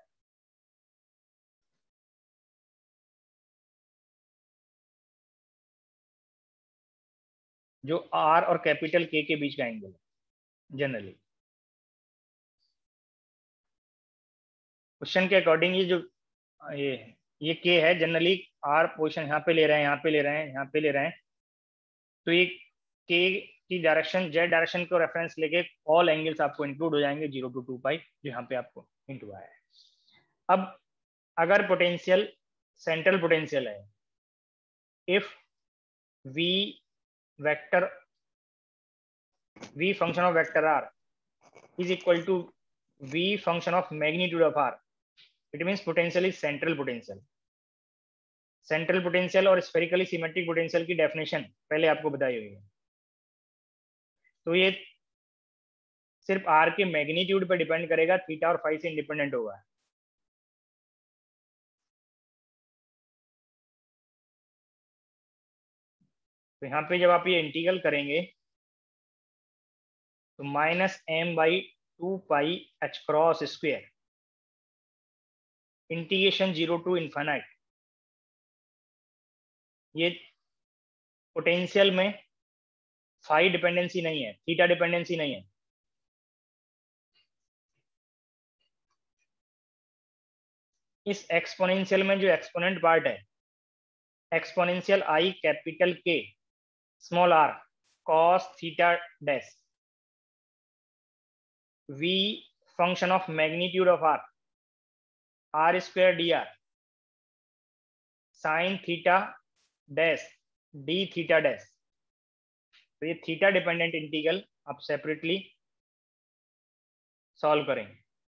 जो आर और कैपिटल के बीच का एंगल है जनरली। क्वेश्चन के अकॉर्डिंग ये जो ये के है, जनरली आर पोजीशन यहाँ पे ले रहे हैं, यहाँ पे ले रहे हैं, यहाँ पे ले रहे हैं, तो ये के की डायरेक्शन जेड डायरेक्शन को रेफरेंस लेके ऑल एंगल्स आपको इंक्लूड हो जाएंगे 0 to 2 पाई, जो यहाँ पे आपको हिंट हुआ है। अब अगर पोटेंशियल सेंट्रल पोटेंशियल है, if V vector v function of vector r is equal to v function of magnitude of r, it means potential is central potential। Central potential और स्फेरिकली सिमेट्रिक पोटेंशियल की definition पहले आपको बताई हुई है। तो ये सिर्फ r के मैग्नीट्यूड पे डिपेंड करेगा, थीटा और फाई से इंडिपेंडेंट होगा। तो यहाँ पे जब आप ये इंटीग्रल करेंगे तो minus M by 2 pi H cross square integration 0 to infinite, ये पोटेंशियल में फाई डिपेंडेंसी नहीं है, थीटा डिपेंडेंसी नहीं है। इस एक्सपोनेंशियल में जो एक्सपोनेंट पार्ट है, exponential I capital K small R cos theta dash v function of magnitude of r r square dr sin theta dash d theta dash। तो ये थीटा डिपेंडेंट इंटीग्रल आप separately solve करेंगे।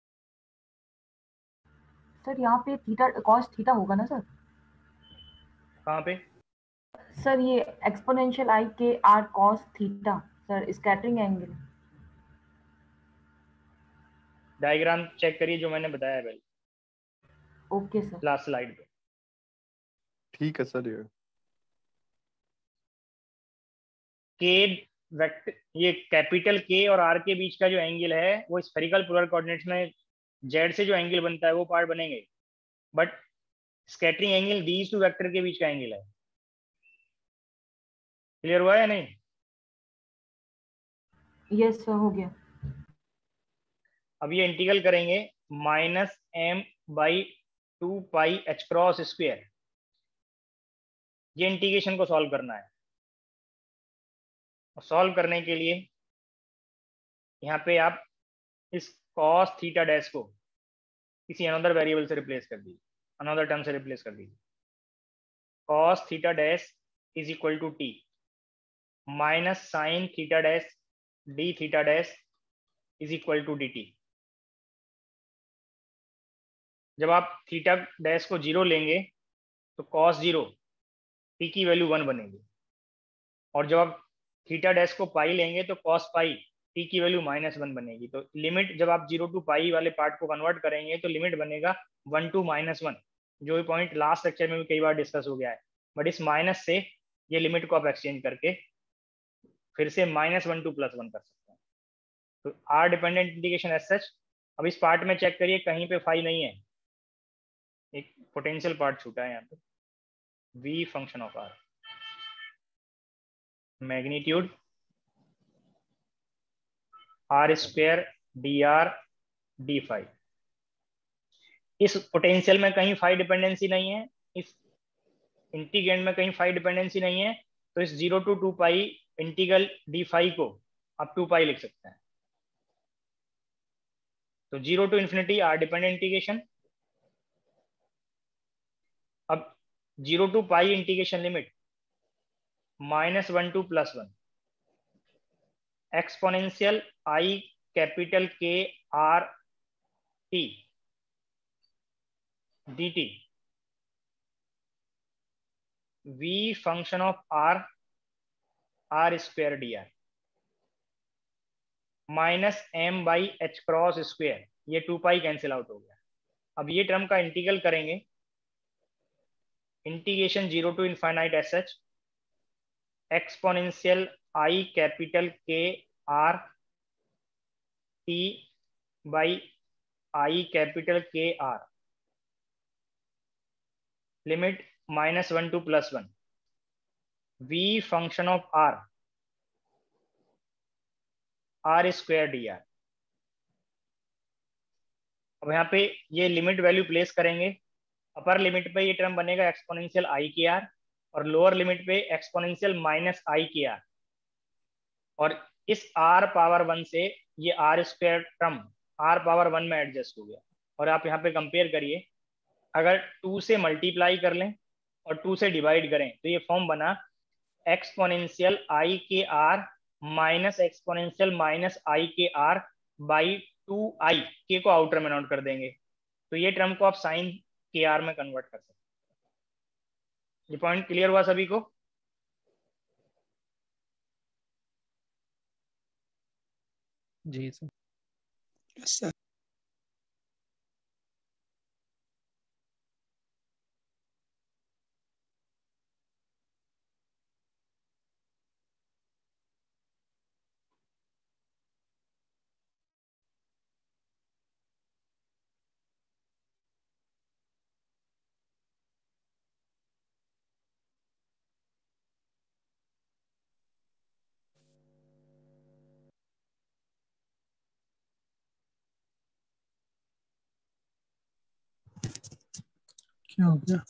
Sir यहाँ पे theta cos theta होगा ना sir? कहाँ पे सर ये exponential I K R cos theta sir scattering angle. Diagram check करिए जो मैंने बताया पहले। Okay sir. लास्ट स्लाइड पे। ठीक है सर। के वेक्टर, ये कैपिटल के और आर के बीच का जो एंगल है वो स्फेरिकल पोलर कोऑर्डिनेट्स में जेड से जो एंगल बनता है वो पार्ट बनेंगे, but scattering angle these two vector के बीच का एंगल है। क्लियर हुआ या नहीं? यस सर, हो गया। अब ये इंटीग्रल करेंगे -m/2π h×² ये इंटीग्रेशन को सॉल्व करना है। और सॉल्व करने के लिए यहाँ पे आप इस cos थीटा डैश को किसी अनदर वेरिएबल से रिप्लेस कर दीजिए, अनदर टर्म से रिप्लेस कर दीजिए। cos theta dash is equal to t minus sine theta dash d theta dash is equal to dt। जब आप थीटा डैश को 0 लेंगे तो cos 0 t की वैल्यू 1 बनेगी, और जब आप थीटा डैश को पाई लेंगे तो cos पाई t की वैल्यू -1 बनेगी। तो लिमिट जब आप 0 टू पाई वाले पार्ट को कन्वर्ट करेंगे तो लिमिट बनेगा 1 to -1, जो पॉइंट लास्ट लेक्चर में भी कई बार डिस्कस हो गया है। बट इस माइनस से ये लिमिट को आप एक्सचेंज करके फिर से -1 to +1 कर सकते हैं। तो R dependent integration as such. अब इस पार्ट में चेक करिए, कहीं पे फाई नहीं है, एक पोटेंशियल पार्ट छूटा है यहाँ पे। v function of r magnitude r² dr d phi. इस पोटेंशियल में कहीं फाई डिपेंडेंसी नहीं है, इस इंटीग्रेंड में कहीं फाई डिपेंडेंसी नहीं है, तो इस 0 to 2 pi integral D phi को आप 2 पाई लिख सकते हैं। तो 0 to infinity R dependent integration. अब 0 to pi integration limit -1 to +1 exponential I capital K R T dt v function of r r² dr -m/h×²। ये 2 पाई कैंसिल आउट हो गया। अब ये टर्म का इंटीग्रल करेंगे, integration 0 to infinite S H exponential I capital K R T by I capital K R limit -1 to +1 v function of r r² dr। अब यहाँ पे ये लिमिट वैल्यू प्लेस करेंगे। अपर लिमिट पे ये term बनेगा exponential I K R, और lower limit पे एक्सपोनेंशियल -I के R, और इस r पावर 1 से ये r² टर्म r पावर 1 में एडजस्ट हो गया। और आप यहाँ पे कंपेयर करिए, अगर 2 से मल्टीप्लाई कर लें और 2 से डिवाइड करें तो ये फॉर्म बना exponential I K R minus exponential -I K R by 2i। K को आउटर में नोट कर देंगे तो ये टर्म को आप साइन के आर में कन्वर्ट कर सकते हैं। ये पॉइंट क्लियर हुआ सभी को? जी सर। सर क्या हो गया?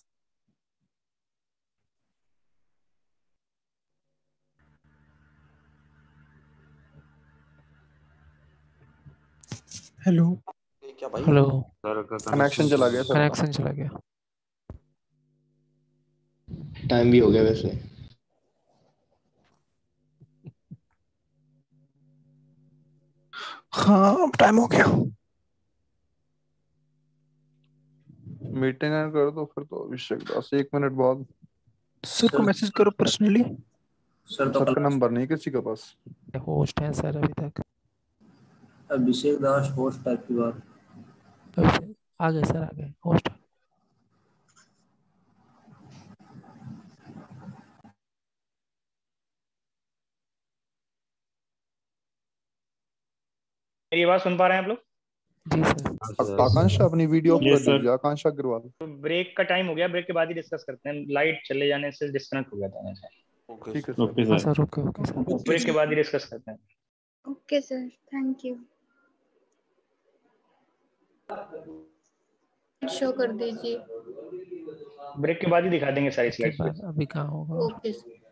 हेलो क्या भाई? हेलो, कनेक्शन चला गया सर। कनेक्शन चला गया। टाइम भी हो गया वैसे। हाँ अब टाइम हो गया। मीटिंग एंड कर दो फिर तो अभिषेक दास 1 मिनट बाद। सर को मैसेज करो पर्सनली। सर तो सर का नंबर नहीं किसी के पास। होस्ट है सर अभी तक। अभिषेक दास होस्ट टाइप की बात। आ गए सर, आ गए होस्ट। मेरी आवाज सुन पा रहे हैं आप लोग? जी सर। आकांक्षा अपनी वीडियो ऑफ Yes, कर sir. लीजिए, आकांक्षा अग्रवाल। तो ब्रेक का टाइम हो गया, ब्रेक के बाद ही डिस्कस करते हैं, लाइट चले जाने से डिस्कनेक्ट हो गया था मेरे से। ठीक है ओके हाँ sir. Sir, okay okay sir. Break के बाद ही डिस्कस करते हैं। Okay sir, thank you. Show कर दीजिए। ब्रेक के बाद ही दिखा देंगे सारी के स्लाइड्स। बाद अभी कहाँ होगा? Okay sir.